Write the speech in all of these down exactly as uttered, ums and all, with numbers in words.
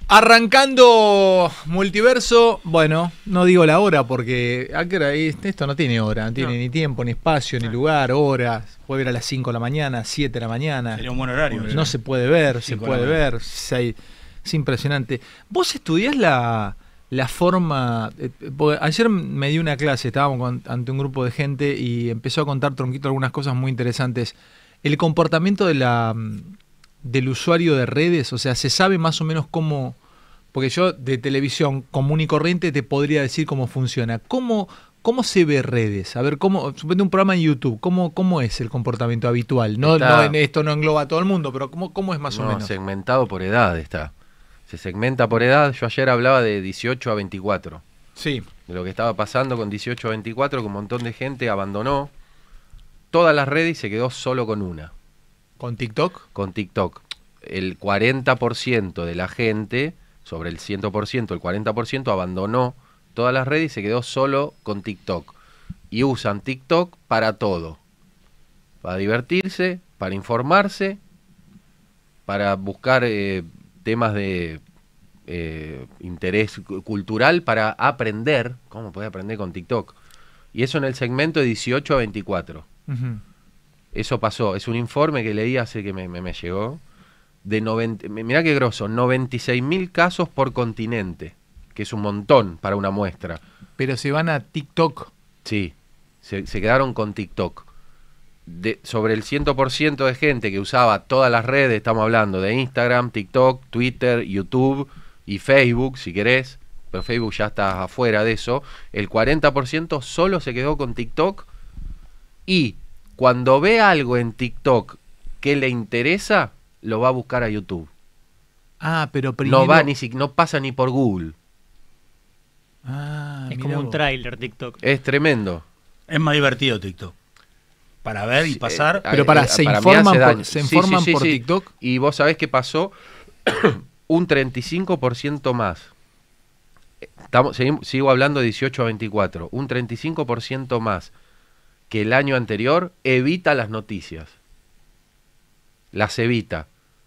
Arrancando Multiverso, bueno, no digo la hora porque ¿a qué hora? Esto no tiene hora, no tiene no. ni tiempo, ni espacio, ni lugar, horas. Puede ver a las cinco de la mañana, siete de la mañana. Sería un buen horario. No se puede ver, se puede ver. Es impresionante. ¿Vos estudiás la, la forma? Ayer me di una clase, estábamos con, ante un grupo de gente y empezó a contar Tronquito algunas cosas muy interesantes. El comportamiento de la... del usuario de redes, o sea, se sabe más o menos cómo, porque yo de televisión común y corriente te podría decir cómo funciona. ¿Cómo, cómo se ve redes? A ver, cómo, suponte un programa en YouTube, ¿cómo, cómo es el comportamiento habitual? No, está, no esto no engloba a todo el mundo, pero ¿cómo, cómo es más no, o menos? Segmentado por edad está. Se segmenta por edad. Yo ayer hablaba de dieciocho a veinticuatro. Sí. De lo que estaba pasando con dieciocho a veinticuatro, que un montón de gente abandonó todas las redes y se quedó solo con una. ¿Con TikTok? Con TikTok. El cuarenta por ciento de la gente, sobre el cien por ciento, el cuarenta por ciento abandonó todas las redes y se quedó solo con TikTok. Y usan TikTok para todo. Para divertirse, para informarse, para buscar eh, temas de eh, interés cultural, para aprender. ¿Cómo puede aprender con TikTok? Y eso en el segmento de dieciocho a veinticuatro. Uh-huh. Eso pasó, es un informe que leí hace que me, me, me llegó, de noventa, mirá qué grosso, noventa y seis mil casos por continente, que es un montón para una muestra. Pero se van a TikTok. Sí, se, se quedaron con TikTok. De, sobre el cien por ciento de gente que usaba todas las redes, estamos hablando de Instagram, TikTok, Twitter, YouTube y Facebook, si querés, pero Facebook ya está afuera de eso, el cuarenta por ciento solo se quedó con TikTok y... cuando ve algo en TikTok que le interesa, lo va a buscar a YouTube. Ah, pero primero... No va ni si, no pasa ni por Google. Ah, es como un tráiler TikTok. Es tremendo. Es más divertido TikTok. Para ver y pasar. Eh, pero para, eh, ¿se para informan por, ¿se informan sí, sí, sí, por sí. TikTok? Y vos sabés qué pasó. Un treinta y cinco por ciento más. Estamos, seguimos, sigo hablando de dieciocho a veinticuatro. Un treinta y cinco por ciento más que el año anterior evita las noticias. Las evita.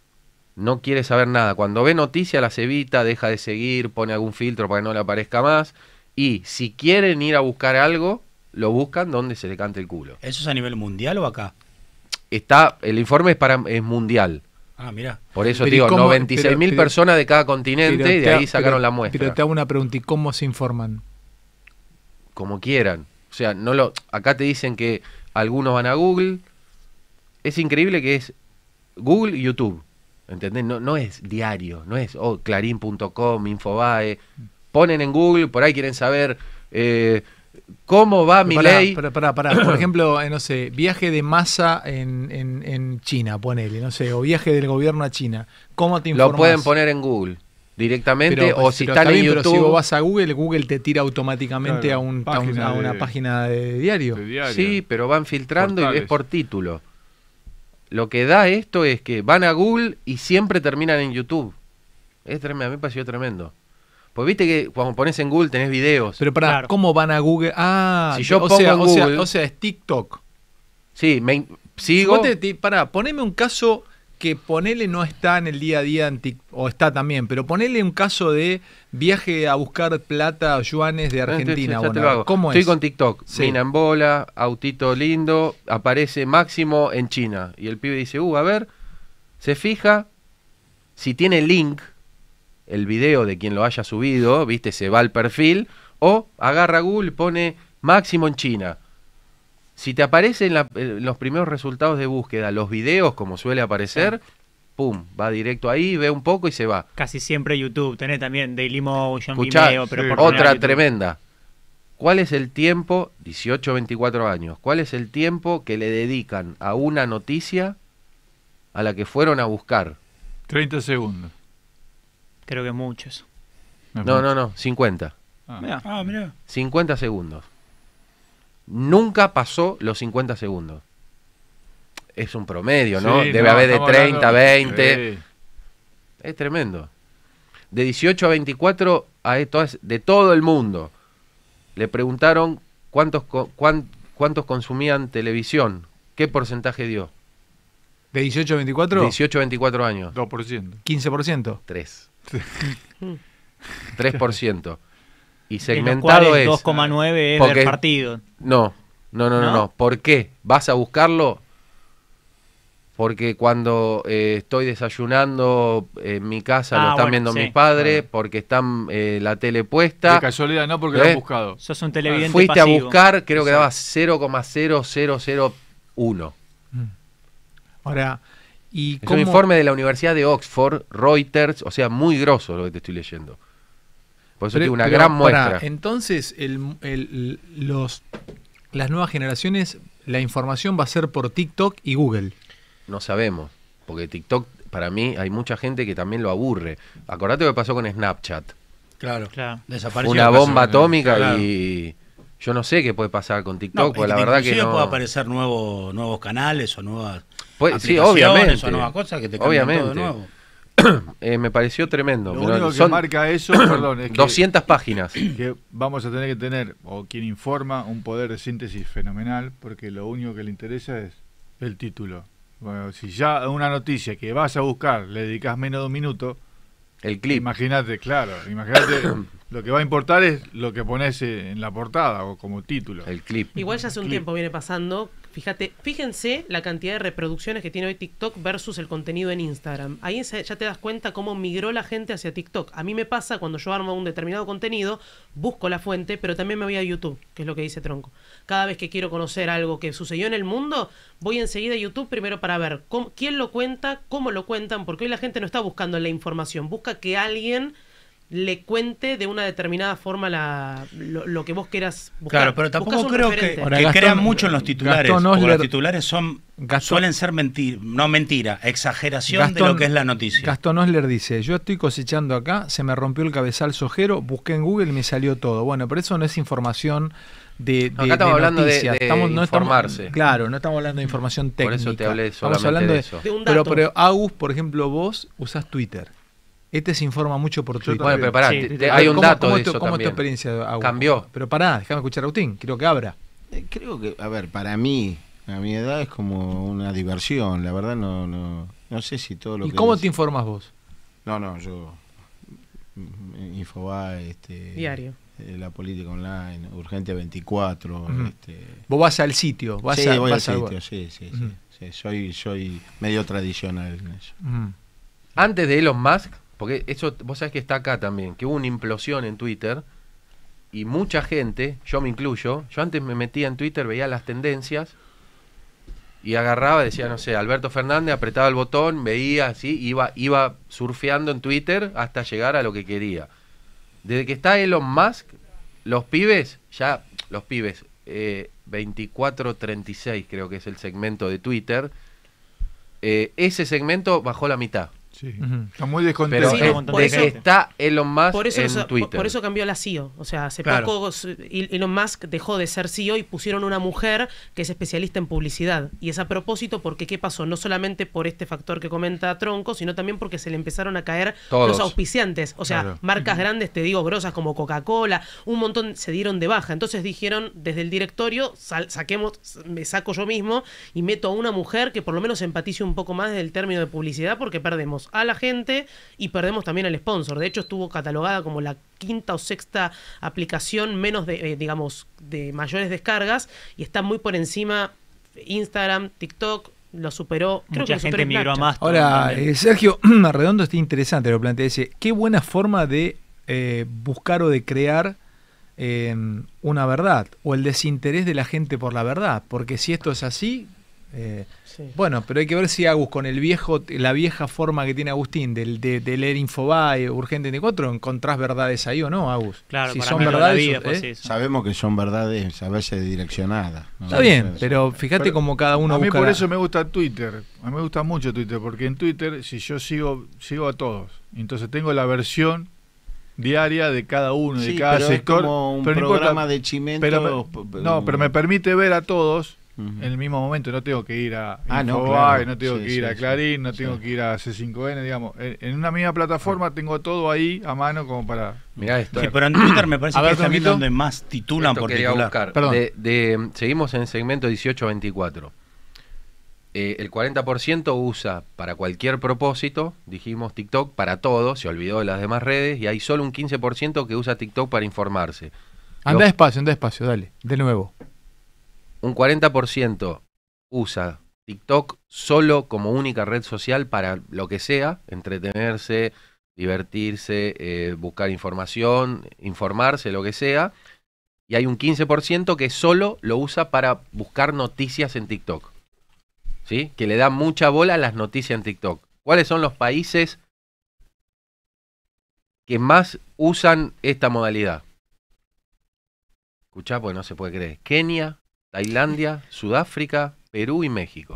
No quiere saber nada. Cuando ve noticias las evita, deja de seguir, pone algún filtro para que no le aparezca más. Y si quieren ir a buscar algo, lo buscan donde se le cante el culo. ¿Eso es a nivel mundial o acá? Está, el informe es para es mundial. Ah, mira. Por eso pero te digo, cómo, noventa y seis mil personas de cada continente y de ahí sacaron pero, la muestra. Pero te hago una pregunta, ¿y cómo se informan? Como quieran. O sea, no lo, acá te dicen que algunos van a Google. Es increíble que es Google y YouTube. ¿Entendés? No, no es diario, no es oh, clarín punto com, Infobae. Ponen en Google, por ahí quieren saber eh, cómo va Milei. Pará, pará, pará, pará. Por ejemplo, eh, no sé, viaje de Massa en, en, en China, ponele, no sé, o viaje del gobierno a China. ¿Cómo te informás? Lo pueden poner en Google directamente, pero, o si están está bien, en YouTube. Pero si vos vas a Google, Google te tira automáticamente claro, a, un, a, un, a una de, página de diario. de diario. Sí, pero van filtrando Portales. Y es por título. Lo que da esto es que van a Google y siempre terminan en YouTube. Es tremendo, a mí me pareció tremendo. Pues viste que cuando pones en Google tenés videos. Pero para, claro. ¿cómo van a Google? Ah, si yo o, pongo sea, en o, Google, sea, o sea, es TikTok. Sí, me sigo. Te, te, pará, poneme un caso que ponele no está en el día a día en TikTok, o está también, pero ponele un caso de viaje a buscar plata o yuanes de Argentina. Ya bueno, te lo hago. ¿cómo Estoy es? con TikTok, sí. Mina en bola, autito lindo, aparece Máximo en China. Y el pibe dice, uh, a ver, se fija, si tiene link, el video de quien lo haya subido, viste, se va al perfil, o agarra Google y pone Máximo en China. Si te aparecen la, los primeros resultados de búsqueda, los videos, como suele aparecer, sí. Pum, va directo ahí, ve un poco y se va. Casi siempre YouTube, tenés también Dailymotion, Escuchá, Vimeo, pero sí. por otra tremenda. ¿Cuál es el tiempo, dieciocho a veinticuatro años, cuál es el tiempo que le dedican a una noticia a la que fueron a buscar? treinta segundos. Creo que muchos. No, no, no, cincuenta. Ah, mirá. Ah, mirá. cincuenta segundos. Nunca pasó los cincuenta segundos. Es un promedio, ¿no? Sí, Debe no, haber de treinta, hablando, veinte. Sí. Es tremendo. De dieciocho a veinticuatro, a esto, de todo el mundo, le preguntaron cuántos, cuán, cuántos consumían televisión. ¿Qué porcentaje dio? ¿De dieciocho a veinticuatro? dieciocho a veinticuatro años. dos por ciento. quince por ciento. tres. tres por ciento. Y De los segmentado cuales es... dos coma nueve es porque- del partido. No, no, no, no, ¿No? no. ¿Por qué? ¿Vas a buscarlo? Porque cuando eh, estoy desayunando en mi casa, Ah, lo están bueno, viendo sí. mis padres, Claro. porque están eh, la tele De puesta. casualidad, no porque lo ¿Eh? han buscado. Sos un televidente Fuiste pasivo. a buscar, creo que Exacto. daba cero coma cero cero cero uno. Ahora, ¿y Es cómo? un informe de la Universidad de Oxford, Reuters, o sea, muy grosso lo que te estoy leyendo. Por eso Pero- tiene una pero, gran pará, muestra. entonces, el, el- los, las nuevas generaciones, la información va a ser por TikTok y Google. No sabemos, porque TikTok, para mí, hay mucha gente que también lo aburre. Acordate lo que pasó con Snapchat. Claro. Claro. Desapareció. Una casi. bomba atómica Claro. y yo no sé qué puede pasar con TikTok, No, porque la que verdad que inclusive no... puede aparecer nuevos, nuevos canales o nuevas Puede- sí, aplicaciones obviamente. o nuevas cosas que te cambian todo de Obviamente. nuevo. Eh, me pareció tremendo. Lo pero único que son marca eso, perdón, es que, doscientas páginas. que vamos a tener que tener, o quien informa, un poder de síntesis fenomenal, porque lo único que le interesa es el título. Bueno, si ya a una noticia que vas a buscar le dedicas menos de un minuto, El clip. imagínate, claro, imagínate, lo que va a importar es lo que pones en la portada o como título. El clip. Igual ya hace un Clip. tiempo viene pasando. Fíjate, fíjense la cantidad de reproducciones que tiene hoy TikTok versus el contenido en Instagram. Ahí se- ya te das cuenta cómo migró la gente hacia TikTok. A mí me pasa cuando yo armo un determinado contenido, busco la fuente, pero también me voy a YouTube, que es lo que dice Tronco. Cada vez que quiero conocer algo que sucedió en el mundo, voy enseguida a YouTube primero para ver cómo- quién lo cuenta, cómo lo cuentan, porque hoy la gente no está buscando la información, busca que alguien le cuente de una determinada forma la, lo, lo que vos quieras buscar. Claro, pero Buscas tampoco un creo que, referente. Ahora, que Gastón- crean mucho en los titulares. Gastón Porque Osler- los titulares son Gastón- suelen ser mentira, no mentira, exageración de lo que es la noticia. Gastón Osler dice, yo estoy cosechando acá, se me rompió el cabezal sojero, busqué en Google y me salió todo. Bueno, pero eso no es información de, No, de, acá estamos de hablando de- noticias. de estamos, no estamos- informarse. claro, no estamos hablando de información técnica. Por eso te hablé Estamos solamente hablando de eso. De un Pero, dato. pero Agus, por ejemplo, vos usás Twitter. Este se informa mucho por Twitter. Bueno, pero pará, Sí, te- sí, te- sí. hay un ¿Cómo- dato cómo de es tu- eso ¿Cómo es tu también. experiencia, Agus? Cambió. Pero pará, déjame escuchar a Agustín, quiero que abra. Eh, Creo que, a ver, para mí, a mi edad es como una diversión, la verdad no no no sé si todo lo ¿Y que cómo es- te informas vos? No, no, yo mm, Infobae, este Diario. eh, la política online, Urgente veinticuatro, Ujú. este Vos vas al sitio, vas sí, a, voy al vas a- sitio, sí, sí, sí, Ujú. sí, soy soy medio tradicional en eso. Ujú. Antes de Elon Musk, porque eso vos sabés que está acá también, que hubo una implosión en Twitter y mucha gente, yo me incluyo, yo antes me metía en Twitter, veía las tendencias y agarraba, decía, no sé, Alberto Fernández, apretaba el botón, veía así, iba, iba surfeando en Twitter hasta llegar a lo que quería. Desde que está Elon Musk, los pibes, ya, los pibes, eh, veinticuatro treinta y seis creo que es el segmento de Twitter, eh, ese segmento bajó la mitad. Sí. Ujú. Está muy Pero descontento. Sí, es no, por de eso- que está Elon Musk Por eso, en eso- Twitter. por eso cambió la C E O. O sea, hace Claro. poco s- Elon Musk dejó de ser C E O y pusieron una mujer que es especialista en publicidad. Y es a propósito porque, ¿qué pasó? No solamente por este factor que comenta Tronco, sino también porque se le empezaron a caer Todos. los auspiciantes. O sea, Claro. marcas grandes, te digo, grosas como Coca-Cola, un montón se dieron de baja. Entonces dijeron, desde el directorio, sal- saquemos, me saco yo mismo y meto a una mujer que por lo menos empatice un poco más del término de publicidad porque perdemos a la gente y perdemos también al sponsor. De hecho, estuvo catalogada como la quinta o sexta aplicación menos de, eh, digamos, de mayores descargas y está muy por encima Instagram, TikTok, lo superó. Creo Mucha que lo superó gente migró a Snapchat. más. Ahora, eh, Sergio Arredondo está interesante, lo plantea. Dice, qué buena forma de eh, buscar o de crear eh, una verdad, o el desinterés de la gente por la verdad, porque si esto es así, eh, Sí. bueno, pero hay que ver si Agus, con el viejo, la vieja forma que tiene Agustín del, de, de leer Infobae, Urgente veinticuatro, encontrás verdades ahí o no, Agus. Claro, si para son mí la verdades, vida fue ¿eh? así, eso. Sabemos que son verdades a veces direccionadas, ¿no? Está bien, Entonces, pero fíjate Pero como cada uno a mí busca por la- eso me gusta Twitter. A mí me gusta mucho Twitter, porque en Twitter, si yo sigo sigo a todos, entonces tengo la versión diaria de cada uno, sí, de cada pero sector. es como un pero no programa importa, de chimento. pero me- p- no, pero me permite ver a todos Ujú. en el mismo momento. No tengo que ir a Ah, no, Infobae, claro. no tengo Sí, que ir sí, a sí. Clarín, no Sí. tengo que ir a C cinco N, digamos. En, en una misma plataforma tengo todo ahí a mano como para... Mirá esto. Sí, pero en Twitter me parece A que ver, es también Tronquito. donde más titulan Esto por quería titular. buscar. Perdón. De, de- seguimos en el segmento dieciocho veinticuatro. eh, el cuarenta por ciento usa para cualquier propósito, dijimos TikTok para todo, se olvidó de las demás redes, y hay solo un quince por ciento que usa TikTok para informarse. Anda Lo- despacio, anda despacio, dale, de nuevo. Un cuarenta por ciento usa TikTok solo como única red social para lo que sea, entretenerse, divertirse, eh, buscar información, informarse, lo que sea. Y hay un quince por ciento que solo lo usa para buscar noticias en TikTok. ¿Sí? Que le da mucha bola a las noticias en TikTok. ¿Cuáles son los países que más usan esta modalidad? Escuchá, porque no se puede creer. Kenia, Tailandia, Sudáfrica, Perú y México.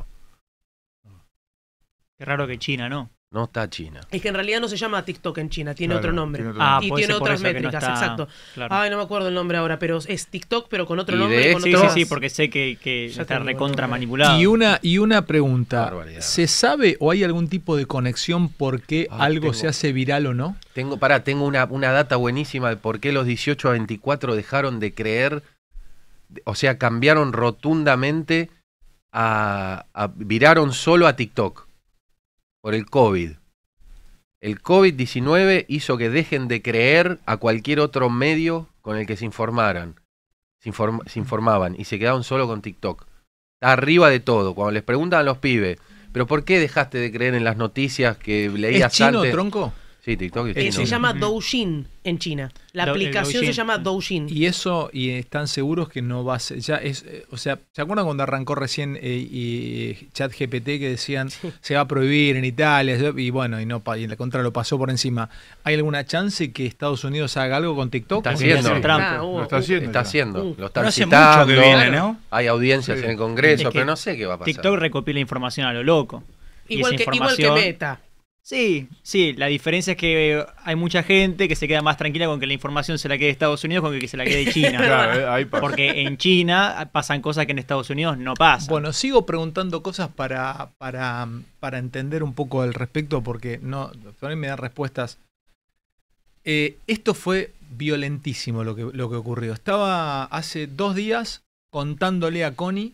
Qué raro que China, ¿no? No está China. Es que en realidad no se llama TikTok en China, tiene Claro, otro nombre. tiene otro Ah, y puede tiene ser por otras eso que no métricas, está- exacto. Claro. Ay, no me acuerdo el nombre ahora, pero es TikTok, pero con otro Y nombre. de y con este- Sí, otras- sí, sí, porque sé que, que Ya está te digo, recontra no, no. manipulado. Y una, y una pregunta, Barbaridad. ¿se sabe o hay algún tipo de conexión por qué Ah, algo tengo- se hace viral o no? Tengo, pará, tengo una, una data buenísima de por qué los dieciocho a veinticuatro dejaron de creer, o sea, cambiaron rotundamente a, a viraron solo a TikTok por el COVID. El COVID diecinueve hizo que dejen de creer a cualquier otro medio con el que se informaran, se, inform- se informaban y se quedaron solo con TikTok. Está arriba de todo. Cuando les preguntan a los pibes, ¿pero por qué dejaste de creer en las noticias que leías ¿Es chino, antes? tronco? Sí, TikTok es Eh, chino. se llama Ujú. Douyin en China. La Do- el aplicación se Douyin. llama Douyin. Y eso, y están seguros que no va a ser, ya es, eh, o sea, ¿se acuerdan cuando arrancó recién eh, y ChatGPT que decían se va a prohibir en Italia? Y bueno, y no pa- y en la contra lo pasó por encima. ¿Hay alguna chance que Estados Unidos haga algo con TikTok? Está ¿O haciendo. que- Trump. Ah, uh, Lo está uh, haciendo. Está ya. haciendo, Uh. lo están No hace citando, mucho que viene, ¿no? hay audiencias Sí. en el Congreso, Es que pero no sé qué va a pasar. TikTok recopila información a lo loco. Y Igual esa que, igual que información- Meta. Sí, sí, la diferencia es que hay mucha gente que se queda más tranquila con que la información se la quede de Estados Unidos con que se la quede de China. Claro, eh, ahí pasa. Porque en China pasan cosas que en Estados Unidos no pasan. Bueno, sigo preguntando cosas para, para, para entender un poco al respecto, porque no, por ahí me dan respuestas. Eh, esto fue violentísimo lo que, lo que ocurrió. Estaba hace dos días contándole a Connie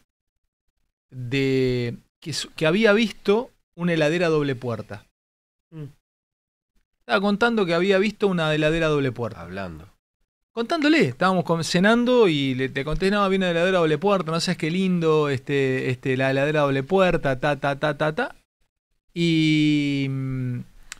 de que, su- que había visto una heladera doble puerta. Mm. Estaba contando que había visto una heladera doble puerta. Hablando. Contándole, estábamos com- cenando y le, te conté, no, viene una heladera doble puerta, no sabes qué lindo, este, este, la heladera doble puerta, ta, ta, ta, ta, ta. Y. mm,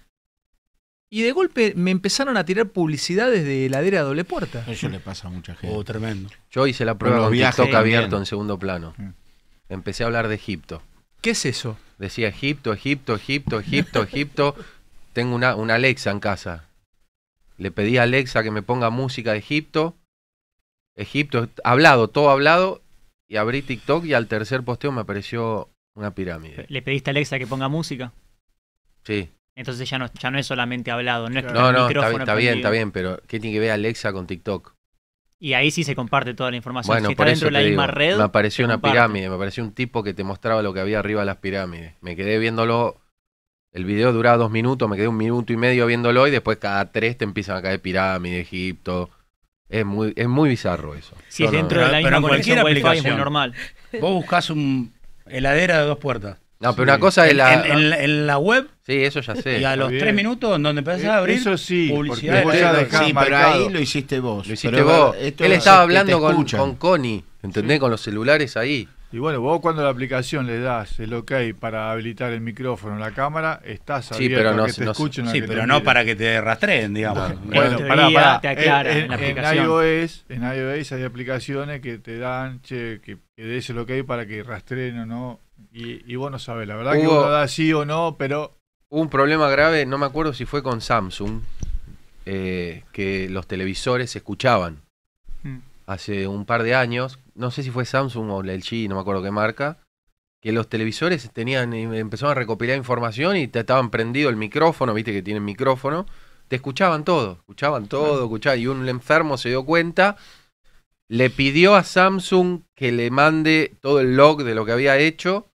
Y de golpe me empezaron a tirar publicidades de heladera doble puerta. Eso le pasa a mucha gente. Oh, tremendo. Yo hice la prueba Con los con viajes TikTok también. abierto en segundo plano. Mm. Empecé a hablar de Egipto. ¿Qué es eso? Decía Egipto, Egipto, Egipto, Egipto, Egipto. Tengo una, una Alexa en casa. Le pedí a Alexa que me ponga música de Egipto. Egipto, hablado, todo hablado. Y abrí TikTok y al tercer posteo me apareció una pirámide. ¿Le pediste a Alexa que ponga música? Sí. Entonces ya no, ya no es solamente hablado, no es que No, el no, está, micrófono bien, está bien, prendido. está bien, pero ¿qué tiene que ver Alexa con TikTok? Y ahí sí se comparte toda la información. Bueno, si está por dentro eso de la te misma digo, red. me apareció se una comparte. pirámide, me apareció un tipo que te mostraba lo que había arriba de las pirámides. Me quedé viéndolo, el video duraba dos minutos, me quedé un minuto y medio viéndolo y después cada tres te empiezan a caer pirámides, Egipto. Es muy, es muy bizarro eso. Si Yo es no- dentro de la Pero- misma pero en conexión cualquier Wi-Fi es muy aplicación. normal. Vos buscás un heladera de dos puertas. No, pero Sí. una cosa es En, la... en- en la- en la web Sí, eso ya sé. y a los bien. tres minutos donde empezás a abrir Eso sí, publicidad. porque vos ya de- dejás Sí, pero marcado. ahí lo hiciste vos. Lo hiciste Pero vos. esto Él es estaba que hablando te con, escuchan. con Connie, ¿entendés? Con los celulares ahí. Y bueno, vos cuando la aplicación le das el ok para habilitar el micrófono, la cámara, estás Sí, abierto pero a no que se- te no se- escuchen. a Sí, que pero te no miren. para que te rastreen, digamos. No. Bueno, En pará, teoría, pará. te aclara en, en la en aplicación. iOS, en iOS hay aplicaciones que te dan, che, que, que des el ok para que rastreen o no. Y, y vos no sabés, la verdad que Hubo- uno da sí o no, pero Hubo un problema grave, no me acuerdo si fue con Samsung, eh, que los televisores se escuchaban Mm. hace un par de años, no sé si fue Samsung o L G, no me acuerdo qué marca, que los televisores tenían, empezaron a recopilar información y te estaban prendido el micrófono, viste que tienen micrófono, te escuchaban todo, escuchaban todo, escuchaban, y un enfermo se dio cuenta, le pidió a Samsung que le mande todo el log de lo que había hecho.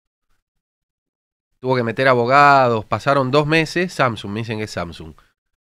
Tuvo que meter abogados, pasaron dos meses, Samsung, me dicen que es Samsung.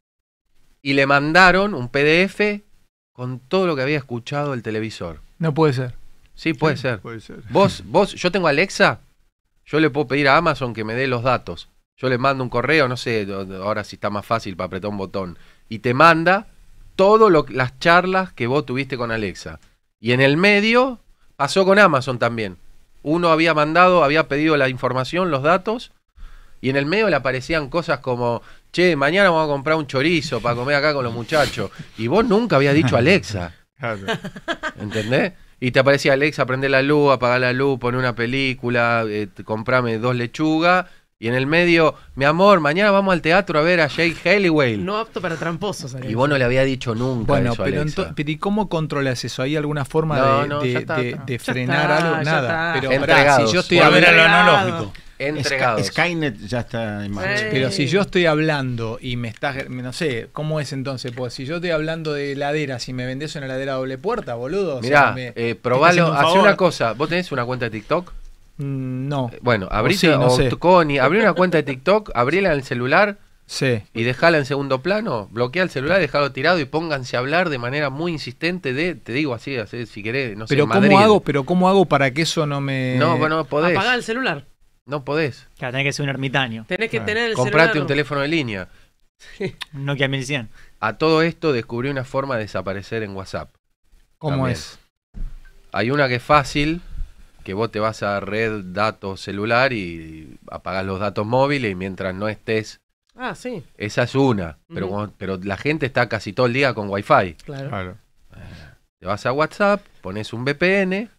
Y le mandaron un P D F con todo lo que había escuchado el televisor. No puede ser. Sí, puede sí, ser. Puede ser. Vos, vos, yo tengo Alexa, yo le puedo pedir a Amazon que me dé los datos. Yo le mando un correo, no sé, ahora sí está más fácil para apretar un botón. Y te manda todas las charlas que vos tuviste con Alexa. Y en el medio pasó con Amazon también. Uno había mandado, había pedido la información, los datos, y en el medio le aparecían cosas como, che, mañana vamos a comprar un chorizo para comer acá con los muchachos. Y vos nunca habías dicho Alexa. Claro. ¿Entendés? Y te aparecía Alexa, prende la luz, apaga la luz, pone una película, eh, comprame dos lechugas. Y en el medio, mi amor, mañana vamos al teatro a ver a Jake Halliwell. No apto para tramposos. Alexa. Y vos no le había dicho nunca Bueno, eso, pero, Alexa. ento- pero ¿y cómo controlas eso? ¿Hay alguna forma No, de, no, de- ya está, de- está. de Ya frenar está, algo? ya Nada. está. Pero pará, Entregados. si yo estoy Volver a lo hablando, analógico. Entregados. Sky- Skynet ya está en marcha. Eh. pero si yo estoy hablando y me estás, no sé, ¿cómo es entonces? Pues si yo estoy hablando de heladeras y me vendés una heladera doble puerta, boludo. o sea, Mirá, me- eh, haciendo probalo, un hacé favor. una cosa. ¿Vos tenés una cuenta de TikTok? Mm, no, Bueno, abrite, sí, no o sé. tu- Connie, abrí una cuenta de TikTok, abrila en el celular sí. y dejala en segundo plano, bloquea el celular, dejalo tirado y pónganse a hablar de manera muy insistente de, te digo así, así si querés, no sé, Pero Madrid. cómo hago, pero cómo hago para que eso no me No, bueno, no podés. Apagá el celular. No podés. Claro, tenés que ser un ermitaño. Tenés que Ah. tener el Comprate celular. un teléfono de línea. Un Nokia mil cien. A todo esto descubrí una forma de desaparecer en WhatsApp. ¿Cómo También. es? Hay una que es fácil, que vos te vas a red datos celular y apagás los datos móviles y mientras no estés, Ah, sí, esa es una, pero, Ujú. como- pero la gente está casi todo el día con Wi-Fi. claro. Claro. Te vas a WhatsApp, pones un V P N,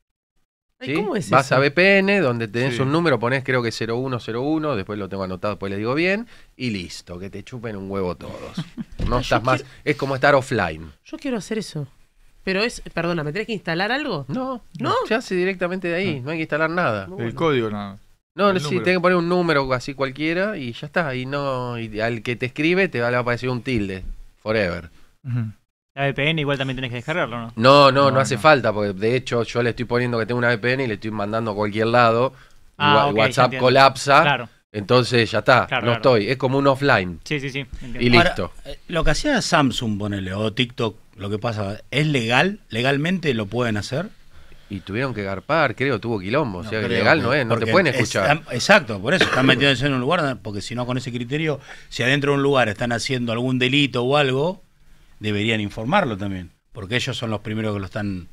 Ay, ¿sí? ¿cómo es vas eso? a V P N donde tenés Sí. un número, pones creo que cero uno cero uno, después lo tengo anotado, después le digo bien, y listo, que te chupen un huevo todos. No Ah, estás yo más, quiero- es como estar offline. Yo quiero hacer eso. Pero es, perdona, ¿me tenés que instalar algo? No, ¿No? se hace directamente de ahí, no hay que instalar nada. Muy El bueno. código nada. No, El sí, número. tenés que poner un número así cualquiera y ya está. Y no, y al que te escribe te va a aparecer un tilde. Forever. Ujú. La V P N igual también tenés que descargarlo, ¿no? No, no, no, No, hace no. falta, porque de hecho yo le estoy poniendo que tengo una V P N y le estoy mandando a cualquier lado. y Ah, wa- ok, ya WhatsApp entiendo. colapsa, Claro. entonces ya está, Claro, no claro. estoy. Es como un offline. Sí, sí, sí. entiendo. Y listo. Ahora, eh, lo que hacía Samsung, ponele, o TikTok, lo que pasa, ¿es legal? ¿Legalmente lo pueden hacer? Y tuvieron que garpar, creo, tuvo quilombo. O No sea, que creo legal que- no es, no te Porque pueden es- escuchar. están- exacto, por eso están metiéndose en un lugar, porque si no con ese criterio, si adentro de un lugar están haciendo algún delito o algo, deberían informarlo también, porque ellos son los primeros que lo están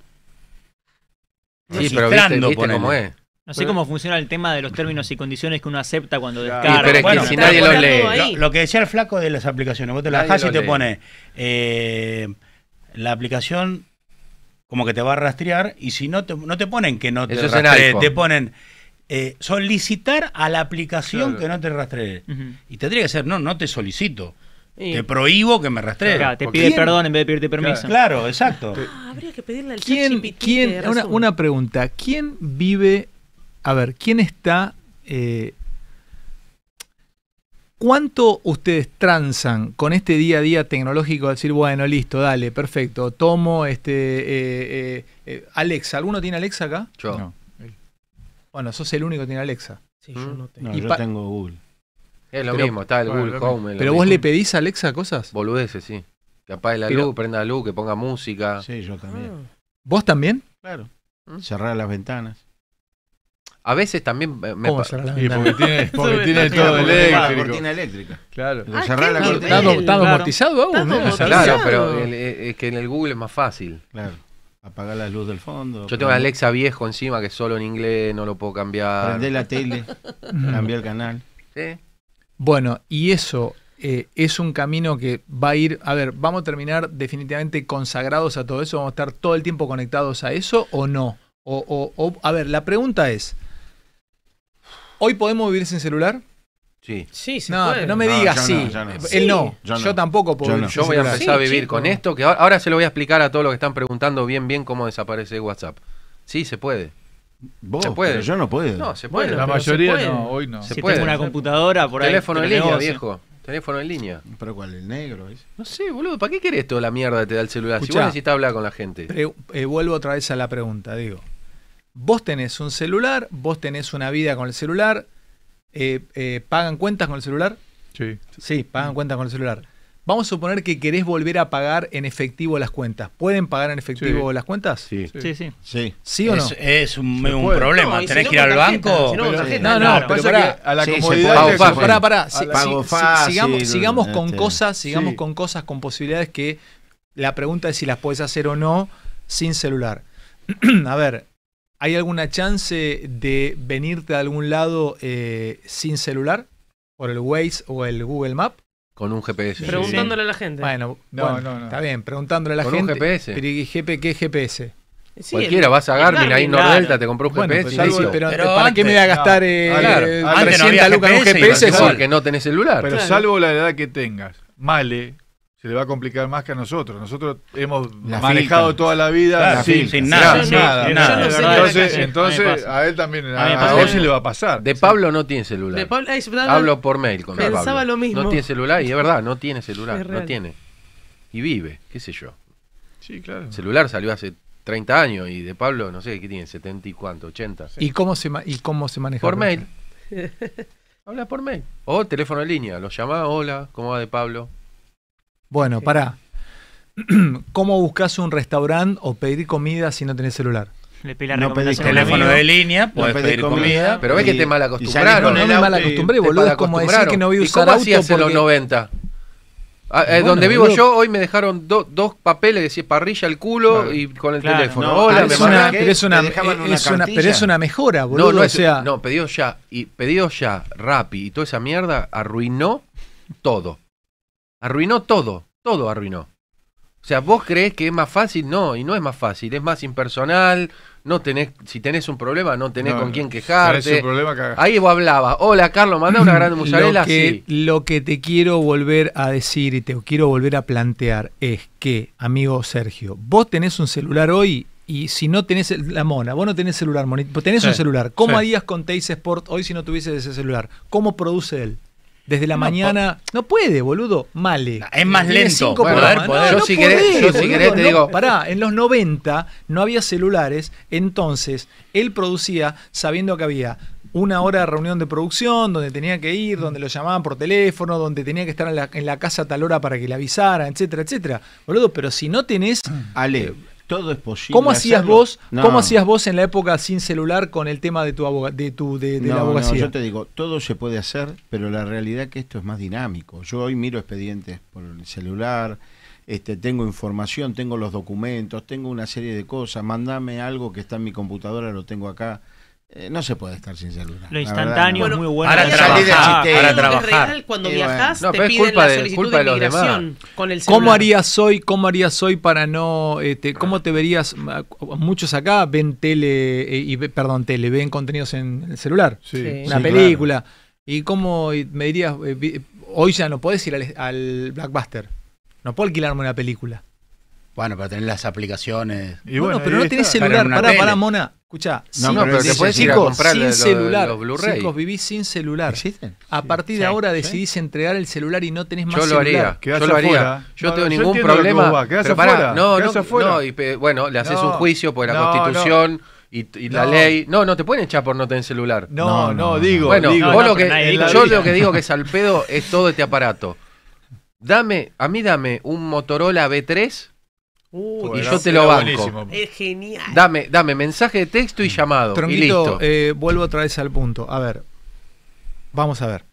Sí, pero viste, registrando, viste ponele. cómo es. No sé cómo funciona el tema de los términos y condiciones que uno acepta cuando Claro. descarga. Y, pero es Bueno, que si está nadie bueno, los lee. todo ahí. Lo, lo que decía el flaco de las aplicaciones, vos te la Nadie bajás y lo te lee. pone eh, la aplicación como que te va a rastrear y si no te, no te ponen que no te Eso es en rastree, iPhone. te ponen eh, solicitar a la aplicación Claro. que no te rastree. Ujú. Y tendría que ser, no, no te solicito, Y- te prohíbo que me rastree. Claro, te Porque- pide ¿Quién? perdón en vez de pedirte permiso. Claro, exacto. Ah, habría que pedirle al ¿Quién, ChatGPT de quién, una, razón. una pregunta, ¿quién vive, a ver, quién está, eh, cuánto ustedes transan con este día a día tecnológico de decir, bueno, listo, dale, perfecto, tomo este, eh, eh, eh, Alexa, ¿alguno tiene Alexa acá? Yo. No. Bueno, sos el único que tiene Alexa. Sí, yo no tengo. No, Y yo pa- tengo Google. Es lo Pero- mismo, está el bueno, Google lo mismo. Home. es lo Pero vos mismo. le pedís a Alexa cosas. Boludeces, sí. Que apague la Pero- luz, prenda la luz, que ponga música. Sí, yo también. Ah. ¿Vos también? Claro. ¿Mm? Cerrar las ventanas. A veces también eh, me ¿Cómo pa- cerrar la Y ventana? porque tiene, porque Eso tiene está todo bien, La eléctrico. cortina eléctrica. Claro. Ah, Cerrar qué la nivel. cortina. ¿Está, Claro. está amortizado aún? Está ¿no? amortizado. Claro, Claro. pero el- eh, es que en el Google es más fácil. Claro. Apagar la luz del fondo. Yo tengo el Alexa viejo encima que solo en inglés no lo puedo cambiar. Prender la tele, cambiar el canal. Sí. Bueno, y eso eh, es un camino que va a ir, a ver, ¿vamos a terminar definitivamente consagrados a todo eso? ¿Vamos a estar todo el tiempo conectados a eso o no? O, o- o- a ver, la pregunta es, ¿hoy podemos vivir sin celular? Sí. Sí, se No, puede. no me No, digas yo sí. no, yo no. Él Sí, no. yo Yo, no. tampoco puedo Yo vivir no. sin Yo voy a celular. empezar a Sí, vivir chico. con esto, que ahora, ahora se lo voy a explicar a todos los que están preguntando bien bien cómo desaparece WhatsApp. Sí, se puede. Vos, Se puede. pero yo no puedo. No, se puede. Bueno, La pero se mayoría puede. no, hoy no. Se Si puede. tengo una computadora por ahí. Teléfono en pero línea, negocio. viejo. Teléfono en línea. ¿Pero cuál? ¿El negro? ese? No sé, boludo, ¿para qué querés toda la mierda que te da el celular? si Escuchá. vos necesitas hablar con la gente. Pre- eh, vuelvo otra vez a la pregunta, digo. Vos tenés un celular, vos tenés una vida con el celular, eh, eh, ¿pagan cuentas con el celular? Sí. Sí, pagan cuentas con el celular. Vamos a suponer que querés volver a pagar en efectivo las cuentas. ¿Pueden pagar en efectivo Sí. las cuentas? Sí. Sí, sí. Sí. ¿Sí o no? Es, es un, Se un puede. problema. No, y si Tenés no que ir con al tarjeta, banco. si no con Pero- tarjeta. No, no, Claro, pero pasa pará. que a la Sí, se comodidad puede. de- Pago Pará, pará. Si- Pago si- fácil, sigamos sigamos con este, cosas, sigamos sí. con cosas, con posibilidades que la pregunta es si las puedes hacer o no sin celular. A ver, ¿hay alguna chance de venirte a algún lado eh, sin celular? ¿Por el Waze o el Google Map? Con un G P S. Preguntándole a la gente. Bueno, No, bueno, no, no. está bien, preguntándole a la Con un gente. G P S. Pero ¿y G P, ¿qué G P S? Sí, Cualquiera, el- vas a el Garmin, ahí en claro. Nordelta, te compró un Bueno, G P S pues y salvo- listo. pero, Pero ¿para qué me voy a antes- gastar no, eh, claro, eh, antes no había trescientas lucas en un G P S, G P S? ibas sí? igual. Porque no tenés celular. Pero Claro. salvo la edad que tengas, Male se le va a complicar más que a nosotros. Nosotros hemos La manejado filtra. toda la vida Claro, sin, sin nada, sí, nada. sí, nada. yo no sé Entonces, la- sí, entonces a mí me pasa. a él también, A mí me a, a pasa. Ozzy le va a pasar. De Pablo no tiene celular. De Pablo- ay, Hablo por mail con Pensaba Pablo. lo mismo. No tiene celular y es verdad, no tiene celular, Es no real. tiene. Y vive, qué sé yo. Sí, claro. El celular salió hace treinta años y de Pablo, no sé, ¿qué tiene? setenta y cuánto, ochenta. ¿Y cómo se, ma- y cómo se maneja? Por mail. Habla por mail. O teléfono en línea, lo llamás, hola, ¿cómo va de Pablo? Bueno, pará. ¿Cómo buscas un restaurante o pedir comida si no tenés celular? Le pedí la No pedís recomendación al Teléfono amigo. de línea, No puedes pedís pedir comida. comida. Pero ves que Y- te mal y acostumbraron. salís con No el me auto mal y- acostumbré, Te boludo. Es como decir malacostumbraron. que no voy a ¿Y usar cómo auto hacías en los porque- noventa? Ah, eh, Bueno, donde vivo boludo. yo, hoy me dejaron do- dos papeles, decía parrilla al culo Claro. y con el Claro. teléfono. No, Hola, ah, me es es mandan- una, ¿qué? pero es una, ¿Te dejaban una es una- cartilla? pero es una mejora, boludo. No, no, o es, sea, no, pedido ya. Y pedido ya, Rappi y toda esa mierda arruinó todo. Arruinó todo. Todo arruinó. O sea, vos creés que es más fácil, no, y no es más fácil, es más impersonal, no tenés, si tenés un problema, no tenés No, con no. quién Tenés quejarte. un problema que- Ahí vos hablabas, hola Carlos, manda una grande mozzarella, lo que, sí. lo que te quiero volver a decir y te quiero volver a plantear es que, amigo Sergio, vos tenés un celular hoy y si no tenés el- la mona, vos no tenés celular, moni- vos tenés Sí, un celular. ¿Cómo sí. harías con Teis Sport hoy si no tuvieses ese celular? ¿Cómo produce él? Desde la No, mañana. No puede, boludo. Male. Es más Tiene lento. cinco Bueno, programas. poder, No, yo no si podés, querés- yo si boludo, querés te no. digo- Pará, en los noventa no había celulares, entonces él producía sabiendo que había una hora de reunión de producción, donde tenía que ir, donde lo llamaban por teléfono, donde tenía que estar en la, en la casa a tal hora para que le avisaran, etcétera, etcétera. Boludo, pero si no tenés. Ale, todo es posible. ¿Cómo hacías hacerlo. vos? No. ¿Cómo hacías vos en la época sin celular con el tema de tu aboga- de tu de, de No, la no, abogacía? yo te digo, todo se puede hacer, pero la realidad es que esto es más dinámico. Yo hoy miro expedientes por el celular, este, tengo información, tengo los documentos, tengo una serie de cosas. Mandame algo que está en mi computadora, lo tengo acá. Eh, no se puede estar sin celular. Lo la instantáneo verdad, es no. muy bueno. Para para trabajar, trabajar. para Es trabajar. real, cuando Y viajás bueno. No, te pero es piden culpa la de- solicitud culpa de de los migración con el celular. ¿Cómo harías hoy, cómo harías hoy para no, este, cómo te verías, muchos acá ven tele, eh, y ve- perdón, tele, ven contenidos en el celular, Sí, Sí. una Sí, película, y cómo y me dirías, eh, vi- hoy ya no podés ir al, al Blockbuster, no puedo alquilarme una película. Bueno, para tener las aplicaciones. Y bueno, bueno, pero ahí no tenés está. Para celular, una pará, tele. pará, Mona, escuchá, No, sin- No, pero te dice, puedes ir a chicos, comprar sin los, celular, los Blu-ray. chicos, vivís sin celular. ¿Existen? A partir de Sí, ahora sí. decidís entregar el celular y no tenés más Yo lo celular. haría, Quedás yo lo haría. afuera. Yo No, tengo no, yo ningún entiendo lo que problema. vos vas, quedás pero pará, afuera, no, quedás no, afuera. no, y pe- bueno, le haces No, un juicio por la no, Constitución y, y la No. ley. No, no te pueden echar por no tener celular. No, No, no, no, digo, Bueno, digo. vos no, lo pero que, nadie en dijo la yo vida- lo que digo que es al pedo es todo este aparato. Dame, a mí dame un Motorola B tres Uy, y Era- yo te era lo banco. buenísimo. es genial. Dame, dame mensaje de texto y llamado. y Tronquito, listo. eh, vuelvo otra vez al punto. A ver, vamos a ver.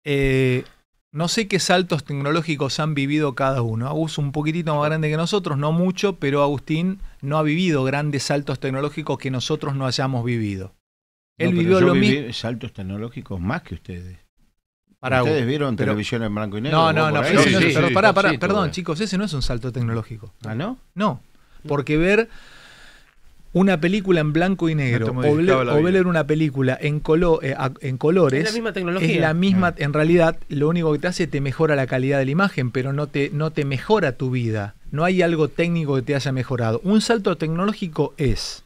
Eh, no sé qué saltos tecnológicos han vivido cada uno. Agus un poquitito más grande que nosotros, no mucho, pero Agustín no ha vivido grandes saltos tecnológicos que nosotros no hayamos vivido. Él No, pero vivió yo lo mismo. viví saltos tecnológicos más que ustedes. Para ¿Ustedes Agus, vieron pero- televisión en blanco y negro? No, no, ¿Vos no, por ahí? pero Sí, ese no es- sí, pero sí, pará, pará, sí, perdón, tuve. chicos, ese no es un salto tecnológico. ¿Ah, no? No, porque ver una película en blanco y negro te o, modificaba ver, la o vida. ver una película en, colo- eh, a- en colores Es la misma tecnología. es la misma, Ah. en realidad lo único que te hace te mejora la calidad de la imagen, pero no te, no te mejora tu vida. No hay algo técnico que te haya mejorado. Un salto tecnológico es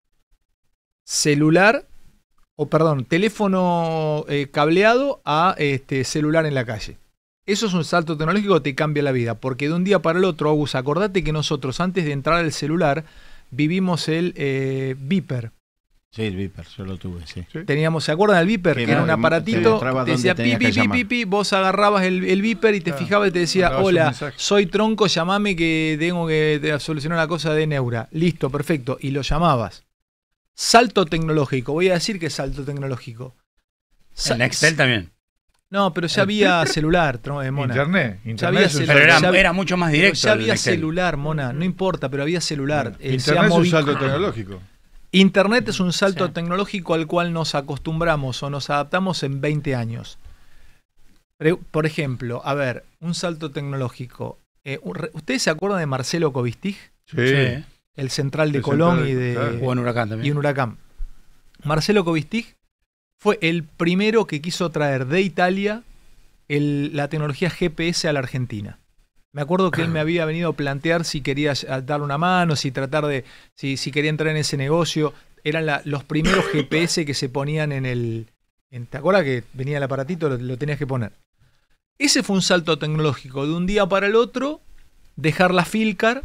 celular, o perdón, teléfono eh, cableado a este, celular en la calle. Eso es un salto tecnológico que te cambia la vida, porque de un día para el otro, Agus, acordate que nosotros antes de entrar al celular vivimos el eh, beeper. Sí, el Viper, yo lo tuve, sí. ¿Sí? Teníamos, ¿se acuerdan del Viper? Que Que era no, un te aparatito, mostraba te decía dónde pi, tenías pi, que pi, llamar. pi, pi, vos agarrabas el, el Viper y te Claro. fijabas y te decía, Mandabas un hola, mensaje. soy Tronco, llamame que tengo que te- solucionar una cosa de Neura. Listo, perfecto. Y lo llamabas. Salto tecnológico, voy a decir que es salto tecnológico. Sa- En Nextel también. No, pero ya había celular, tro- eh, Mona. Internet. Ya Internet había es un celular. Pero salto- era, ya- era mucho más Pero directo. ya el había Nextel. celular, Mona, no importa, pero había celular. Bueno, Eh, sea Internet es un móvil- salto tecnológico. Internet es un salto Sí. tecnológico al cual nos acostumbramos o nos adaptamos en veinte años. Pre- Por ejemplo, a ver, un salto tecnológico. Eh, un re- ¿Ustedes se acuerdan de Marcelo Covistich? Sí. Sí. El central de El Colón central, y de claro. Jugó en Huracán y también. un Huracán. Marcelo Covistich fue el primero que quiso traer de Italia el- la tecnología G P S a la Argentina. Me acuerdo que él me había venido a plantear si quería darle una mano, si tratar de, si, si quería entrar en ese negocio. Eran la- los primeros G P S que se ponían en el... en- ¿Te acuerdas que venía el aparatito? Lo, lo tenías que poner. Ese fue un salto tecnológico. De un día para el otro, dejar la Filcar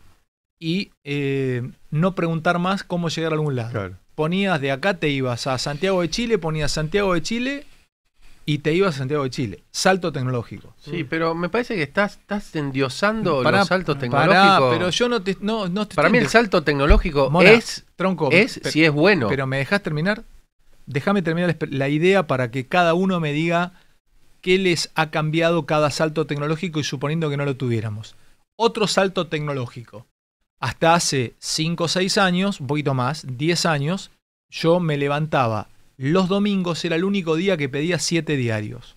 y eh, no preguntar más cómo llegar a algún lado. Claro. Ponías de acá, te ibas a Santiago de Chile, ponías Santiago de Chile y te ibas a Santiago de Chile. Salto tecnológico. Sí, pero me parece que estás, estás endiosando Pará, los saltos Pará, tecnológicos. pero yo no te, no, no te Para mí el estoy- salto tecnológico Mona, es, tronco, es pe- si es bueno. Pero ¿me dejás terminar? Déjame terminar la espe- la idea para que cada uno me diga qué les ha cambiado cada salto tecnológico y suponiendo que no lo tuviéramos. Otro salto tecnológico. Hasta hace cinco o seis años, un poquito más, diez años, yo me levantaba los domingos, era el único día que pedía siete diarios.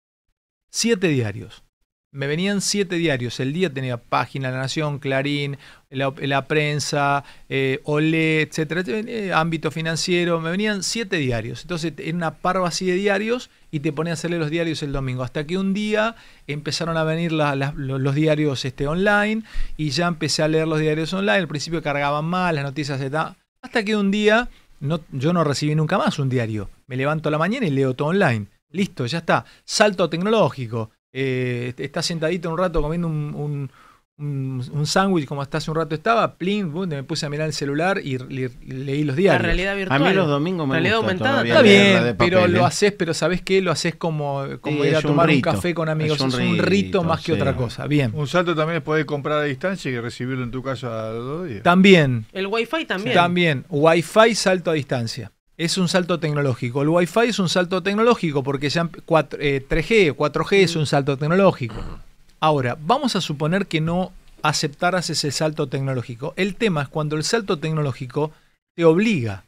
Siete diarios. Me venían siete diarios. El día tenía Página La Nación, Clarín, La, la Prensa, eh, Olé, etcétera, eh, ámbito financiero. Me venían siete diarios. Entonces era una parva así de diarios y te ponías a leer los diarios el domingo. Hasta que un día empezaron a venir la- la- los, los diarios este, online y ya empecé a leer los diarios online. Al principio cargaban mal, las noticias estaban... Hasta que un día no, yo no recibí nunca más un diario. Me levanto a la mañana y leo todo online. Listo, ya está. Salto tecnológico. Eh, estás sentadito un rato comiendo un, un, un, un sándwich como hasta hace un rato estaba, plin, boom, me puse a mirar el celular y le- leí los La diarios. realidad A virtual. mí los domingos me Realidad gusta aumentada todavía Está también. leer la bien, de pero papel, lo ¿eh? haces, pero ¿sabés qué? Lo haces como, como Sí, ir a es un tomar un, rito, café con amigos. es un Es un rito, rito, más que sí. otra cosa. Bien. Un salto también es poder comprar a distancia y recibirlo en tu casa a los dos días. También, El Wi-Fi también. también, Wi-Fi salto a distancia. Es un salto tecnológico. El Wi-Fi es un salto tecnológico porque ya cuatro, eh, tres G, cuatro G es un salto tecnológico. Ahora, vamos a suponer que no aceptaras ese salto tecnológico. El tema es cuando el salto tecnológico te obliga.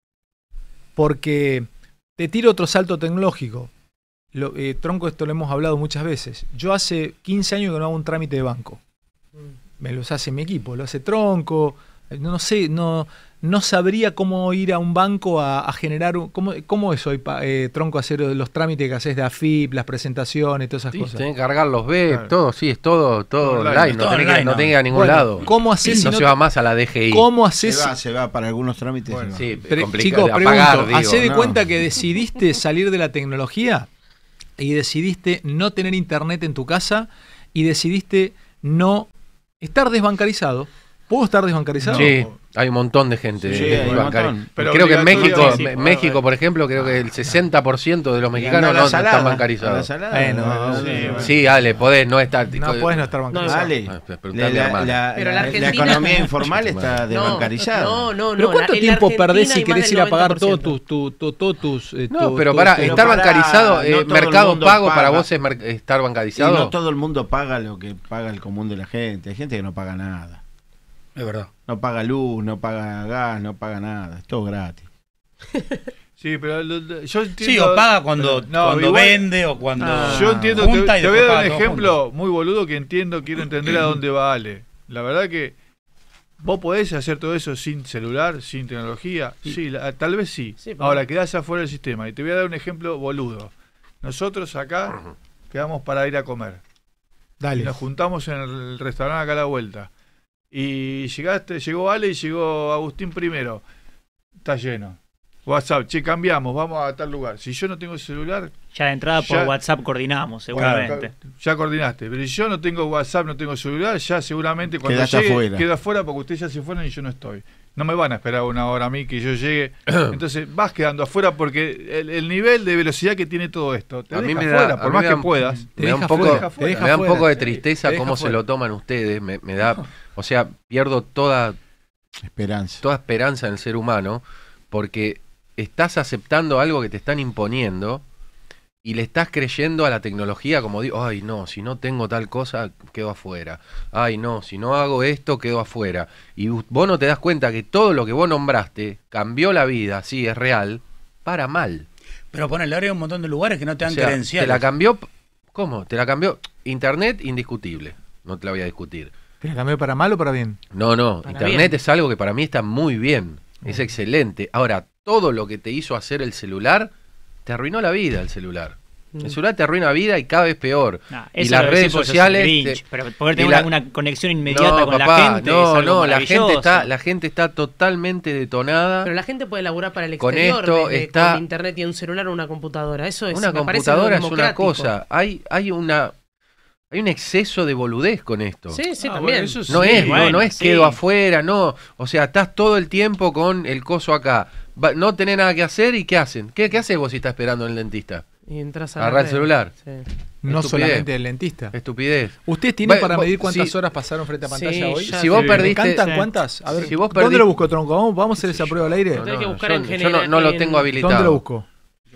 Porque te tiro otro salto tecnológico. Lo, eh, tronco, esto lo hemos hablado muchas veces. Yo hace quince años que no hago un trámite de banco. Me los hace mi equipo, lo hace Tronco. No sé, no, no sabría cómo ir a un banco a, a generar un... ¿Cómo, cómo es hoy, pa- eh, Tronco, hacer los trámites que haces de A F I P, las presentaciones, todas esas Sí, cosas? tenés que cargar los B, Claro. todo, sí, es todo, todo Online, online, es no todo tenés que, online, no no. tenés que ir a ningún Bueno, lado. ¿Cómo haces si no no se te- va más a la D G I. ¿Cómo Se haces? va, se va, para algunos trámites Bueno, se va. Sí, Pre- complicado, chicos, de pregunto, apagar, digo, hacé de no. cuenta que decidiste salir de la tecnología y decidiste no tener internet en tu casa y decidiste no estar desbancarizado. ¿Puedo estar desbancarizado? Sí, hay un montón de gente Sí, de- hay un bancaria. montón. Pero Creo que en México, obligatorio, me- sí, México, bueno. por ejemplo, creo que el sesenta por ciento de los Y mexicanos anda no, a la no salada, están a la bancarizados. salada, Bueno, no, sí, bueno. Sí, Ale, podés no estar. No puedes no estar bancarizado. Dale. Ah, La, preguntale a mi la- hermano. la- Pero la la- la Argentina- economía informal está No, desbancarizada. No, no, no. ¿Pero cuánto La- en la tiempo perdés Argentina si hay más querés del ir a pagar noventa todo por ciento. tu, tu, tu- todo tus... eh, No, tu- pero tu- pará, tu- estar pará, bancarizado, no eh, todo el Mercado mundo Pago para paga. vos es mer- estar Y bancarizado. no todo el mundo paga lo que paga el común de la gente. Hay gente que no paga nada. Es verdad. No paga luz, no paga gas, no paga nada. Es todo gratis. Sí, pero lo- lo- yo entiendo. Sí, o paga cuando, pero- no, cuando igual- vende o cuando. Ah. Yo entiendo, te, junta y te voy a después dar paga un todo ejemplo muy boludo que entiendo, quiero entender a dónde va Ale. La verdad que vos podés hacer todo eso sin celular, sin tecnología. Sí, la- tal vez sí. Sí, pero- Ahora quedás afuera del sistema. Y te voy a dar un ejemplo boludo. Nosotros acá quedamos para ir a comer. Y Dale. nos juntamos en el restaurante acá a la vuelta. Y llegaste, llegó Ale y llegó Agustín primero. Está lleno. WhatsApp, che, cambiamos, vamos a tal lugar. Si yo no tengo celular, Ya de entrada por Ya- WhatsApp coordinamos, seguramente. ya coordinaste. Pero si yo no tengo WhatsApp, no tengo celular, ya seguramente cuando Quedaste llegue, afuera. quedo afuera porque ustedes ya se fueron y yo no estoy. No me van a esperar una hora a mí que yo llegue. Entonces vas quedando afuera porque el, el nivel de velocidad que tiene todo esto te A mí deja me da- afuera, a por mí más me que da- puedas. Me da un deja poco, fuera, te me deja da un fuera. poco de tristeza Te deja cómo se fuera. lo toman ustedes. Me, me da, o sea, pierdo toda, Esperanza. toda esperanza en el ser humano porque estás aceptando algo que te están imponiendo y le estás creyendo a la tecnología como digo, ay no, si no tengo tal cosa, quedo afuera. Ay no, si no hago esto, quedo afuera. Y vos no te das cuenta que todo lo que vos nombraste cambió la vida, sí, es real, para mal. Pero ponele, ahora hay un montón de lugares que no te O dan sea, credenciales. te la cambió, ¿cómo? Te la cambió. Internet, indiscutible, no te la voy a discutir. ¿Te la cambió para mal o para bien? No, no, Para Internet bien. es algo que para mí está muy bien, es excelente. Ahora, todo lo que te hizo hacer el celular, te arruinó la vida el celular. El celular te arruina la vida y cada vez peor. Nah, y eso las lo redes decís vos sos sociales... Grinch, te- pero poder y tener la- una, una conexión inmediata No, con papá, la gente no, es algo no, la gente maravilloso. está, la gente está totalmente detonada. Pero la gente puede laburar para el Con exterior esto desde- está- con internet y un celular o una computadora. Eso es Una me parece lo computadora es una democrático. cosa. Hay, hay una, hay un exceso de boludez con esto. Sí, sí, Ah, también. bueno, eso sí. No es, bueno, no, no es sí. quedo afuera, no. O sea, estás todo el tiempo con el coso acá. Va- no tenés nada que hacer y ¿qué hacen? ¿Qué, qué haces vos si estás esperando en el dentista? Y entras a la Agarrar el red. celular. Sí. No Estupidez. solamente el dentista. Estupidez. ¿Ustedes tienen Va- para vos- medir cuántas si- horas pasaron frente a pantalla Sí, hoy? ya Si vos Sí. perdiste... ¿Me cantan Sí. cuántas? A ver, Si vos ¿dónde perdí- lo busco, Tronco? Vamos, vamos a hacer esa prueba al aire. Lo tenés que no, buscar yo, en yo general. no, no lo en- tengo habilitado. ¿Dónde lo busco?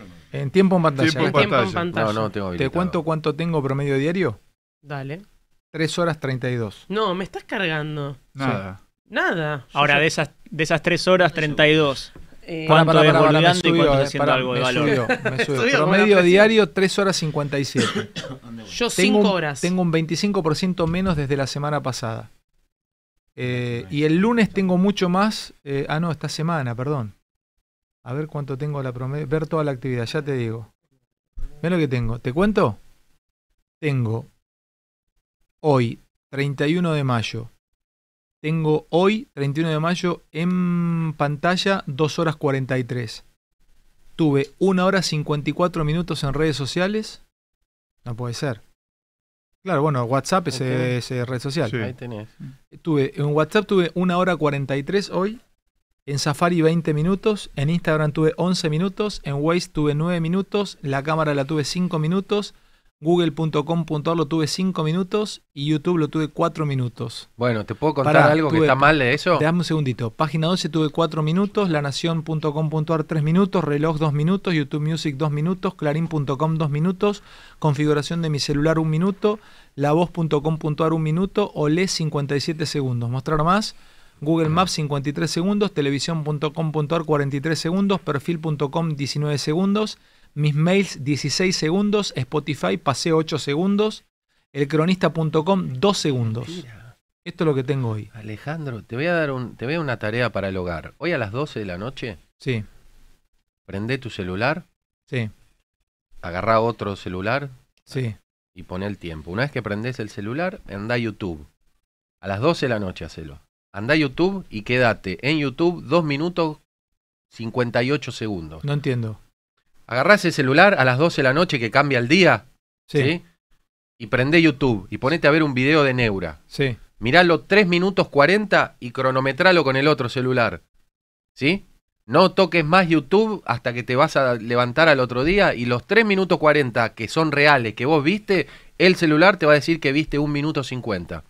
En tiempo en pantalla. Tiempo en Tiempo en pantalla. pantalla. No, no tengo ¿Te habilitado. cuento cuánto tengo promedio diario? Dale. tres horas treinta y dos. No, me estás cargando. Nada. Nada. Yo Ahora, ya- de esas, de esas tres horas, treinta y dos. eh, ¿Cuánto Pará, pará, es pará, pará, boludeando y me cuánto subió, está haciendo pará, algo de me valor? subió, me subió. Subió como la Promedio presión. diario tres horas cincuenta y siete. yo Tengo cinco un, horas. tengo un veinticinco por ciento menos desde la semana pasada. Eh, y el lunes tengo mucho más. eh, ah, no, esta semana, perdón. A ver cuánto tengo la promedio. Ver toda la actividad, ya te digo. Ve lo que tengo. ¿Te cuento? Tengo hoy, treinta y uno de mayo. Tengo hoy, treinta y uno de mayo, en pantalla dos horas cuarenta y tres. Tuve una hora cincuenta y cuatro minutos en redes sociales. No puede ser. Claro, bueno, WhatsApp es, Ok. es, eh, red social. Sí. Ahí tenés. Tuve, en WhatsApp tuve una hora cuarenta y tres hoy. En Safari veinte minutos. En Instagram tuve once minutos. En Waze tuve nueve minutos. La cámara la tuve cinco minutos. Google punto com punto ar lo tuve cinco minutos. Y YouTube lo tuve cuatro minutos. Bueno, ¿te puedo contar Pará, algo que tuve- está mal de eso? Dame un segundito. Página doce tuve cuatro minutos. La Nación punto com punto ar tres minutos. Reloj dos minutos. YouTube Music dos minutos. Clarín punto com dos minutos. Configuración de mi celular un minuto. La Voz punto com punto ar un minuto. Olé cincuenta y siete segundos. Mostrar más. Google Maps cincuenta y tres segundos. Televisión punto com punto ar cuarenta y tres segundos. Perfil punto com diecinueve segundos. Mis mails dieciséis segundos. Spotify pasé ocho segundos. Elcronista punto com dos segundos. Mentira. Esto es lo que tengo hoy. Alejandro, te voy a dar un, te voy a dar una tarea para el hogar. Hoy a las doce de la noche, Sí, prende tu celular, sí, agarrá otro celular sí. y poné el tiempo. Una vez que prendés el celular, andá a YouTube. A las doce de la noche hacelo. Andá a YouTube y quédate en YouTube dos minutos cincuenta y ocho segundos. No entiendo. Agarrá ese celular a las doce de la noche que cambia el día, Sí, ¿sí? Y prendé YouTube y ponete a ver un video de Neura. sí. Miralo tres minutos cuarenta y cronometralo con el otro celular. ¿Sí? No toques más YouTube hasta que te vas a levantar al otro día y los tres minutos cuarenta que son reales, que vos viste, el celular te va a decir que viste un minuto cincuenta.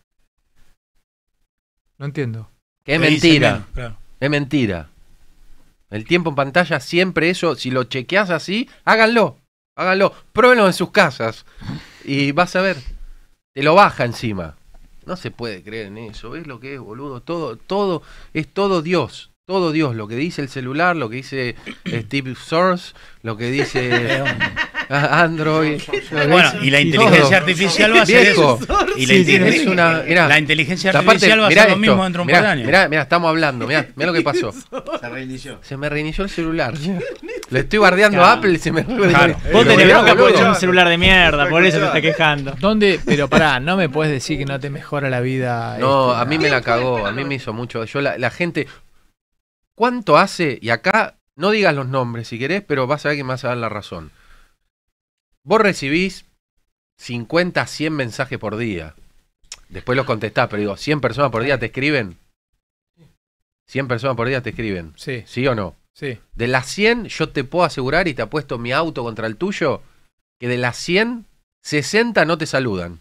No entiendo. Que es Te dice mentira, menos, claro. es mentira. El tiempo en pantalla siempre eso, si lo chequeás así, háganlo, háganlo, pruébenlo en sus casas y vas a ver, te lo baja encima. No se puede creer en eso, ¿ves lo que es, boludo? Todo, todo, es todo Dios, todo Dios, lo que dice el celular, lo que dice Steve Source, lo que dice Android. lo que Bueno, dice- y la todo. inteligencia artificial va a hacer Viejo. eso. Y la, Sí, inteligencia, es una- mirá. la inteligencia Aparte, artificial va a mirá hacer lo esto, mismo dentro de un mirá, par de años. Mirá, mirá, estamos hablando, mirá, mirá lo que pasó. Se reinició. Se me reinició el celular. Le estoy bardeando Claro. a Apple y se me Claro. Vos Eh, tenés mirá, bronca porque boludo. tenés un celular de mierda, por eso te está quejando. ¿Dónde? Pero pará, no me puedes decir que no te mejora la vida. No, este, a mí me la cagó, a mí me hizo mucho. Yo la, la gente, ¿cuánto hace? Y acá no digas los nombres si querés, pero vas a ver que me vas a dar la razón. Vos recibís cincuenta, cien mensajes por día. Después los contestás, pero digo, ¿cien personas por día te escriben? ¿cien personas por día te escriben? Sí. ¿Sí o no? Sí. De las cien, yo te puedo asegurar, y te apuesto mi auto contra el tuyo, que de las cien, sesenta no te saludan.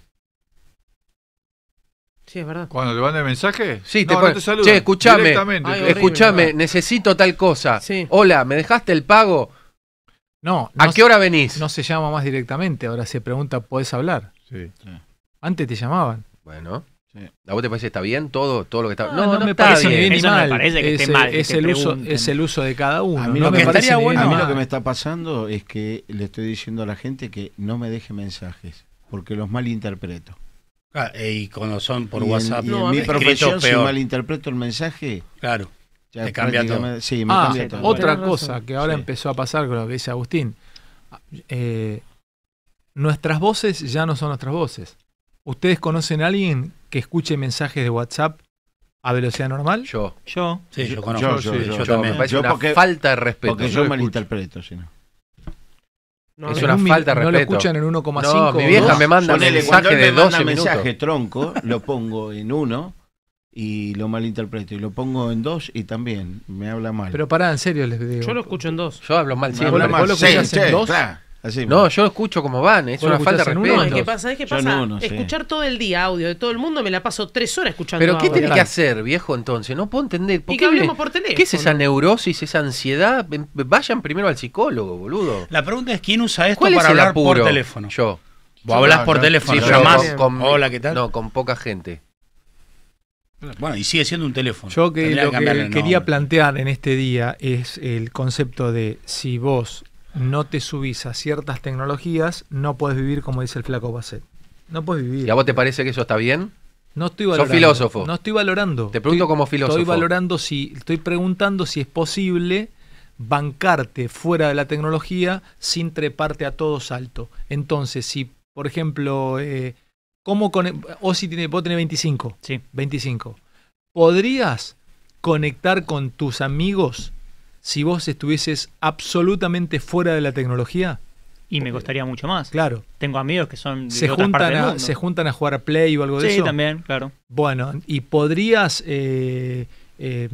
Sí, es verdad. Cuando te mandan mensaje, Sí, no, te no ponen, te saludan. che, escuchame, Directamente. Ay, te- horrible. escuchame, Ah. necesito tal cosa. Sí. Hola, ¿me dejaste el pago? No, ¿A no qué hora venís? No se llama más directamente, ahora se pregunta, ¿podés hablar? Sí. Antes te llamaban. Bueno, Sí. ¿a vos te parece está bien todo, todo lo que está? Ah, No, no, me está parece bien. ni bien ni Eso no me mal. parece que es, esté mal, que es te el uso, pregunten. es el uso de cada uno. A mí no lo me que parece estaría ni bien bueno- ni A mí mal. lo que me está pasando es que le estoy diciendo a la gente que no me deje mensajes, porque los malinterpreto. Ah, y cuando son por Y en- WhatsApp, y en, No, a mi mí- profesión, escrito si peor. malinterpreto el mensaje, Claro. ya Te cambia prácticamente- Sí, me Ah, cambia todo. otra Tenés cosa razón. que ahora Sí. empezó a pasar con lo que dice Agustín. Eh, nuestras voces ya no son nuestras voces. ¿Ustedes conocen a alguien que escuche mensajes de WhatsApp a velocidad normal? Yo, Yo. Sí, yo Yo- conozco. yo- sí, yo- yo, yo- yo, también. me parece Yo una porque- falta de respeto. Porque yo yo escucho. malinterpreto, si no. No, Es no. una En un falta de mi- ¿No lo respeto. escuchan en uno coma cinco? No, mi vieja me manda Ponele, cuando mensaje él de me manda doce minutos. mensaje tronco, lo pongo en uno y lo malinterpreto. Y lo pongo en dos y también me habla mal. Pero pará, en serio les digo. Yo lo escucho en dos. Yo hablo mal me siempre. habla ¿Vos mal. lo Sí, escuchás en sí, dos? claro, así No, mismo. yo escucho como van, es ¿Vos lo una falta de escuchás en respeto. uno? No, es que Dos. pasa, es que Yo pasa. en uno, sí. Escuchar todo el día audio de todo el mundo me la paso tres horas escuchando Pero ¿qué audio. tenés que hacer, viejo, entonces? No puedo entender. ¿Por Y qué, que hablemos me- por teléfono. ¿Qué es esa neurosis, esa ansiedad? Ven- Vayan primero al psicólogo, boludo. La pregunta es, ¿quién usa esto ¿Cuál es para el hablar apuro? por teléfono? Yo. Vos hablás No, por yo- teléfono, Sí, yo pero llamás. con, con- Hola, ¿qué tal? No, con poca gente. Bueno, y sigue siendo un teléfono. Yo que Tendría lo que cambiarle el quería nombre. plantear en este día es el concepto de si vos no te subís a ciertas tecnologías, no puedes vivir como dice el flaco Basset. No puedes vivir. ¿Y a vos te parece que eso está bien? No estoy Sos valorando. filósofo. No estoy valorando. Te pregunto Estoy- como filósofo. Estoy valorando si, estoy preguntando si es posible bancarte fuera de la tecnología sin treparte a todo salto. Entonces, si, por ejemplo, eh, ¿cómo con, o si tiene, vos tenés veinticinco, Sí. veinticinco, ¿podrías conectar con tus amigos si vos estuvieses absolutamente fuera de la tecnología? Y me costaría mucho más. Claro. Tengo amigos que son de Se otras partes juntan, del a, mundo. se juntan a jugar a Play o algo de Sí, eso. también, claro. Bueno, ¿y podrías eh, eh,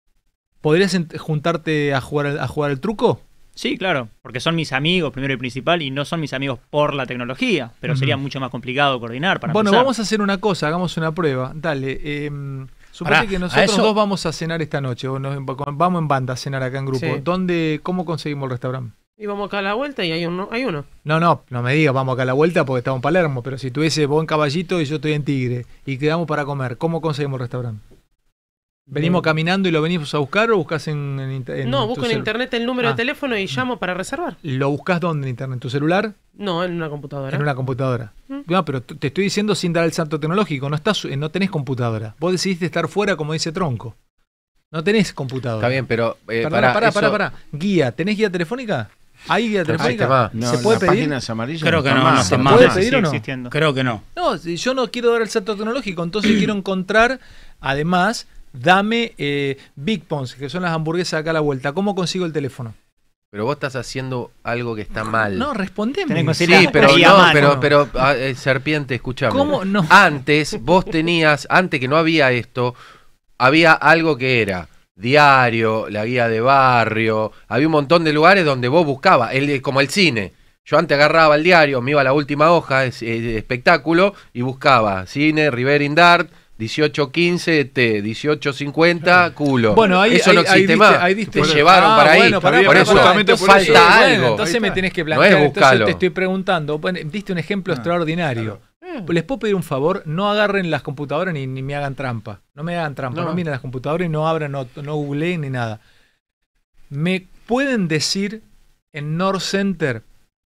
podrías ent- juntarte a jugar al- a jugar al truco? Sí, claro, porque son mis amigos primero y principal y no son mis amigos por la tecnología, pero Ujú. sería mucho más complicado coordinar para Bueno, empezar. vamos a hacer una cosa, hagamos una prueba. Dale, eh, suponte Pará, que a nosotros eso- dos vamos a cenar esta noche, o nos- vamos en banda a cenar acá en grupo. Sí. ¿Dónde, cómo conseguimos el restaurante? Y vamos acá a la vuelta y hay uno. Hay uno. No, no, no me digas, vamos acá a la vuelta porque estamos en Palermo, pero si tuviese vos en Caballito y yo estoy en Tigre y quedamos para comer, ¿cómo conseguimos el restaurante? ¿Venimos Bien. caminando y lo venimos a buscar o buscas en, en, inter- en No, tu busco en celu- internet el número Ah. de teléfono y llamo para reservar. ¿Lo buscas dónde en internet? ¿En tu celular? No, en una computadora. En una computadora. Mm. No, pero t- te estoy diciendo sin dar el salto tecnológico. No estás, eh, no tenés computadora. Vos decidiste estar fuera, como dice Tronco. No tenés computadora. Está bien, pero. Eh, Pará, pará, pará, eso- pará, pará. Guía. ¿Tenés guía telefónica? ¿Hay guía Ahí telefónica? está más. No, ¿Se puede las pedir? páginas amarillas Creo que están no, no más. está ¿Se más. puede Sí, pedir o no? existiendo. Creo que no. No, si yo no quiero dar el salto tecnológico, entonces quiero encontrar, además, dame eh, Big Pons, que son las hamburguesas acá a la vuelta. ¿Cómo consigo el teléfono? Pero vos estás haciendo algo que está mal. No, respondeme. Tenés que Sí, conseguir la- pero la guía a no, mano. pero, pero ah, eh, Serpiente, escuchame. ¿Cómo no? Antes vos tenías, antes que no había esto, había algo que era diario, la guía de barrio, había un montón de lugares donde vos buscabas, el, como el cine. Yo antes agarraba el diario, me iba a la última hoja, es, es, espectáculo, y buscaba cine, Rivera Dart, dieciocho quince T, dieciocho cincuenta culo. Bueno, ahí, eso ahí- no ahí existe diste- más. ahí diste- Te llevaron Ah, para ahí. bueno, pará, por pará, eso pará. justamente entonces por eso. falta Sí, algo. bueno, entonces Ahí me está. tenés que No plantear. es Entonces buscalo. te estoy preguntando. Bueno, diste un ejemplo Ah, extraordinario. Les puedo pedir un favor, no agarren las computadoras ni, ni me hagan trampa. No me hagan trampa, no, No. miren las computadoras y no abran, no, no googleen ni nada. ¿Me pueden decir en North Center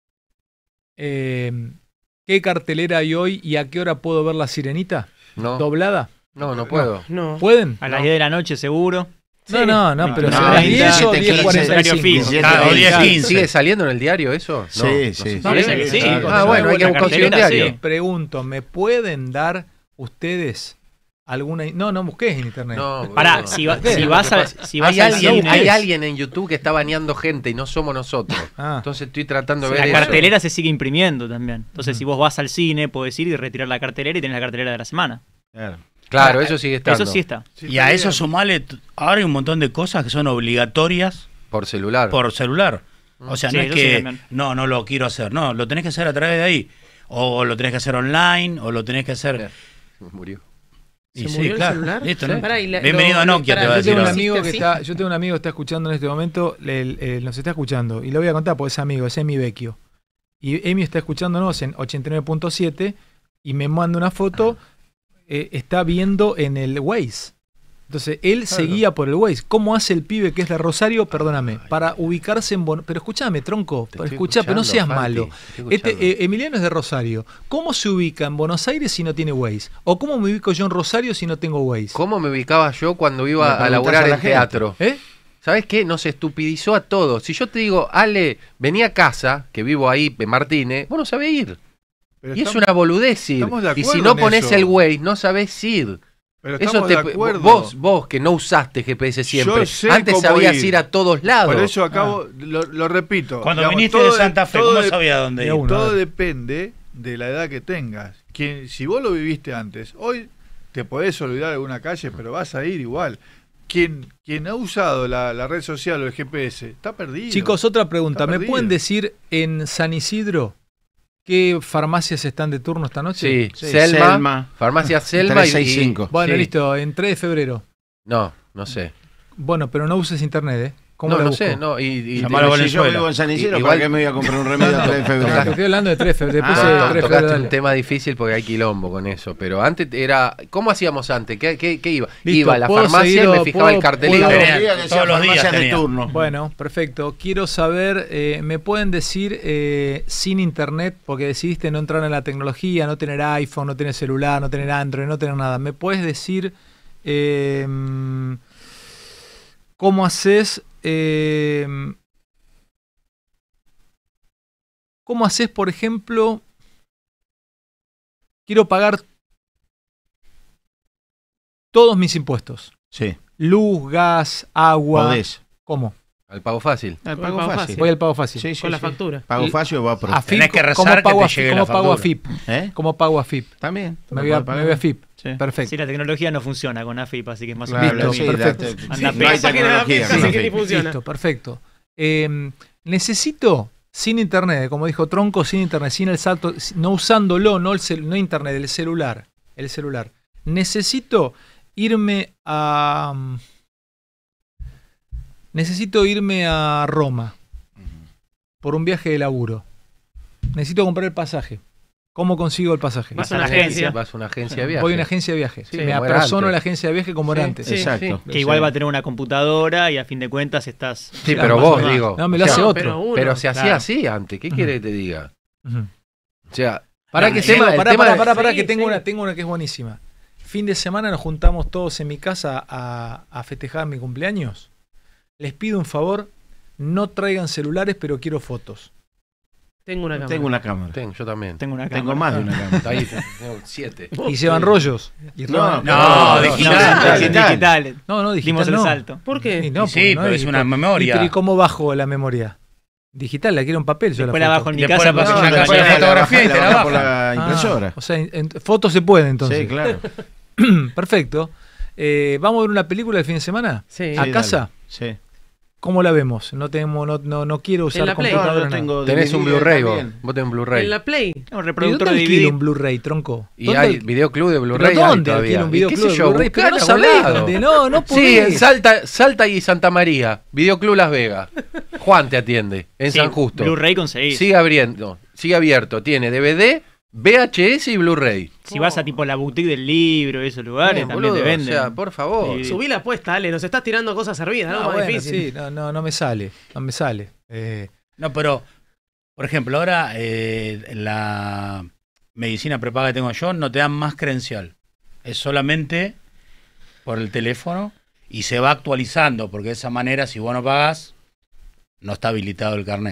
eh, qué cartelera hay hoy y a qué hora puedo ver la sirenita No, doblada? no, no puedo. No. ¿Pueden? A las diez de la noche seguro. No, no, no, No, pero no, será no, las diez o diecisiete, diez cuarenta y horario cinco. fijo. Claro, diez, ¿Sigue- quince. ¿Sigue saliendo en el diario eso? Sí, No, no sí, sé. sí. Parece que sí. Sí, Ah, bueno, hay que La conseguir un cartelera, diario. sí. Pregunto, ¿me pueden dar ustedes alguna... No, no busques en internet. No, Pará, boludo. si, va- ¿Qué? si Lo vas que a, pasa- si vas hay, al alguien, cine, hay alguien en YouTube que está baneando gente y no somos nosotros. Ah. Entonces estoy tratando de la ver eso. cartelera se sigue imprimiendo también. Entonces, si vos vas al cine, podés ir y retirar la cartelera y tenés la cartelera de la semana. Claro. Claro, eso sigue estando. Eso sí está. Sí, Y a está eso bien. sumale, t- ahora hay un montón de cosas que son obligatorias Por celular. por celular. O sea, Sí, no es eso sí que, también. no, no lo quiero hacer. No, lo tenés que hacer a través de ahí. O lo tenés que hacer online, o lo tenés que hacer... Murió. Y ¿Se sí, murió el claro. celular? Listo, Sí. ¿no? Pará, y la- Bienvenido lo- a Nokia, pará, te va a Yo decir tengo, un ahora. amigo que ¿Así? está, yo tengo un amigo que está escuchando en este momento, le- le- nos está escuchando, y lo voy a contar porque es amigo, es Emi Vecchio. Y Emi está escuchándonos en ochenta y nueve punto siete y me manda una foto, eh, está viendo en el Waze. Entonces, él Claro. seguía por el Waze. ¿Cómo hace el pibe que es de Rosario? Perdóname, para ubicarse en... Bon- Pero escúchame, tronco, Te estoy escucha, pero no seas escuchando, malo. Fanti, te estoy Este, escuchando. eh, Emiliano es de Rosario. ¿Cómo se ubica en Buenos Aires si no tiene Waze? ¿O cómo me ubico yo en Rosario si no tengo Waze? ¿Cómo me ubicaba yo cuando Le iba a preguntás laburar a la en gente. teatro? ¿Eh? ¿Sabes qué? Nos estupidizó a todos. Si yo te digo, Ale, vení a casa, que vivo ahí en Martínez, vos no sabés ir. Pero Y es estamos- una boludez ir. estamos de Y si acuerdo no en pones eso. el Waze, no sabés ir. pero Eso estamos te, de acuerdo. vos, vos que no usaste G P S siempre, Yo sé antes cómo sabías ir. ir. a todos lados. Por eso acabo, lo, lo repito. Cuando digamos, viniste todo de Santa Fe, todo ¿cómo de- sabías dónde de ir? uno. Todo a ver. depende de la edad que tengas. Que, si vos lo viviste antes, hoy te podés olvidar de alguna calle, pero vas a ir igual. Quien, quien ha usado la, la red social o el G P S está perdido. Chicos, otra pregunta. Está ¿Me perdido. pueden decir en San Isidro qué farmacias están de turno esta noche? Sí, Sí, Selma, Selma. Farmacia Selma y- trescientos sesenta y cinco. Bueno, sí. listo, en tres de febrero. No, no sé. Bueno, pero no uses internet, ¿eh? ¿Cómo No, la no busco? sé, no, y, y- Llamalo a Si yo Valenzuela. vivo en San Isidro, Igual- ¿para qué me voy a comprar un remedio a tres de No, febrero? te estoy hablando de tres de febrero. Después Ah, de to- tres de febrero, tocaste dale. un tema difícil porque hay quilombo con eso, pero antes era, ¿cómo hacíamos antes? ¿Qué, qué- qué iba? Listo, iba a la ¿puedo farmacia y seguir me o fijaba el puedo- cartelito. puedo- Todos los días que Todos sea los días farmacia de tenía. turno. Bueno, perfecto. Quiero saber, eh, ¿me pueden decir eh, sin internet, porque decidiste no entrar en la tecnología, no tener iPhone, no tener celular, no tener Android, no tener nada? ¿Me puedes decir eh, cómo haces... eh, ¿Cómo haces, por ejemplo, quiero pagar todos mis impuestos? Sí, Luz, gas, agua. podés. ¿Cómo? Al pago fácil. Al Pago pago fácil. fácil. Voy al pago fácil. Sí, sí, Con la sí. factura. Pago Y- fácil o va pro. A F I P, Tenés que rezar ¿cómo que pago te a F I P? llegue ¿Cómo la pago a factura. F I P? ¿Eh? ¿Cómo pago a F I P? También. Me voy a, me voy a F I P. Sí. Perfecto. Sí, la tecnología no funciona con A F I P, así que es más o Claro, menos lo Listo, mismo. sí, perfecto. date- Anda, sí, no hay pesa que nada, tecnología pesa con que la ni F I P. funciona. Listo, perfecto. Eh, necesito, sin internet, como dijo Tronco, sin internet, sin el salto, no usándolo, no, el cel- no internet, el celular. El celular. Necesito irme a... Necesito irme a Roma por un viaje de laburo. Necesito comprar el pasaje. ¿Cómo consigo el pasaje? Vas a una agencia. Vas a una agencia de viaje. Voy a una agencia de viaje. Sí, me como era apersono a antes. la agencia de viaje como era Sí, antes. sí. Exacto. Que igual va a tener una computadora y a fin de cuentas estás... Sí, Claro, pero más vos, o menos. digo. No, me o lo sea, hace No, otro. pero uno. Pero se hacía Claro. así antes. ¿Qué Ujú. quiere que te diga? Ujú. O sea, Pará que el tengo, tema- el pará, tema pará, de- pará, pará, Sí, que tengo sí. una, tengo una que es buenísima. Fin de semana nos juntamos todos en mi casa a, a festejar mi cumpleaños. Les pido un favor, no traigan celulares, pero quiero fotos. Tengo una cámara. Tengo una cámara. Tengo, yo también. Tengo una cámara. Tengo más de una cámara. Ahí tengo siete. Y llevan rollos. Y No, roban- No, no, digital. no, Digital. digital. no, no, digital Dimos el no. salto. ¿Por qué? Y no, Sí, porque no pero es una digital. memoria. ¿Y, pero ¿y cómo bajo la memoria? Digital, la quiero en papel. yo Después la la foto. bajo en mi Después casa. la porque paso yo en no la la calle. llevo. fotografía y te la baja por baja. la Ah, impresora. o sea, en, en- fotos se pueden entonces. Sí, claro. Perfecto. Eh, ¿Vamos a ver una película el fin de semana? Sí. ¿A Sí, casa? dale. Sí. ¿Cómo la vemos? No tenemos, no, no, no quiero usar En la Play. computadora. No, no nada. tengo Tenés un D V D Blu-ray vos. también. Vos tenés un Blu-ray. En la Play. Un ¿Y dónde reproductor de alquilo D V D. un Blu-ray, tronco? Y ¿Dónde hay al- videoclub de Blu-ray. ¿Pero hay dónde todavía. alquilo un ¿Y qué videoclub sé de yo? Blu-ray? Pero no Buscá en sabés algún lado. dónde, no, no Sí, podés. en Salta, Salta y Santa María. Videoclub Las Vegas. Juan te atiende. En Sí, San Justo. Blu-ray conseguís. Sigue abriendo. Sigue abierto. Tiene D V D, V H S y Blu-ray. Si vas a tipo la boutique del libro y esos lugares, Bien, también boludo, te venden. O sea, por favor. Sí. Subí la apuesta, Ale. Nos estás tirando cosas servidas, ¿no? No, Más bueno, difícil. sí, no, no, no me sale. No me sale. Eh, No, pero, por ejemplo, ahora eh, la medicina prepaga que tengo yo no te dan más credencial. Es solamente por el teléfono y se va actualizando, porque de esa manera, si vos no pagás, no está habilitado el carnet.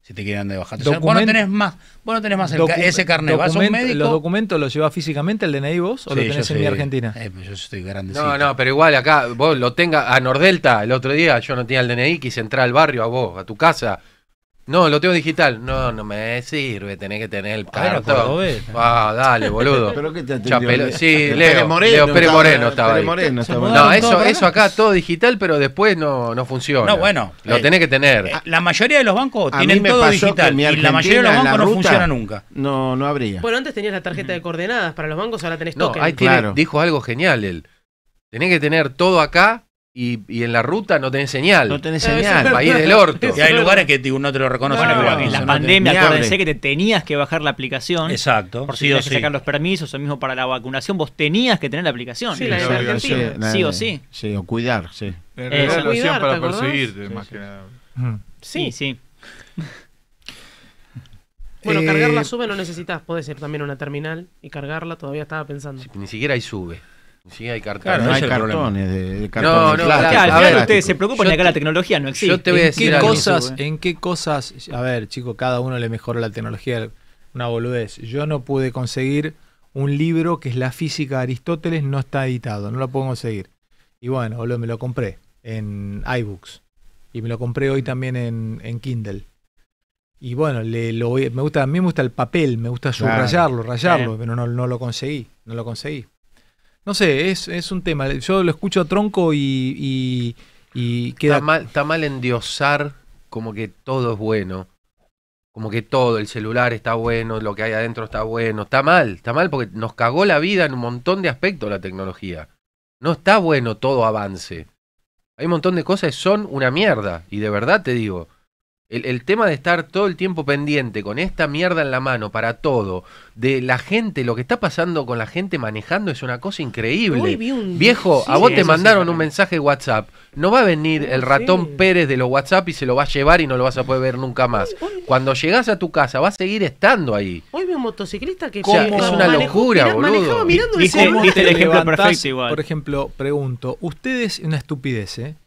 Si te quieren de baja. Document- Vos no tenés más, vos no tenés más el, Docu- ese carnet. Vas a un document- médico. ¿Los documentos los llevas físicamente el D N I vos o Sí, lo yo tenés en soy- mi Argentina? Eh, pues yo estoy grandecito. No, no, pero igual acá, vos lo tenga a Nordelta, el otro día yo no tenía el D N I, quise entrar al barrio a vos, a tu casa. No, lo tengo digital. No, no me sirve, tenés que tener el Ah, era cartón. cordobés. Ah, dale, boludo. ¿Pero qué te atendió? Chapelo- sí, Pérez Leo, Moreno Leo Pérez estaba- Moreno estaba Pérez ahí. Moreno Se estaba- No, mudaron todo eso, para eso acá. acá todo digital, pero después no, no funciona. No, bueno, Lo eh, tenés que tener. Eh, La mayoría de los bancos A mí tienen me todo pasó digital que mi y la mayoría de los Argentina en la bancos no ruta- funciona nunca. No, no habría. Bueno, antes tenías la tarjeta de coordenadas para los bancos, ahora tenés No, token. ahí tiene, Claro. dijo algo genial él. Tenés que tener todo acá y, y en la ruta no tenés señal. No tenés Pero eso señal. es País del orto. Y hay lugares que digo, no te lo reconocen. No, en el bueno, banco, en la eso no te- pandemia, ni acuérdense abre. que te tenías que bajar la aplicación. Exacto, Por si sí o tenías que sí. sacar los permisos, o mismo para la vacunación, vos tenías que tener la aplicación. Sí, la de Sí, la sí, Argentina. la Sí de- o sí. Sí, o cuidar, sí. En Eso. realidad lo hacían Cuidar, para ¿te acordás? perseguirte, Sí, más sí. que nada. Ujú. Sí, sí. Bueno, Eh, cargar la sube no necesitas. Podés ir también a una terminal y cargarla. Todavía estaba pensando. Ni siquiera hay sube. Ni siquiera hay cartón. Claro, no ese hay es el problema. cartones de, de No, cartones no, de claro, plástico, Claro, al a final ver, ustedes se plástico. preocupan yo de que te- la tecnología no existe. yo te voy a ¿En decir qué algo. cosas, Sube. en qué cosas, a ver, chicos, cada uno le mejora la tecnología, una boludez. Yo no pude conseguir un libro que es La física de Aristóteles, no está editado, no lo puedo conseguir. Y bueno, boludo, me lo compré en iBooks y me lo compré hoy también en, en Kindle. Y bueno, le, lo voy- me gusta, a mí me gusta el papel, me gusta Claro. subrayarlo, rayarlo, Sí. pero no, no lo conseguí, no lo conseguí. No sé, es, es un tema. Yo lo escucho a Tronco y, y, y queda Está mal, está mal endiosar como que todo es bueno. Como que todo, el celular está bueno, lo que hay adentro está bueno. Está mal, está mal porque nos cagó la vida en un montón de aspectos la tecnología. No está bueno todo avance. Hay un montón de cosas que son una mierda. Y de verdad te digo, el, el tema de estar todo el tiempo pendiente con esta mierda en la mano para todo, de la gente, lo que está pasando con la gente manejando es una cosa increíble. Hoy vi un- Viejo, Sí, a vos sí, te eso mandaron sí, un también. mensaje de WhatsApp. No va a venir el Sí. ratón Pérez de los WhatsApp y se lo va a llevar y no lo vas a poder ver nunca más. Hoy- Cuando llegás a tu casa va a seguir estando ahí. Hoy vi un motociclista que ¿Cómo? que Es una locura, mira- boludo. manejaba mirando el ¿Viste? celular. ¿Viste el te ejemplo levantás, perfecto igual? Por ejemplo, pregunto, ¿ustedes, una estupidez, ¿eh?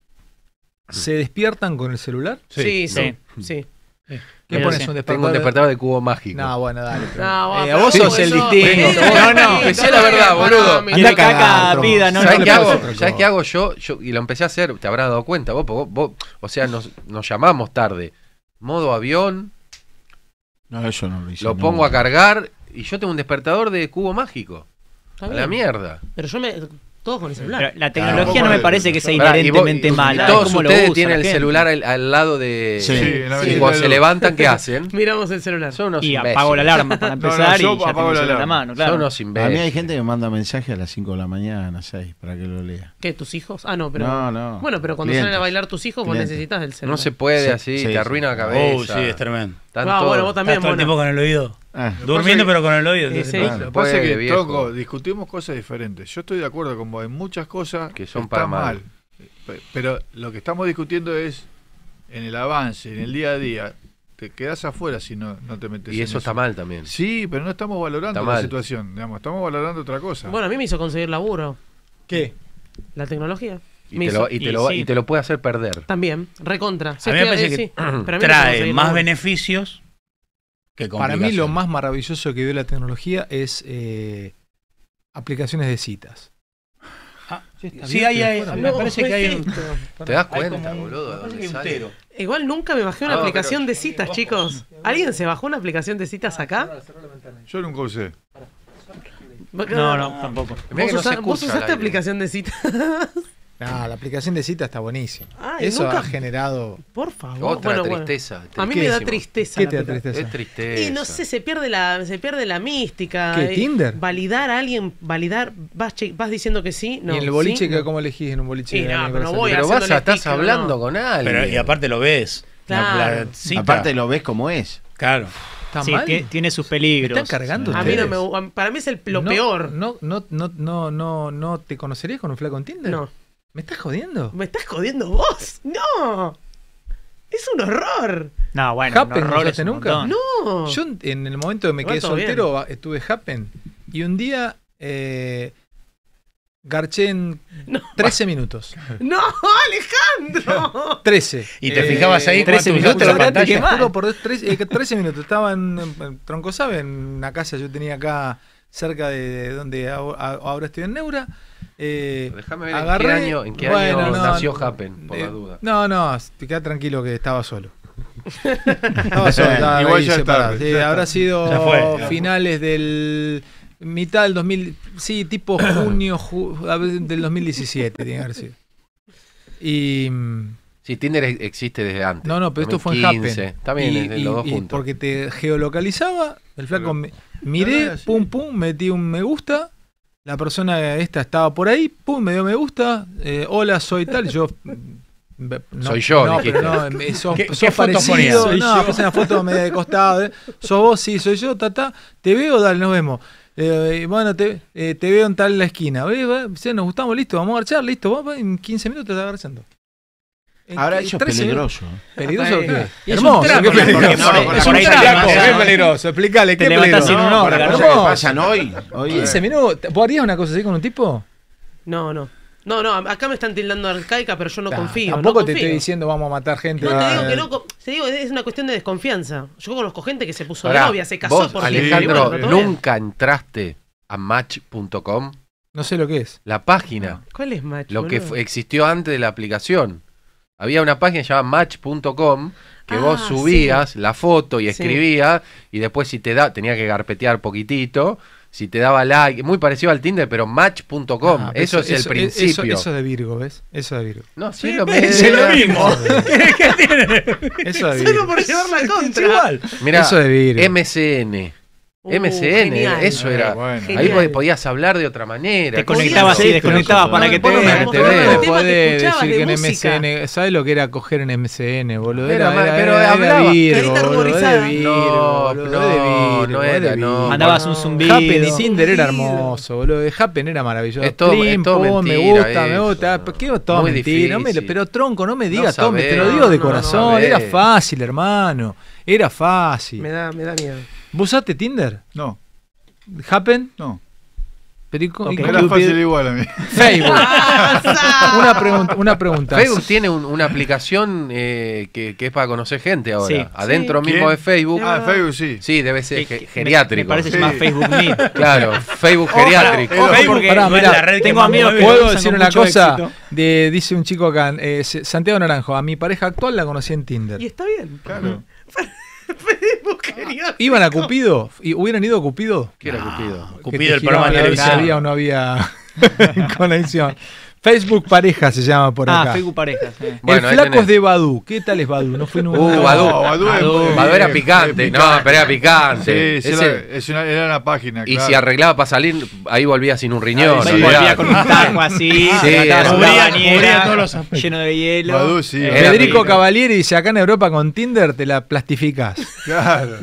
¿Se despiertan con el celular? Sí, sí, Sí. sí. ¿Qué Pero pones? sí. ¿Un Tengo un despertador? despertador de cubo mágico. No, bueno, dale. pero- No, Eh, pero vos vos sos el sos- distinto. Sí, No, no. sí, Pensé la verdad, pará, boludo. mira. Anda a caca, cagar, vida, no, ¿Sabes no qué te hago? otra ¿Sabes cosa. qué hago yo? Yo- Y lo empecé a hacer, te habrás dado cuenta vos, porque vos, vos- o sea, nos, nos llamamos tarde. Modo avión, No, eso no lo hice. lo no. pongo a cargar y yo tengo un despertador de cubo mágico. Está A bien. la mierda. Pero yo me. Todos con el Pero celular. la tecnología Claro, no me vos- parece que sea Pará, y vos- inherentemente y mala. es Todos como lo ustedes usa tienen la el gente. celular al, al lado de... Sí. Sí, en la y ventana cuando se del- levantan, ¿qué hacen? Miramos el celular. Son unos Y imbéciles. apago la alarma para No, no, empezar yo y ya apago tengo el la celular en la alarma. mano, claro. Son unos A imbéciles. mí hay gente que me manda mensajes a las cinco de la mañana, seis, para que lo lea. ¿Qué? ¿Tus hijos? Ah, no, pero. No, no. Bueno, pero cuando Clientes. salen a bailar tus hijos, vos Clientes. necesitas del celular. No se puede Sí, así, sí, te sí. arruina la cabeza. Oh, sí, es tremendo. Están Ah, todos- bueno, vos también, Estás todo el bueno. tiempo con el oído. Ah, Durmiendo, que- pero con el oído. Sí, entonces, sí. claro. Lo que pasa puede, es que, viejo. Tronco, discutimos cosas diferentes. Yo estoy de acuerdo con vos en muchas cosas Que son está para mal. Pe- Pero lo que estamos discutiendo es en el avance, en el día a día. Te quedás afuera si no, no te metes Y en eso está mal también. Sí, pero no estamos valorando Está la mal. situación. Digamos, estamos valorando otra cosa. Bueno, a mí me hizo conseguir laburo. ¿Qué? La tecnología. Y Me te, hizo- lo, y, te y lo, sí. y te lo puede hacer perder. También, recontra. Sí, A mí me estoy- parece eh, que sí, pero a mí me hizo trae conseguir más laburo. beneficios que Para mí lo complicaciones. más maravilloso que dio la tecnología es eh, aplicaciones de citas. Ah, está sí, bien, hay, estoy hay, afuera. me No, parece que hay un... ¿Te das hay cuenta, como un- boludo? me de parece dónde que hay un sale? tero. Igual nunca me bajé una No, pero- aplicación de citas, chicos. ¿Alguien se bajó una aplicación de citas acá? Yo nunca usé. No, no, tampoco. Mirá ¿Vos, que no se usa- ¿vos escucha al usaste aire. aplicación de citas? No, la aplicación de citas está buenísima. Ay, Eso nunca- ha generado... Por favor. Otra Bueno, bueno. tristeza. A mí me da tristísimo. tristeza. ¿Qué la te da aplicación. tristeza? Es tristeza. Y no sé, se pierde la, se pierde la mística. ¿Qué, Eh, Tinder? Validar a alguien, validar, vas, che- vas diciendo que sí, no. ¿Y en el boliche sí, que no. cómo elegís en un boliche? Y de no, alguien pero con no voy celular? Pero vas haciéndole a, estás sticker, hablando no. con alguien. Pero, y aparte lo ves. La- Claro. la cita. Aparte lo ves como es. Claro. ¿Está Sí, mal? ti- tiene sus peligros. ¿Están cargando A mí no ustedes? me gu- para mí es el, lo No, peor. No, no, no, no, no, no, ¿te conocerías con un flaco en Tinder? No. ¿Me estás jodiendo? ¿Me estás jodiendo vos? ¡No! ¡Es un horror! No, bueno, Happen, no ¿no roles usaste un nunca? montón. ¡No! Yo en el momento que me Igual quedé todo soltero va- estuve Happen y un día eh, Garché en No. trece minutos. ¡No, Alejandro! trece. Y te fijabas ahí trece cuántos minutos, minutos la lo pantalla. Qué Te mal. juro por trece, eh, trece minutos. Estaba en, en Troncosabe, en una casa que yo tenía acá cerca de, de donde ahora, ahora estoy en Neura. Eh, Déjame ver agarré, en qué año, en qué bueno, año no, nació no, Happen, por eh, la duda. No, no, te queda tranquilo que estaba solo. Estaba solo, estaba Igual ahí ya es separado. tarde, Sí, ya habrá está. sido Ya fue, ya finales del mitad del dos mil, sí, tipo junio ju- a ver, del dos mil diecisiete tiene que haber sido. Y mm, Sí, Tinder ex- existe desde antes. no, no, pero esto fue en dos mil quince. Happen. También Y- es de y- los dos y juntos. porque te geolocalizaba, el flaco Pero- me- miré, no, no, sí. pum pum, metí un me gusta. La persona esta estaba por ahí, pum, me dio me gusta. eh, hola, soy tal. Yo. mm, no- Soy yo, no, dijiste. pero no, me- sos, ¿Qué- sos qué foto parecido. ponías? Soy No, yo. puse una foto media de costado. eh. Sos vos, sí, soy yo, tata. Te veo, dale, nos vemos. Eh, bueno, te, eh, te veo en tal la esquina. Eh, va, sí, nos gustamos, listo, vamos a marchar, listo. Vamos, en quince minutos te estás agarrando. En Ahora que- eso es trece minutos. peligroso. ¿Peligroso o qué? Y es Hermoso, un tramo, qué porque peligroso. por- Es por un ahí tramo, te qué vas- peligroso. Explícale, Te qué levantás peligroso. sin un No, órgano. para ¿Cómo? cosas que pasan hoy. hoy quince minutos. ¿Vos harías una cosa así con un tipo? No, no. No, no, acá me están tildando arcaica, pero yo no Nah, confío. Tampoco no te confío. estoy diciendo vamos a matar gente. No te digo Ah, que no, co- te digo, es una cuestión de desconfianza. Yo conozco gente que se puso Pará, de novia, se casó vos, por Alejandro, bueno, todo bien. ¿nunca entraste a match punto com? No sé lo que es. La página, ¿Cuál es macho? lo que boludo? fu- existió antes de la aplicación. Había una página llamada match punto com que Ah, vos subías la foto y Sí. escribías y después si te da, tenía que garpetear poquitito, si te daba like, muy parecido al Tinder, pero match punto com, Ah, eso, es el principio. Eso, eso de Virgo, ¿ves? Eso de Virgo. No, sí, Sí, lo es mismo. lo mismo. ¿Qué tiene? Eso de Solo Virgo. por llevar la Es contra. igual. Mirá, Eso de Virgo. M C N. Uh, M C N, genial. eso era. Eh, bueno. Genial. Ahí pod- podías hablar de otra manera. Te cosas conectabas así. así, desconectabas para que te No, vean. para que te Como vean. el No tema que podés escuchabas decir de que en música. M S N, ¿sabes lo que era coger en M S N, boludo? Era, Era, pero era, hablaba. era Virgo, Carita boludo, ruborizada. era Virgo, No, boludo, no, era Virgo, no era era, Virgo. no. Mandabas un zumbido. Happen y Tinder era Zumbido. hermoso, boludo. Happen era maravilloso. Es todo- Plim, es todo pum, me mentira gusta, me eso, gusta. ¿no? ¿Qué todo Muy mentira? No me lo- difícil. pero tronco, no me digas No todo, te lo sabés, digo de no, no corazón. sabés. Era fácil, hermano. Era fácil. Me da, me da miedo. ¿Vos usaste Tinder? No, ¿Happen? no. Pero ¿y co- y Ok. Era cómo- fácil igual a mí. Facebook. una pregunta, una pregunta. Facebook tiene un- una aplicación eh, que, que es para conocer gente ahora. Sí. Adentro Sí. mismo ¿Quién? de Facebook. Es Ah, verdad. Facebook sí. Sí, debe ser Que- ge- que me- geriátrico. Me parece Sí. llamar Facebook Meet. Claro, Facebook geriátrico. Ojo, Facebook porque pará, no es mirá, la red que tengo más amigos mueve. que- ¿Puedo usan decir con una mucho cosa? éxito. De, dice un chico acá, eh, Santiago Naranjo, a mi pareja actual la conocí en Tinder. Y está bien. Claro. Facebook genial. ¿Iban a Cupido? ¿Y ¿Hubieran ido a Cupido? ¿Qué era Cupido? Que Cupido, te el programa de giraba a ver si televisión. había o no había conexión. Facebook Pareja se llama por Ah, acá. Facebook parejas. eh. Bueno, el ahí flaco tenés. es de Badoo. ¿Qué tal es Badoo? No fui nunca. Uh, No, Badoo. Badoo es Badoo. muy Badoo era bien, picante. es No, pero era picante. Sí, sí, Ese- era, es una, era una página. y claro. si arreglaba para salir, ahí volvía sin un riñón. Ahí sí. Me olvidate. volvía con un tajo así, Sí, levantaba su cubría- bañera, cubría todos los aspectos. lleno de hielo. Badoo, sí. Eh, Era Federico rico. Cavalieri dice, acá en Europa con Tinder te la plastificás. Claro.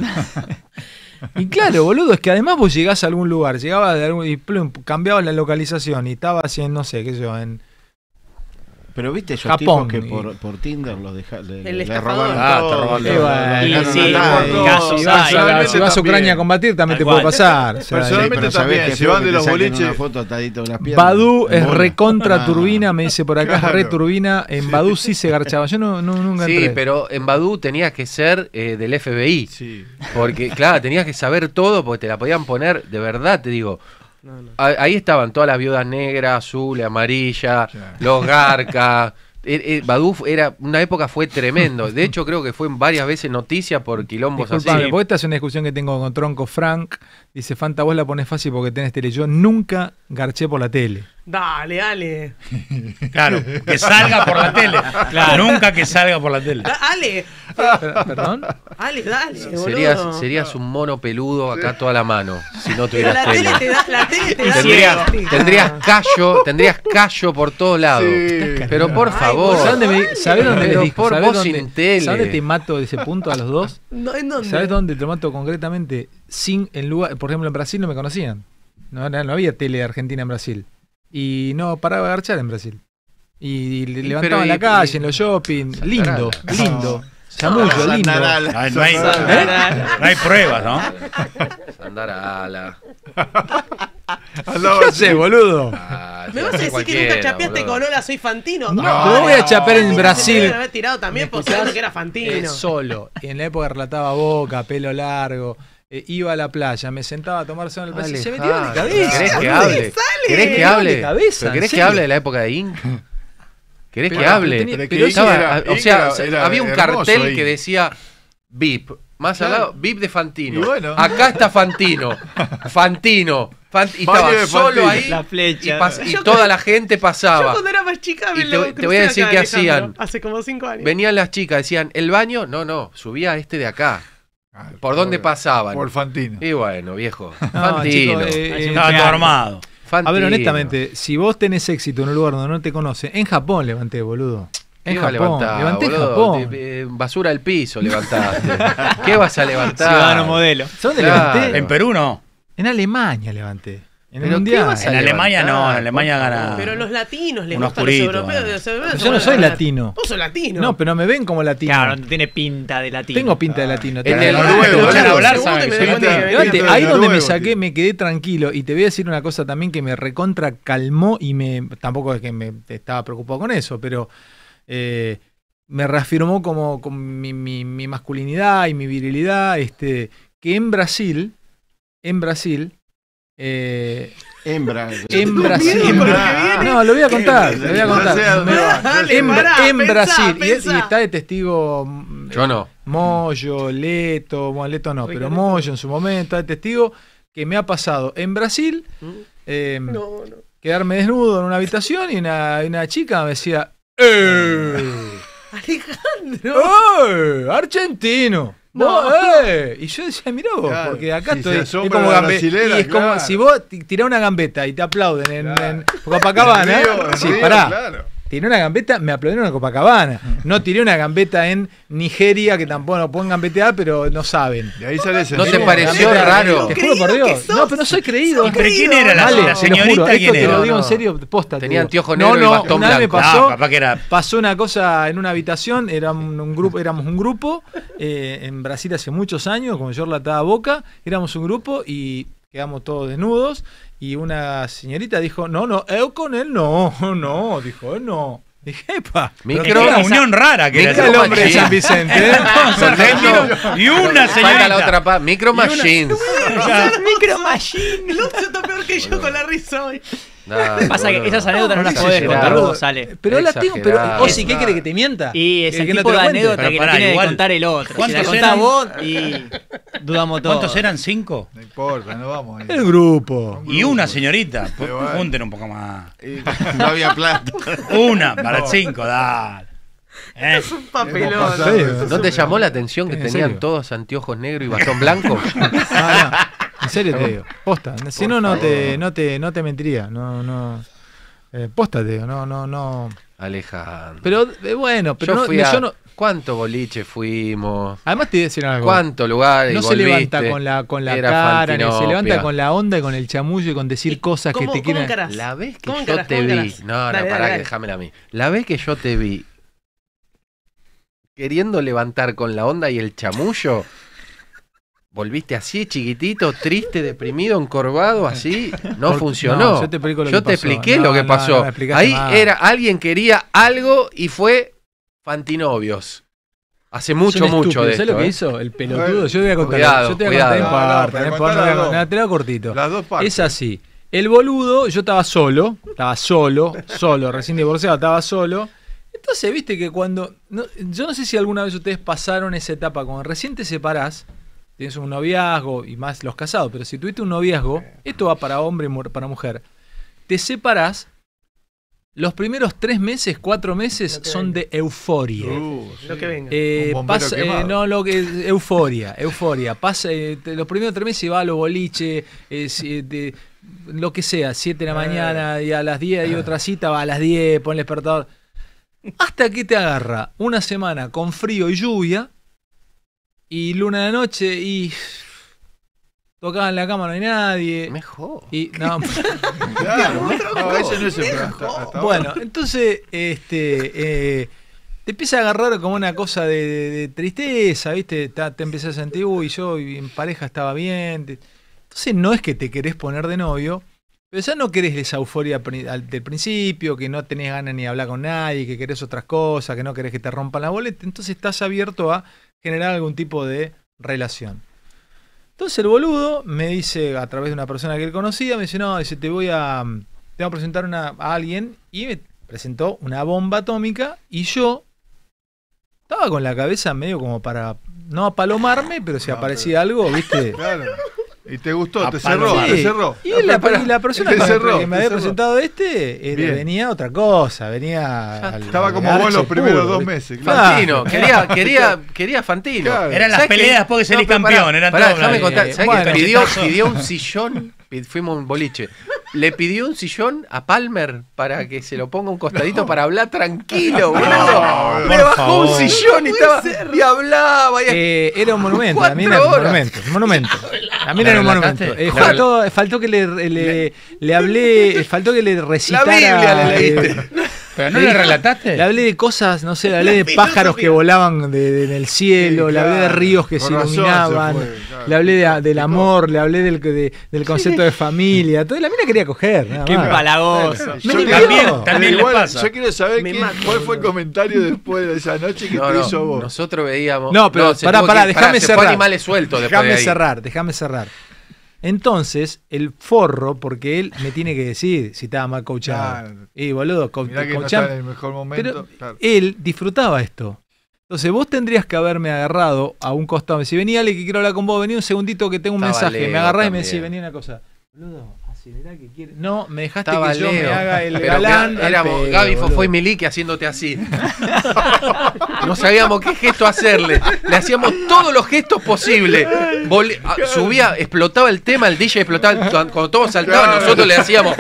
Y claro, boludo, es que además vos llegás a algún lugar, llegabas de algún, y plum, cambiabas la localización y estabas en, no sé, qué sé yo, en... Pero viste esos Japón, tipos que y- por, por Tinder los deja, le, El le estafador. robaron Ah, te todo, roban lo- todo. lo Y dejaron sí, atrás. por casos Si vas, a, Personalmente si vas a también. Ucrania a combatir también te Tal puede cual. pasar. o sea, Personalmente pero sabés también, que se feo van que de te los saquen boliches. una foto atadito de las piernas. Badoo es En bola. recontra Ah. turbina, me dice por acá, es Claro. re turbina. En Badoo sí se garchaba. Yo no, no nunca Sí, entré. pero en Badoo tenías que ser eh, del F B I. Sí. Porque, claro, tenías que saber todo porque te la podían poner, de verdad, te digo. No, no. a- Ahí estaban todas las viudas negras, azules, amarillas, Claro. los garcas. Eh, eh, Badoo fu- era, una época fue tremendo. De hecho, creo que fue varias veces noticia por quilombos Disculpame, así. porque esta es una discusión que tengo con Tronco Frank. Dice, Fanta, vos la pones fácil porque tenés tele. Yo nunca garché por la tele. Dale, dale. Claro, que salga por la tele. Claro. Nunca que salga por la tele. Da- Ale, Per- ¿Perdón? Ale, dale, boludo. Serías, serías un mono peludo acá toda la mano, si no Pero tuvieras la tele. tele te da, la tele te da Tendrías, eléctrica. tendrías callo, tendrías callo por todos lados. Sí. Pero por Ay, favor. ¿Sabés dónde, me, ¿sabés dónde Pero les dijo? por ¿Sabés vos dónde, sin tele. ¿sabés dónde te mato de ese punto a los dos? No, ¿en dónde? ¿Sabes dónde te lo mato concretamente? Sin, en lugar, por ejemplo, en Brasil no me conocían. No, no, no había tele argentina en Brasil. Y no paraba de garchar en Brasil. Y, le Y levantaban pero la y- calle, y- en los shopping. Lindo, Santarala. lindo. Chamullo, lindo. Santarala. No hay, no hay, ¿Eh? no hay pruebas, ¿no? Sandarala. Andaba ¿Qué así. haces, boludo? Ah, ¿Me te vas a hace decir que cualquiera, nunca chapeaste boludo. con Hola, soy Fantino? No, Dale, pero voy a chapear en Se Brasil. deben haber tirado también ¿Me por escuchás? saber que era Eh, Fantino. solo. En la época relataba Boca, pelo largo. eh, iba a la playa, me sentaba a tomar sol en el playa. Se me tiró de Alejandro, cabeza. ¿Querés que boludo. hable? ¿Querés que De hable? cabeza, ¿Pero en ¿Querés que serio. hable de la época de Inc? ¿Querés Pero- que hable? pero tenía- Pero pero que Estaba- Inc era- o Inc sea, era- era había un hermoso cartel ahí. que decía V I P. Más al Claro. lado, V I P de Fantino. Y bueno. Acá está Fantino. Fantino. Fant- y Baile estaba de solo Fantino. ahí. La flecha. Y, pas- y Yo toda la gente Yo pasaba. cuando era más chica me Y te- lo te crucé voy a decir acá, qué Alejandro, hacían. Hace como cinco años. Venían las chicas, decían, ¿el baño? No, no, subía a este de acá. Ah, ¿Por dónde por- pasaban? Por Fantino. Y bueno, viejo. No, Fantino. chicos, eh, eh, Estaba todo armado. Fantino. A ver, honestamente, si vos tenés éxito en un lugar donde no te conocen, en Japón levanté, boludo. En ¿Qué vas a Japón, levantar, levanté en boludo? Japón. Te- eh, basura al piso levantaste. ¿Qué vas a levantar? Ciudadano modelo. ¿Sabes dónde Claro. levanté? En Perú no. En Alemania levanté. En el ¿Pero mundial. qué vas a En Alemania no, en levantar, Alemania por gana. favor? Pero los latinos les Unos gustan los puritos, europeos. bueno. los europeos Yo son no los soy latinos. latino. Vos sos latino. No, pero me ven como latino. Claro, no tiene pinta de latino. Tengo pinta de latino. En tengo- el Ah, noruego, pero boludo. escuchá, hablar, Segundo sabe y me que doy se cuenta mete- que me- Levante, Pinta de ahí donde me noruego, saqué, tío. me quedé tranquilo. Y te voy a decir una cosa también que me recontra calmó y me tampoco es que me estaba preocupado con eso, pero eh, me reafirmó como, como mi, mi- mi masculinidad y mi virilidad. Este, que en Brasil, en Brasil, eh, Hembra. en Tengo Brasil. miedo con lo que viene. No, lo voy a contar, lo voy a No sé a contar. dónde va. Dale, En, pará, en pensá, Brasil, y- pensá. Y, está de testigo mm, Yo no. Moyo, Leto, bueno, Leto no, pero Ricardo. Moyo en su momento, de testigo que me ha pasado en Brasil eh, No, no. quedarme desnudo en una habitación y una, y una chica me decía ¡Eh! Alejandro. ¡Eh! ¡Argentino! No. Vos, eh. Y yo decía, mirá vos, Claro, porque acá si estoy. se Es asombra como, la gambe- brasilera, y es como claro. si vos ti- tirás una gambeta y te aplauden en, Claro. en Copacabana. En Río, en sí, Río, pará. claro. Tiré una gambeta, me aplaudieron en Copacabana. No tiré una gambeta en Nigeria, que tampoco no pueden gambetear, pero no saben. De ahí sale ese ¿No te nombre. pareció Gambeta- raro? Te juro por Creído Dios. que sos. No, pero no soy creído. Sos ¿Pero quién era la, Vale, la te lo señorita? juro, ¿Quién esto te era? lo digo en No. serio, posta. te Tenía digo. anteojo No, negro y no, bastón una vez me blanco. pasó, No, capaz que era. pasó una cosa en una habitación, era un, un grupo, éramos un grupo, eh, en Brasil hace muchos años, como yo relataba Boca, éramos un grupo y quedamos todos desnudos y una señorita dijo, no, no, eu con él no, no, dijo, él no. Dije, epa, Micro- Era una unión rara que Micro- era el esa. hombre de San Vicente, ¿eh? Los argentinos y una Falta señorita. la otra parte. Micro Machines. Micro Machine. El otro está peor que yo con la risa hoy. Dale, Pasa que boludo. esas anécdotas no las Es podés exagerado. contar Boludo, vos, sale. Pero la tengo, pero Exagerado. Osi, ¿qué quiere que te mienta? Y es ¿Que el no te tipo lo de cuente? anécdota Pero que pará, le tiene igual. que contar el otro. Si la ¿Cuántos contás eran? vos y dudamos todos. ¿Cuántos eran? ¿Cinco? No importa, no vamos ahí. El grupo. Y una señorita. Pero bueno. Junten un poco más. Eh, No había plata. Una para cinco, dale. ¿Eh? Es un Hemos papelón. pasado ¿En de eso. ¿No te llamó la atención que ¿En tenían serio? todos anteojos negros y bastón blanco? Ah, no. En serio te digo. Posta. Si no, no te, no te, no te mentiría. No, no. Eh, posta te digo. No, no, no. Alejandro. Pero eh, bueno, pero yo no, fui no- a... yo no. ¿Cuánto boliche fuimos? Además te voy a decir algo. ¿Cuántos lugares? No y se levanta volviste? con la, con la Era cara, ni se levanta Fantinopia. con la onda y con el chamullo y con decir cosas que ¿Cómo, te cómo quieren. encarás? La vez que ¿Cómo yo encarás? te ¿Cómo vi, encarás? no, no, Dale, pará dale, que dale. déjamela a mí. La vez que yo te vi queriendo levantar con la onda y el chamullo, volviste así, chiquitito, triste, deprimido, encorvado, así, no Por- funcionó. no, yo te explico lo Yo que te pasó. expliqué No, lo que no, pasó. no me explicaste Ahí mal. era alguien quería algo y fue Fantinovios. Hace mucho, Es un mucho estúpido. de ¿Sabes esto. lo que ¿eh? hizo? El pelotudo. Yo te voy a contar. Cuidado, yo te voy a contar en cuidado. parte, No, no, en pero parte, contá las no, dos. no, te lo hago cortito. Las dos partes. Es así. El boludo, yo estaba solo, estaba solo, solo, recién divorciado, estaba solo. Entonces, viste que cuando. No, yo no sé si alguna vez ustedes pasaron esa etapa, cuando recién te separás, tienes un noviazgo, y más los casados, pero si tuviste un noviazgo, esto va para hombre y mu- para mujer, te separás, los primeros tres meses, cuatro meses son de euforia. Uh, Lo que venga. Eh, Un bombero pasa- eh, quemado. no, lo que euforia, euforia. Pasa, eh, te- los primeros tres meses va a los boliches, eh, si- de- lo que sea, siete de la mañana y a las diez hay otra cita, va a las diez, pon el despertador. Hasta que te agarra una semana con frío y lluvia y luna de noche y tocaba en la cama, no hay nadie. Mejor. Y, no, Claro, no, ese no es el plan. Hasta, hasta bueno, ahora. entonces, este, eh, te empieza a agarrar como una cosa de, de- de tristeza, ¿viste? Ta- te empiezas a sentir, uy, yo en pareja estaba bien. te- Entonces no es que te querés poner de novio, Pero ya no querés esa euforia pri- al- del principio, que no tenés ganas ni de hablar con nadie, que querés otras cosas, que no querés que te rompan la boleta. Entonces estás abierto a generar algún tipo de relación. Entonces el boludo me dice, a través de una persona que él conocía, me dice, no, dice, te voy a, te voy a presentar una, a alguien, y me presentó una bomba atómica, y yo estaba con la cabeza medio como para no apalomarme, pero si No, aparecía algo, ¿viste? Claro. Y te gustó, A te palo, cerró, Sí. te cerró. Y la, y la persona Te que, me- cerró, que me te había cerró. presentado este, eh, Bien. venía otra cosa, venía... al- Estaba al como vos garche los primeros puro, dos ¿viste? meses. claro. Fantino, quería, quería, quería Fantino. Claro. Eran las ¿Sabes qué? peleas después que salís pero campeón. pará, Era pará, todo déjame una- contar. eh, ¿Sabes bueno. que pidió, Cachetazo. pidió un sillón? Pi- Fuimos a un boliche. Le pidió un sillón a Palmer para que se lo ponga un costadito para hablar tranquilo, boludo. No, Me por bajó favor. un sillón y estaba y hablaba. Y... Eh, era un monumento, Cuatro también era un horas. monumento, un monumento. También ¿Le era un relataste? monumento. Eh, ¿Le faltó, faltó que le, le, le hablé, faltó que le recitara. Biblia le eh, leíste. ¿Pero no le relataste? Le hablé de cosas, no sé, le hablé de pájaros que volaban de, de- en el cielo, Sí, le hablé de claro. ríos que Con se razón se iluminaban, fue, claro. le hablé de- del amor, le hablé del, de- del concepto de familia. Todo, la mina quería coger, nada Qué más. empalagoso. Me Yo dividió. También, Pero también les igual, pasa. Yo quiero saber Me quién- mato, cuál fue el comentario después de esa noche que No, te no, hizo vos. nosotros veíamos. No, pero se pará, tuvo pará, que- déjame se fue cerrar. Animales sueltos después Déjame de ahí. cerrar, déjame cerrar. Entonces, el forro, porque él me tiene que decir si estaba mal coachado. Claro. Y boludo, co- Mirá que no coacham- está en el mejor momento. Pero claro. él disfrutaba esto. Entonces vos tendrías que haberme agarrado a un costado. Si venía Ale que quiero hablar con vos, vení un segundito que tengo un Estaba mensaje. Me Leo agarrás y me también. decís, vení una cosa. Boludo, acelerá que quiere. No, me dejaste Estaba que yo me Leo. haga el Pero galán. que al éramos pedo, Gaby, boludo. Fofo y Miliki haciéndote así. No sabíamos qué gesto hacerle. Le hacíamos todos los gestos posibles. Vole- a- subía, explotaba el tema, el D J explotaba. el- Cuando todos saltaban, Claro. nosotros le hacíamos.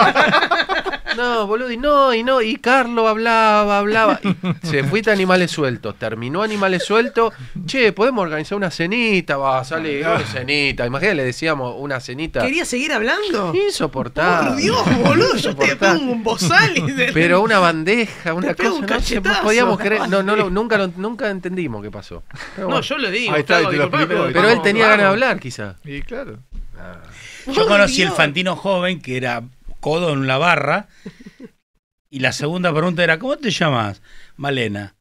No, boludo, y no, y no, y Carlos hablaba, hablaba. Y se fuiste a Animales Sueltos, terminó Animales Sueltos. Che, ¿podemos organizar una cenita? Va, sale una cenita. Imagínate, le decíamos una cenita. ¿Quería seguir hablando? Insoportable. Por Dios, boludo, yo te Insoportable. pongo un bozal y de- Pero una bandeja, una Te pego cosa, un no, se- no cachetazo. podíamos creer, no, no, lo- nunca, lo- nunca entendimos qué pasó. Pero, No, bueno. yo le digo. Ahí está, Flaco, y te lo disculpame, explicó, pero y Pero vamos, él tenía vamos. ganas de hablar, quizá. Y claro. Yo Por conocí el Dios. Fantino joven que era codo en la barra. Y la segunda pregunta era: ¿cómo te llamas? Malena.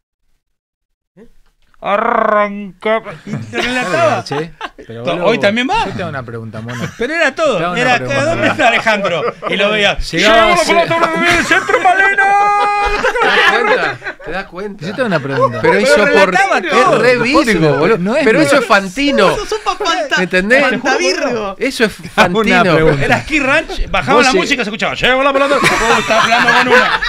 Arranca. Y te relataba. Che, pero, To- boludo, ¿hoy también va? Yo tengo una pregunta, mono. Pero era Te hago todo. una Era, pregunta. ¿dónde está Alejandro? Y lo veía. Llegaba a ser- ¡Centro Malena! ¿Te das cuenta? ¿Te das cuenta? Yo tengo una pregunta. Pero insoportable. relataba Es todo. re Virgo, boludo. No es Pero Virgo. eso es Fantino. Sos un fanta- ¿Me entendés? fantavirgo. Eso es Una Fantino. pregunta. Era Ski Ranch, bajaba Vos la sí. música y se escuchaba. Llevo la pelota. Oh, está hablando con una.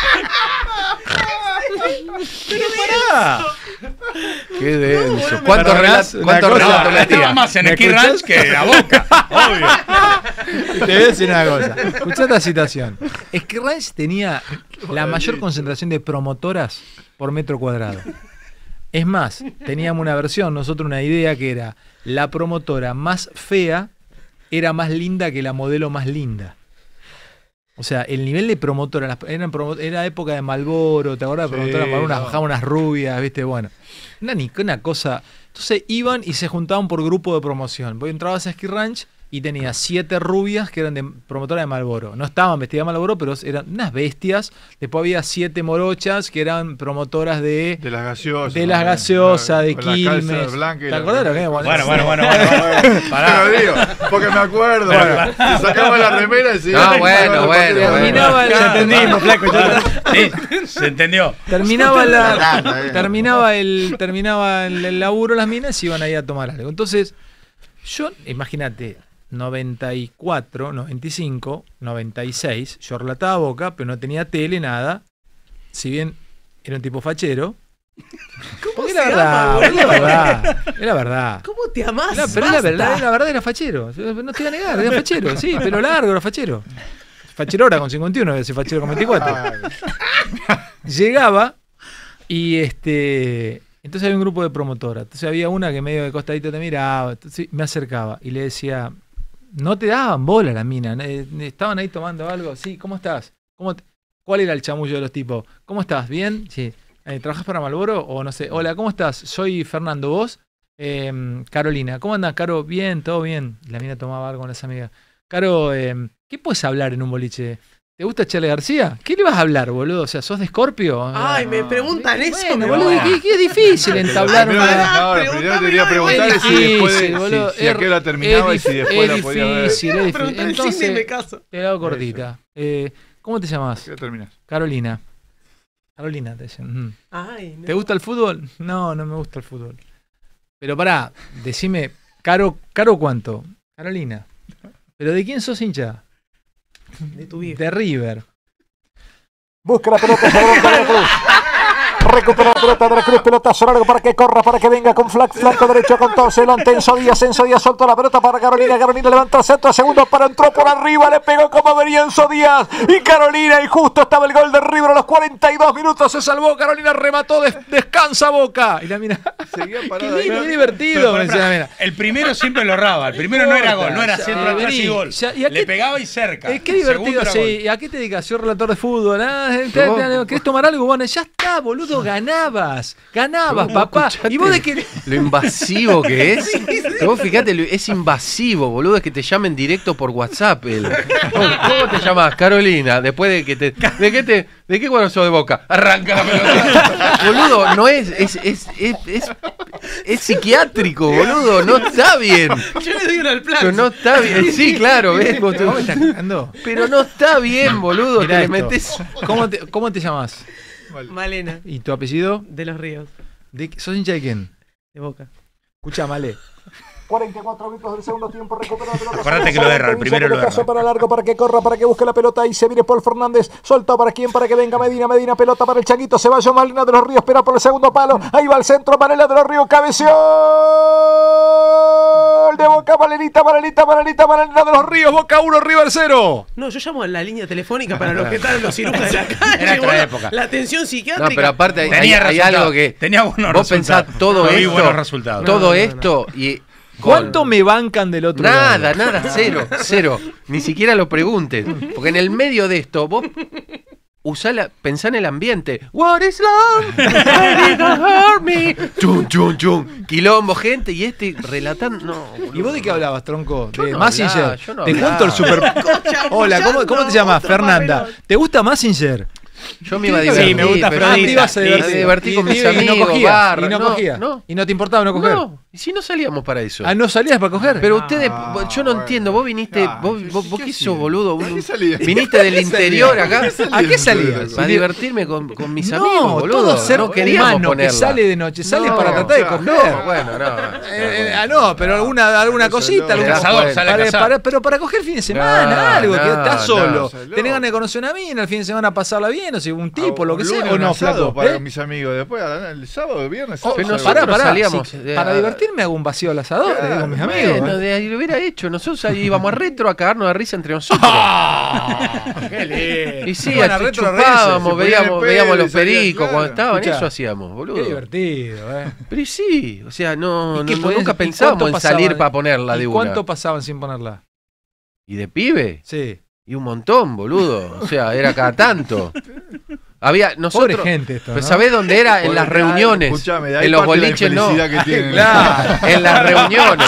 Pero pará. Qué denso. ¿Cuántos perdonás? relatos Una cuántos cosa. relatos le Estaba tira? más en ¿Me Ski escuchás? Ranch que en la boca. Obvio. Te voy a decir una cosa. Escuchá esta situación. Ski Ranch tenía la mayor concentración de promotoras por metro cuadrado. Es más, teníamos una versión, nosotros una idea que era la promotora más fea era más linda que la modelo más linda. O sea, el nivel de promotora, las- eran promo- era época de Malboro, ¿te acuerdas? Sí, Promotora Malboro, unas, no. bajaban unas rubias, ¿viste? Bueno, una, ni- una cosa. Entonces iban y se juntaban por grupo de promoción. Vos entrabas a Ski Ranch y tenías siete rubias que eran de promotora de Malboro. No estaban vestidas de Malboro, pero eran unas bestias. Después había siete morochas que eran promotoras de, De las gaseosas. de las ¿no? gaseosas, de Con la calza Quilmes. blanca y ¿Te la- acordás lo que era? Bueno, bueno, bueno, bueno. bueno. Te Pará. lo digo, porque me acuerdo. Pero- Te sacaba la remera y decía. No, bueno, bueno, Terminaba el- Ya entendimos, flaco, ya- Sí, se entendió. Terminaba la, Nada, eh. terminaba el terminaba el, el laburo las minas y iban ahí a tomar algo. Entonces, yo, imagínate, noventa y cuatro, noventa y cinco, noventa y seis, yo relataba Boca, pero no tenía tele, nada. Si bien era un tipo fachero. Porque era se verdad, ama, era verdad, era verdad. ¿Cómo te amás? Era- pero era Basta. verdad, la verdad era fachero. No te iba a negar, era fachero, sí, pero largo era fachero. Fachero ahora con cincuenta y uno, ese fachero con veinticuatro. Llegaba y este entonces había un grupo de promotoras. Entonces había una que medio de costadito te miraba, entonces me acercaba y le decía, no te daban bola la mina, eh, estaban ahí tomando algo, sí, ¿cómo estás? ¿Cómo te- ¿Cuál era el chamullo de los tipos? ¿Cómo estás? ¿Bien? Sí. Eh, ¿Trabajás para Malboro? O no sé, hola, ¿cómo estás? Soy Fernando, ¿vos? Eh, Carolina, ¿cómo andás, Caro? Bien, todo bien. La mina tomaba algo con las amigas. Caro, eh, ¿qué puedes hablar en un boliche? ¿Te gusta Charlie García? ¿Qué le vas a hablar, boludo? O sea, ¿sos de Scorpio? Ay, me preguntan eso. Bueno, me boludo, va. ¿qué, qué es difícil entablar Primero, una... no, lo primero que te quería Preguntame preguntar Es es si después de, difícil, boludo. si, si a qué hora Es- terminaba y es si dif- después la es podía ver. difícil, es Me difícil. preguntan el cine y me Entonces, caso. te la hago cortita. Eh, ¿Cómo te llamas? ¿Qué hora terminás? Carolina. Carolina, te dicen. Ujú. Ay, no. ¿Te gusta el fútbol? No, no me gusta el fútbol. Pero pará, decime, ¿caro, caro cuánto? Carolina. ¿Pero de quién sos hincha? De tu viejo. De River. Busca la pelota, Salvador de la Cruz. Recupera la pelota de la Cruz, pelotazo largo para que corra, para que venga con flac, flanco derecho con todo delante. Enzo Díaz, Enzo Díaz soltó la pelota para Carolina. Carolina levantó el centro, segundo para, entró por arriba, le pegó como venía Enzo Díaz. Y Carolina, y justo estaba el gol de River a los cuarenta y dos minutos. Se salvó, Carolina remató, des- descansa Boca. Y la mira, Seguía qué parado lindo, ahí. qué divertido. Pero, me pero, decía la mina. el primero siempre lo erraba. El primero no era gol, no era Ya, centro atrás vení, y gol. ya, ¿y a Le qué- pegaba y cerca. Eh, qué El divertido, segundo era sí. gol. ¿Y a qué te dedicas? Soy relator de fútbol. Ah, te- te- ¿Querés tomar algo? Bueno, ya está, boludo, ganabas. Ganabas, ¿Vos papá. escuchaste ¿Y vos de qué? Lo invasivo que es. Pero vos fíjate, lo- es invasivo, boludo, es que te llamen directo por WhatsApp. El, ¿Cómo, cómo te llamás? Carolina. Después de que te. ¿De qué te? ¿De qué cuadro sos de Boca? Arranca la pelota. Boludo, no es. Es, es, es, es, es psiquiátrico, boludo. No está bien. Yo le doy una al plan. Pero no está bien. Sí, claro, ¿ves? Vos te- ¿Cómo me estás cagando? Pero no está bien, boludo. Mirá Te le esto. metes. ¿Cómo te, ¿Cómo te llamas? Malena, ¿Y tu apellido? de los ríos, ¿De, ¿Sos hincha de quién? de Boca. Escucha, Male. cuarenta y cuatro minutos del segundo tiempo, recupera la pelota. Acordate que lo erra, el primero lo Pelotazo erra. para largo, para que corra, para que busque la pelota. Ahí se viene Paul Fernández. Soltó para quién, para que venga Medina. Medina, pelota para el Changuito. Ceballos, Malena de los Ríos. Espera por el segundo palo. Ahí va el centro. Malena de los Ríos. Cabeceó. El de Boca. Malenita, Malenita, Malenita, Malena de los Ríos. Boca uno, River cero. No, yo llamo a la línea telefónica para los que están los cirujanos de la calle. Era otra boludo. época. La atención psiquiátrica. No, pero aparte hay, Tenía hay- hay resultados, algo que. tenía buenos Vos pensás resultados. todo No vi esto. buenos resultados. Todo No, no, no, esto y. con- ¿Cuánto me bancan del otro Nada, lado? nada, cero, cero. Ni siquiera lo preguntes. Porque en el medio de esto, vos usá la, pensá en el ambiente. What is love? Why did it hurt me? Chum, chum, chum. Quilombo, gente, y este relatando. No, ¿Y vos de qué hablabas, tronco? Yo ¿De no Massinger? hablaba, yo no te hablaba. cuento el super... Hola, ¿cómo, cómo te llamas? Otro Fernanda. papelón. ¿Te gusta Massinger? Yo me iba a Sí, divertir. me gusta pero- Ah, Afrodita. te ibas a Me divertir. divertí con Y- mis y- y amigos, no cogías, barra. y no, cogías. no. Y no te importaba no coger. No, y si no salíamos para eso. Ah, ¿no salías para coger? Pero ustedes, Ah, vos- yo no bueno. entiendo, vos viniste, Ah, vos, ¿qué- vos, qué vos qué hacía? sos, boludo. ¿A qué salía? Viniste del interior acá. ¿A qué salías? A divertirme con, con mis no, amigos, boludo. todo ser no queríamos humano que ponerla. sale de noche, sale No, para tratar de o sea, coger. No, bueno, no. Eh, eh, ah, no, pero alguna, alguna Eso cosita, no. alguna- El asador sale a para, cazar. para- pero para coger el fin de semana, No, algo, que no, estás no. solo. Eso, Tenés ganas de conocer una mina, el fin de semana pasarla bien, o si un tipo, lo que Un sea, lunes o un no, asado flaco. para ¿eh? mis amigos. Después el sábado, el viernes. Oh, Pero sábado, nosotros pará, pará, salíamos, sí, eh, para a- divertirme hago un vacío al asador, Claro, eh, con mis bueno, amigos. Bueno, ¿eh? de ahí lo hubiera hecho. Nosotros ahí íbamos a retro a cagarnos de risa entre nosotros. Qué Y sí, Iban a a- retro a chupábamos, reírse, se veíamos, ponían veíamos en los pedo y salían, pericos. Cuando claro. estaban, Escuchá, eso hacíamos, boludo. Qué divertido, eh. Pero y sí, o sea, no, ¿Y qué no- ponían- nunca y pensábamos cuánto en salir pasaban? para ponerla de ¿Y una. cuánto pasaban sin ponerla? ¿Y de pibe? Sí. Y un montón, boludo. O sea, era cada tanto. Había, nosotros. Pobre gente esto, Pues ¿no? ¿sabés dónde era? En Porque, las claro, reuniones. escuchame, de ahí En los parte la boliches no. infelicidad que tienen. Claro, en las reuniones.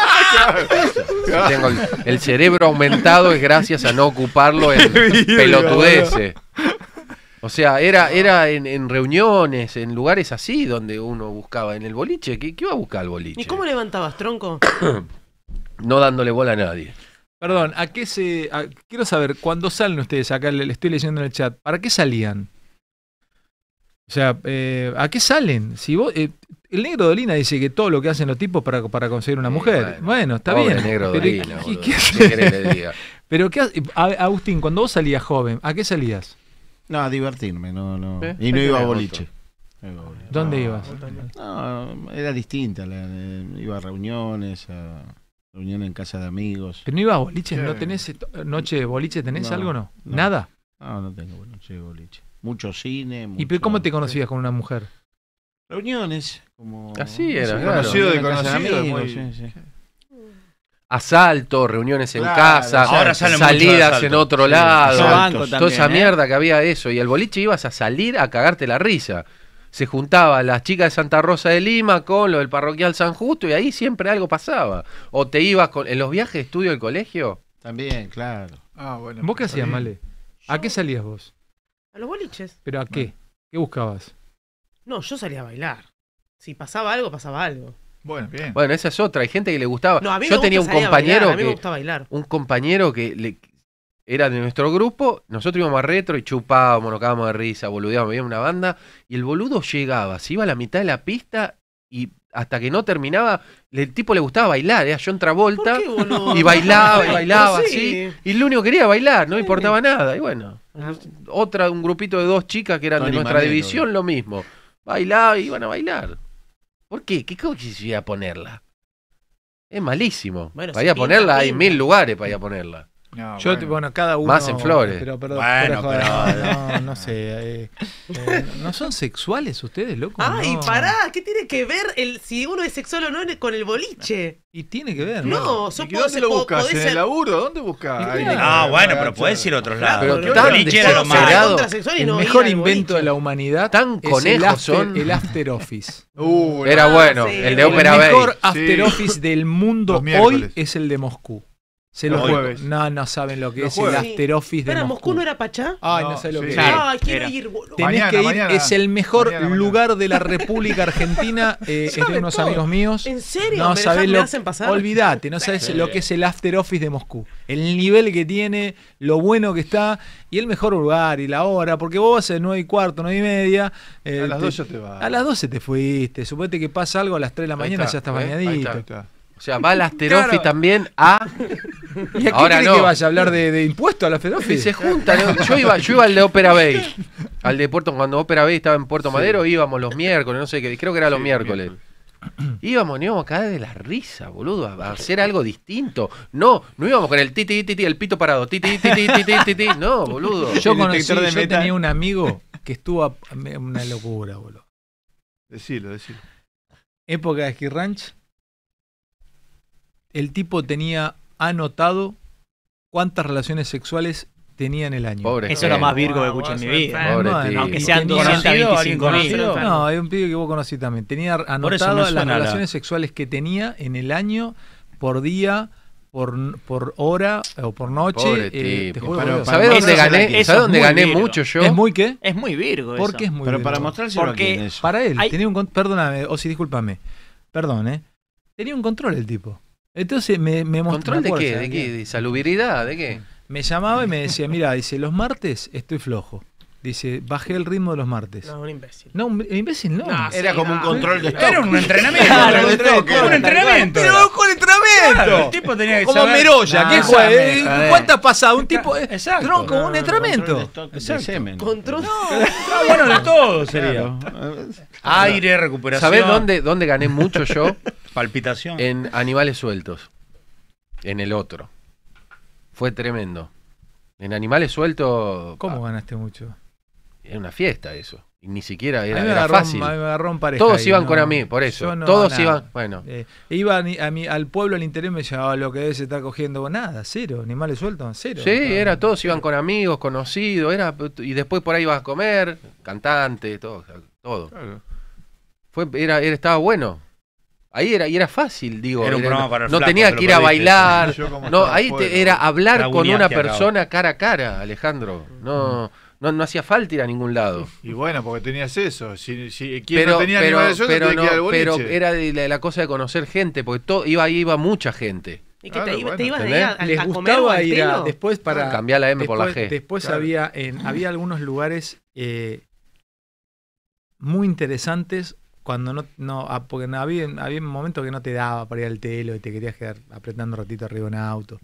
Tengo el, el cerebro aumentado es gracias a no ocuparlo en pelotudeces. O sea, era, era en, en reuniones, en lugares así donde uno buscaba. En el boliche, ¿qué, qué iba a buscar el boliche? ¿Y cómo levantabas, tronco? No dándole bola a nadie. Perdón, ¿a qué se...? a- quiero saber, cuando salen ustedes, acá le, le estoy leyendo en el chat, ¿para qué salían? O sea, eh, ¿a qué salen? Si vos, eh, el negro Dolina dice que todo lo que hacen los tipos para, para conseguir una Sí, mujer. bueno. Bueno, está Pobre bien. negro pero, Dolina, ¿qué- boludo. qué- ¿Qué querés que le diga? pero qué hace- a- Agustín, cuando vos salías joven, ¿a qué salías? No, a divertirme, no, no. ¿Eh? Y no iba a Tenés boliche. No iba a boliche. ¿Dónde ibas? No, era distinta. la- eh, iba a reuniones, a reuniones en casa de amigos. ¿Pero no ibas a boliches? Sí. ¿No tenés eh, noche de boliche? ¿Tenés No, algo no? no. ¿Nada? No, no tengo noche de boliche. Mucho cine. ¿Y mucho- pero cómo te conocías con una mujer? Reuniones. Como, Así era, sí, claro. Conocido de reuniones en casa conocido, amigos, muy- sí, sí. Asalto, reuniones en Claro, casa, ahora salen mucho de salidas asalto. en otro Sí, lado, Yo asaltos. banco toda también, esa ¿eh? mierda que había eso. Y al boliche ibas a salir a cagarte la risa. Se juntaban las chicas de Santa Rosa de Lima con lo del parroquial San Justo y ahí siempre algo pasaba. O te ibas con, en los viajes de estudio del colegio, También, claro. Ah, bueno. ¿Vos qué está hacías, bien. Male? ¿A qué salías vos? A los boliches. ¿Pero a qué? ¿Qué buscabas? No, yo salía a bailar. Si pasaba algo, pasaba algo. Bueno, bien. Bueno, esa es otra. Hay gente que le gustaba. No, a mí Yo me tenía un gusta salir a compañero bailar, a mí me que gusta bailar. un compañero que le, era de nuestro grupo, nosotros íbamos a retro y chupábamos, nos cagábamos de risa, boludeábamos, veíamos una banda, y el boludo llegaba, se iba a la mitad de la pista y hasta que no terminaba, el tipo le gustaba bailar, era John Travolta, ¿Por qué, boludo? y bailaba, y bailaba Pero así, sí. y lo único que quería bailar, no le importaba nada, y bueno, Ah, otra, un grupito de dos chicas que eran Tony de nuestra Manero, división, eh. lo mismo, bailaba y iban a bailar. ¿Por qué? ¿Qué coche se iba a ponerla? Es malísimo. Bueno, para ir a si pinta, ponerla hay pinta. mil lugares para ir a ponerla. No, Yo, bueno. te- bueno, cada uno. Más en Flores. Pero, pero, Bueno, fuera de joda, pero- no, no sé. eh, eh, ¿No son sexuales ustedes, loco? Ay, No. pará, ¿qué tiene que ver el si uno es sexual o no en- con el boliche? Y tiene que ver. No, ¿Y yo qué puedo dónde ser- lo po- buscas? podés ¿En ser- el laburo? ¿Dónde buscas? Y Ahí, claro. Ah, eh, bueno, agacha. pero podés ir a otros lados. Pero Pero tan el boliche era lo desesperado. más. Cerrado. Contrasexual y El no ir mejor al invento de boliche. la humanidad Tan es el conejos after, son. el after office. Uh, Era Ah, bueno, sí, el de el Opera el Bay. mejor after Sí. office del mundo Los hoy miércoles. es el de Moscú. Se Los los jueves. No, no saben lo que Los es el jueves. after office de Espera, Moscú. ¿Moscú no era Pachá? Ay, no, No, sé lo sí. que es. Claro. Ay, quiero era. ir, boludo. Tenés Mañana, que ir, mañana. es el mejor Mañana, mañana. lugar de la República Argentina. Eh, es de Sabe unos todo. amigos míos. ¿En serio? No ¿Me, sabés dejan- me lo, hacen pasar? olvídate, no sabes lo que es el after office de Moscú. El nivel que tiene, lo bueno que está y el mejor lugar y la hora, porque vos vas a nueve y cuarto, nueve y media. eh, A las te- dos ya te vas. A las doce te fuiste. Suponete que pasa algo a las tres de la Ahí mañana está, ya estás ¿ves? Ahí bañadito. Ahí está. O sea, va al After Office Claro. también a... ¿Y a qué Ahora crees no. que vaya a hablar de, de impuestos al after Y office? se juntan. ¿no? Yo iba, yo iba al de Opera Bay. Al de Puerto, cuando Opera Bay estaba en Puerto Madero, íbamos los miércoles, no sé qué, creo que era los Sí, miércoles. Íbamos, no íbamos a caer de la risa, boludo, a, a hacer algo distinto. No, no íbamos con el ti, ti, ti, ti, el pito parado, ti, ti, ti, ti, ti, ti, ti, ti. No, boludo. Yo El conocí, detector de yo metal. tenía un amigo que estuvo a, una locura, boludo. Decilo, decilo. Época de Ski Ranch. El tipo tenía anotado cuántas relaciones sexuales tenía en el año. Pobre Eso es lo gente. más virgo que Wow, escuché en mi wow, vida. enfermo. Pobre Bueno, tío. Aunque y sean tenía- doscientos veinticinco mil. conocido? No, hay un pibe que vos conocí también. Tenía eso anotado me las suena la- relaciones sexuales que tenía en el año, por día, por, por hora o por noche. Pobre eh, te tipo. juro, Pero boludo. para- ¿Sabés Eso dónde es gané? la- ¿Sabés eso es dónde muy gané virgo. mucho yo? ¿Es muy qué? Es muy virgo eso. Porque es muy Pero virgo. para mostrárselo Porque a quién es. Para él, Hay- tenía un con- perdóname, o si discúlpame. Perdón, ¿eh? Tenía un control el tipo. Entonces me, me mostró. ¿Control me de acuerdo, qué? ¿sabes ¿De qué? ¿De salubridad? ¿De qué? Me llamaba y me decía, mira, dice, los martes estoy flojo. Dice, bajé el ritmo de los martes. No, un imbécil. No, un imbécil no. No, Era como un no. control de stock. Era un entrenamiento. Claro, un, de stock, un era. entrenamiento. Pero era. con entrenamiento. Claro, el tipo tenía que Como saber- Meroya, No, ¿qué esa fue? me- Eh, joder. ¿Cuántas pasadas? Un tipo, eh, Exacto. tronco, un Control de entrenamiento. stock de Exacto. semen. Control. Ah, bueno, de todo sería. Claro. Aire, recuperación. ¿Sabés dónde, dónde gané mucho yo? Palpitación. En Animales Sueltos. En el otro. Fue tremendo. En Animales Sueltos. ¿Cómo pa, ganaste mucho? Era una fiesta eso. Y ni siquiera A mí era, me era agarró, fácil. a mí me agarró en pareja Todos ahí, iban no, con a mí, por eso. yo no, Todos nada. iban. Bueno. Eh, iba a, ni- a mi- al pueblo al interior y me llamaba lo que debes estar cogiendo con nada, cero, animales sueltos, cero. Sí, Estaba- era, todos iban con amigos, conocidos, era, y después por ahí ibas a comer, cantante, todo, todo. Claro. Fue, era, era, estaba bueno. Ahí era, y era fácil, digo. Era un era- programa para el no flaco, tenía te lo que ir a perdiste. bailar. Yo como No, estaba ahí afuera, te- era hablar Te con una aguneaste acá. persona cara a cara, Alejandro. No, no, no hacía falta ir a ningún lado. Y bueno, porque tenías eso. Si, si, ¿quién Pero, no tenía pero, animales sueltos pero, tenía que ir al no, boliche? pero era de la, la cosa de conocer gente, porque todo, iba ahí iba mucha gente. ¿Y que Claro, te, iba- bueno, te ibas de ahí ¿entendés? a, Les a comer o gustaba al ir a, telo? después para Cambiar la M después, por la G. Después Claro. había en, había algunos lugares eh, muy interesantes cuando no, no ah, porque no, había, había momentos que no te daba para ir al telo y te querías quedar apretando un ratito arriba de un auto.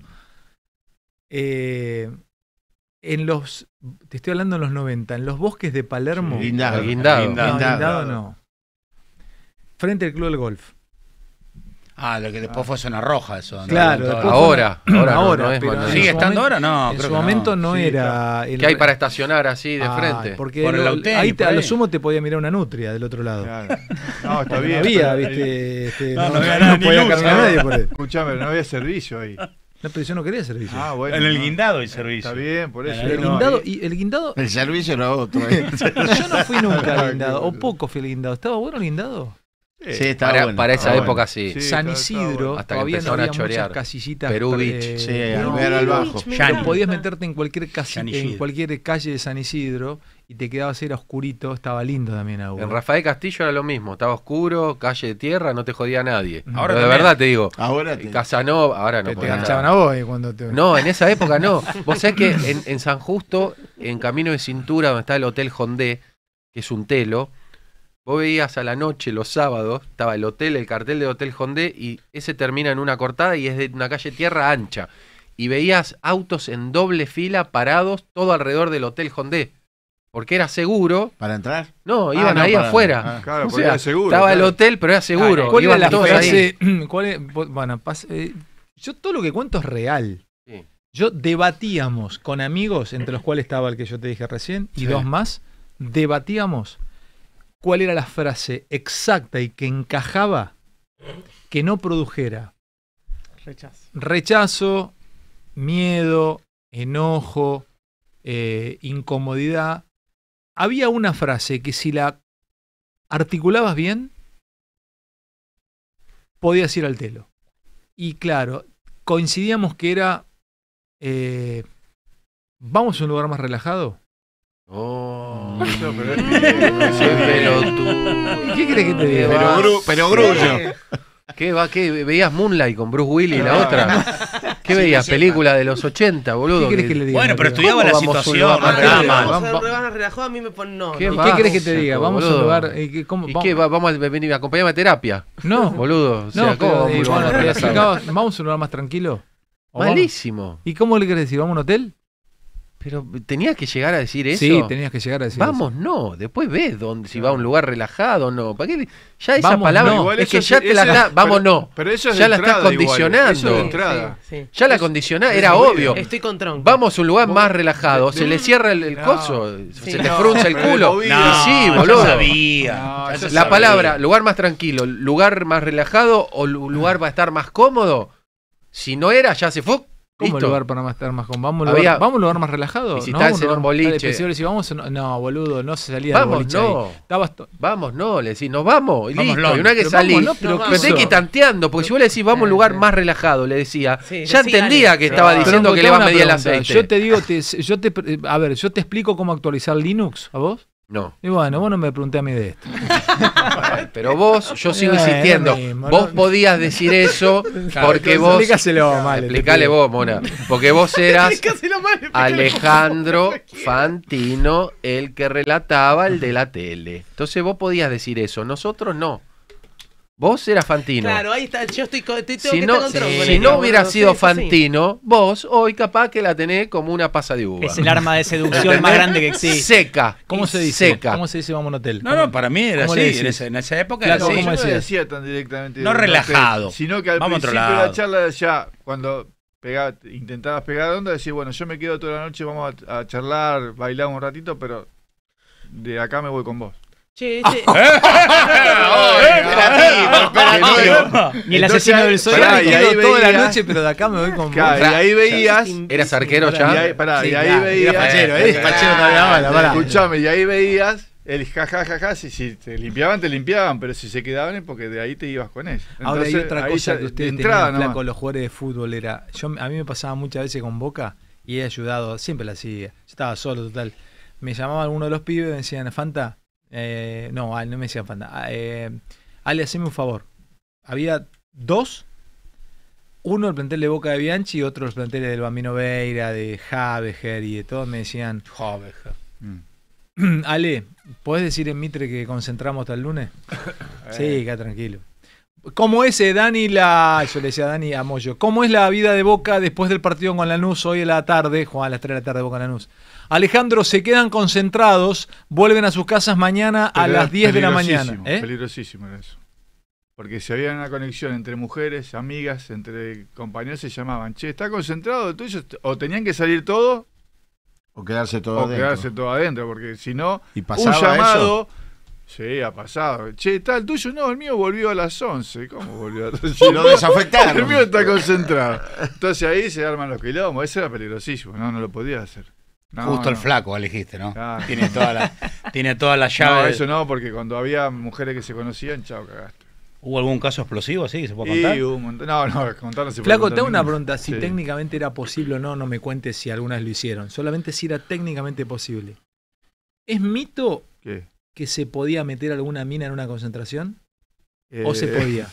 Eh, en los, te estoy hablando en los noventa, en los bosques de Palermo. Sí, Guindado. El guindado. No, Guindado. Guindado no. Frente al Club del Golf. Ah, lo que después fue zona roja eso. ¿no? Claro, Todo- después Ahora, ahora, no- Ahora, no es pero más- en ¿Sigue su estando momento- ahora? No, en creo su que momento no. no, Sí, era. el- ¿Qué hay para estacionar así de Ay, frente? porque Por el lo- Lautén, ahí te- por a lo ahí. sumo te podía mirar una nutria del otro lado. Claro. No, está No bien. había, pero- viste, este, No, no, no había no nada, ni podía luz, caminar no. nadie por él. Escuchame, no había servicio ahí. No, pero yo no quería servicio. Ah, bueno. En el no. guindado hay servicio. Está bien, por eso. En el no, guindado, ahí- y el guindado, El servicio era otro. ¿eh? yo no fui nunca al Qué guindado, o boludo. poco fui al guindado. ¿Estaba bueno el guindado? Sí, estaba para, bueno, para esa estaba época bueno. sí. Sí. San está- está Isidro, bueno. Hasta que todavía no empezaron a había muchas chorear. casillitas. Perú eh, Beach. Sí, No, Alvear al Bajo. me Ya, encanta. podías meterte en cualquier casi, San en Isidro. cualquier calle de San Isidro y te quedabas era oscurito, estaba lindo también ahora. En Rafael Castillo era lo mismo, estaba oscuro, calle de tierra, no te jodía nadie. Ahora Ahora de también. verdad te digo, Ahora te- Casanova, ahora no te, te podía enganchaban nada. a vos eh, cuando te... No, en esa época no. Vos sabés que en, en San Justo, en Camino de Cintura, donde está el Hotel Hondé, que es un telo, vos veías a la noche, los sábados, estaba el hotel, el cartel de Hotel Hondé, y ese termina en una cortada y es de una calle tierra ancha. Y veías autos en doble fila parados todo alrededor del Hotel Hondé. Porque era seguro. ¿Para entrar? No, Ah, iban no, ahí para- afuera. ah. Claro, O porque sea, era seguro. estaba el claro. hotel, pero era seguro. ¿Cuál era Iban la todos ahí. frase? ¿Cuál es- vos- bueno, pas- eh, yo todo lo que cuento es real. Sí. Yo debatíamos con amigos, entre los cuales estaba el que yo te dije recién, y Sí. dos más, debatíamos cuál era la frase exacta y que encajaba que no produjera Rechazo. rechazo, miedo, enojo, eh, incomodidad. Había una frase que si la articulabas bien, podías ir al telo. Y claro, coincidíamos que era, eh, ¿vamos a un lugar más relajado? Oh, Eso, pero es qué bien. pelotudo. ¿Qué crees que te diga? Pero, gru- pero grullo. ¿Qué, va, ¿Qué veías Moonlight con Bruce Willis y la Claro. otra? ¿Qué veías? Película de los ochenta, boludo. ¿Qué crees que le diga? Bueno, pero Mateo? estudiaba la ¿Cómo vamos a un situación, lugar no más estaba relajado? mal. Vamos a Vamos- ver rebanas relajado, a mí me pone no. ¿Qué no. ¿Y va? qué querés que te diga? Boludo. Vamos a un lugar... eh, que- ¿cómo- ¿Y vamos- qué? Va- Vamos a venir, acompañame a terapia, No, boludo. O sea, no, ¿cómo pero, vamos a eh, un bueno, lugar te relajado? explicaba, ¿vamos a un lugar más tranquilo? ¿O vamos- Malísimo. ¿Y cómo le querés decir? ¿Vamos a un hotel? Pero tenías que llegar a decir eso. Sí, tenías que llegar a decir Vamos, no. Después ves dónde, si va a un lugar relajado o no. ¿Para qué? le- Ya esa Vamos, palabra, no. Igual es eso que es- ya te la eso es- está- vamos, pero- no. Pero eso es Ya de la estás entrada igual, condicionando. Eso es de Sí, entrada. sí, sí. Ya la condicionás, era es obvio. Estoy con tronco. Vamos a un lugar Vos- más relajado. de- Se le cierra el, el No. coso, Sí. se te No, frunce el pero culo. el Y oído- sí, No, boludo. ya sabía. No, ya eso se La sabía. palabra, lugar más tranquilo, lugar más relajado o lu- lugar va a estar más cómodo. Si no era, ya se fue. ¿Cómo Listo. lugar para más estar más con? ¿Vamos a un Había- lugar, ¿vamos a un lugar más relajado? Y si No, estás vamos a en un lugar- boliche. Dale, pero si ahora decís, vamos a un- no, boludo, no se salía Vamos, del boliche ahí. no. Estabas to- Vamos, no, le decís, nos vamos, y Vamos, listo. Lon. Y una vez que Pero salís, vamos, no, pero No, pero vamos. tenés que ir tanteando, porque si vos le decís, vamos a un lugar Sí. más relajado, le decía, Sí, ya decí, entendía dale. que estaba Pero diciendo Pero que le tengo va a una medir el pregunta. aceite. Yo te digo, te, yo te, a ver, yo te explico cómo actualizar Linux, ¿a vos? No. Y bueno, vos no me pregunté a mí de esto. Pero vos, yo sigo Eh, insistiendo, lo mismo, vos no- podías decir eso porque vos... Explícaselo, mal. Explicale vos, Mona. Porque vos eras Casi lo mal, Alejandro Fantino, el que relataba el de la tele. Entonces vos podías decir eso, nosotros no. Vos eras Fantino. Claro, ahí está. Yo estoy con, te- tengo Si que no, estar con tronco en si esto, no boludo, hubiera sí, sido sí, sí. Fantino, vos hoy capaz que la tenés como una pasa de uva. Es el arma de seducción más grande que existe. Seca. ¿Cómo se dice? Seca. ¿Cómo se dice vamos a un hotel? No, no, para mí era ¿Cómo así. le En decís? esa, en esa época Claro, era así. ¿cómo Yo no decías? decía tan directamente. No de un relajado. hotel, Sino que al Vamos a otro principio de lado. la charla ya, cuando pegaba- intentabas pegar onda, decís, bueno, yo me quedo toda la noche, vamos a, a charlar, bailar un ratito, pero de acá me voy con vos. Che, Ah, ese- Ni el Entonces, asesino del ahí- Zodiaco. pará, y Quedo ahí toda la veías- noche, pero de acá me voy con vos. Claro, y ahí veías, Eras arquero y ya. ahí, pará, Sí, y ahí claro, veías, era fachero, ¿eh? Fachero todavía ahora, pará. escuchame, y ahí veías el jajajaja, si, si te limpiaban, te limpiaban, pero si se quedaban es porque de ahí te ibas con eso. Ahora hay Entonces, otra ahí cosa ya- que ustedes de entrada tenían nomás. flaco, los jugadores de fútbol era. Yo, a mí me pasaba muchas veces con Boca y he ayudado, siempre la hacía. Yo estaba solo, total. Me llamaba alguno de los pibes y me decían, Fanta, eh, no, no me decían Fanta, ah, eh, Ale, haceme un favor. Había dos, uno del plantel de Boca de Bianchi y otro del plantel del Bambino Veira, de Javeger y de todos me decían, Joder. Mm. Ale, ¿podés decir en Mitre que concentramos hasta el lunes? Sí, queda tranquilo. ¿Cómo es eh, Dani la. Yo le decía a Dani a Moyo. ¿Cómo es la vida de Boca después del partido con Lanús hoy a la tarde? Juegan a las tres de la tarde Boca Lanús. Alejandro, se quedan concentrados, vuelven a sus casas mañana a Pero las era diez de la mañana. peligrosísimo, ¿Eh? Peligrosísimo era eso. Porque si había una conexión entre mujeres, amigas, entre compañeros, se llamaban, che, ¿está concentrado el tuyo? O tenían que salir todos O quedarse todo o adentro. quedarse todo adentro, porque si no, ¿Y un pasaba llamado... Sí, ha pasado. Che, ¿está el tuyo? No, el mío volvió a las once. ¿Cómo volvió a las once? Lo desafectaron. El mío está concentrado. Entonces ahí se arman los quilombos. Eso era peligrosísimo. No, no lo podía hacer. No, Justo el no. flaco elegiste, ¿no? Claro. Tiene toda la, tiene toda la No, llave. eso no, porque cuando había mujeres que se conocían, chao, cagaste. ¿Hubo algún caso explosivo así que se puede contar? Y un montón. No, no, contar no se puede Flaco, contar te hago una ninguno. pregunta. Si Sí. técnicamente era posible o no, no me cuentes si algunas lo hicieron. Solamente si era técnicamente posible. ¿Es mito ¿Qué? que se podía meter alguna mina en una concentración? ¿O Eh, se podía?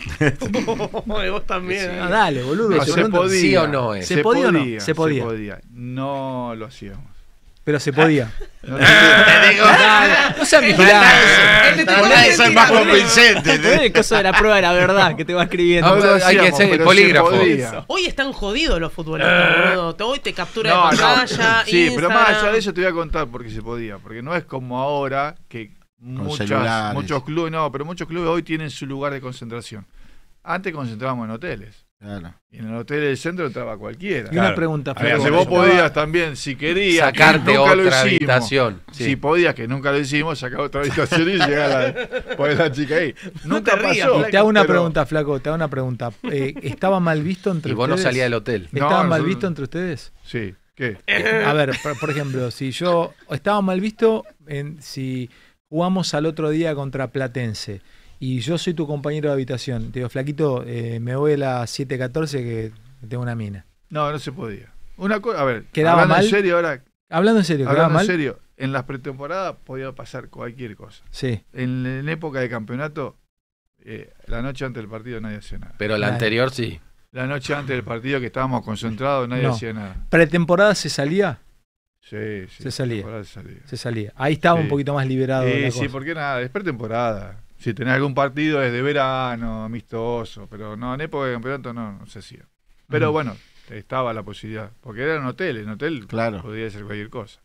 Vos también. Ah, dale, boludo. No, te se pregunto. podía. ¿Sí o no es? ¿Se podía o no? Se podía. Se podía. No lo hacíamos. Pero se podía. No, Te digo, No seas vigilante. eso es más convincente. Poné el coso de la prueba de la verdad que te va escribiendo. No, no lo hay que hacíamos, hacer el pero se polígrafo. podía. Hoy están jodidos los futbolistas, boludo. Te- Hoy te captura No, de no. pantalla, Sí, pero más allá Instagram. de eso te voy a contar porque se podía. Porque no es como ahora que muchas, celulares. muchos clubes, no, pero muchos clubes hoy tienen su lugar de concentración. Antes concentrábamos en hoteles. Claro. Y en el hotel del centro entraba cualquiera. Y una Claro. pregunta, A ver, Flaco. si vos Estaba- podías también, si querías, Sacarte que nunca lo otra hicimos. habitación. Sí. Si podías, que nunca lo hicimos, sacar otra habitación y llegar a la, poner la chica ahí. Nunca te rías, pasó. Flaco. Te hago una pero- pregunta, Flaco, te hago una pregunta. Eh, ¿Estaba mal visto entre Y vos no ustedes? salías del hotel. No, ¿Estaba mal nosotros- visto entre ustedes? Sí, ¿qué? A ver, por, por ejemplo, si yo estaba mal visto en si jugamos al otro día contra Platense y yo soy tu compañero de habitación, te digo, Flaquito, eh, me voy a las siete catorce que tengo una mina. No, no se podía. Una cosa, a ver, ¿Quedaba hablando mal? en serio ahora, Hablando en serio, ¿quedaba hablando en mal? serio, en las pretemporadas podía pasar cualquier cosa. Sí. En, en época de campeonato, eh, la noche antes del partido nadie hacía nada. Pero la Nadie. anterior sí. La noche antes del partido que estábamos concentrados nadie No. hacía nada. ¿Pretemporada se salía? Sí, sí. Se salía. pretemporada se salía. Se salía. Ahí estaba Sí. un poquito más liberado Sí, la sí, cosa. porque nada, es pretemporada. Si tenés algún partido es de verano, amistoso, pero no, en época de campeonato no, no se hacía. Pero Ujú. bueno, estaba la posibilidad, porque era en hotel, en hotel Claro. podía ser cualquier cosa.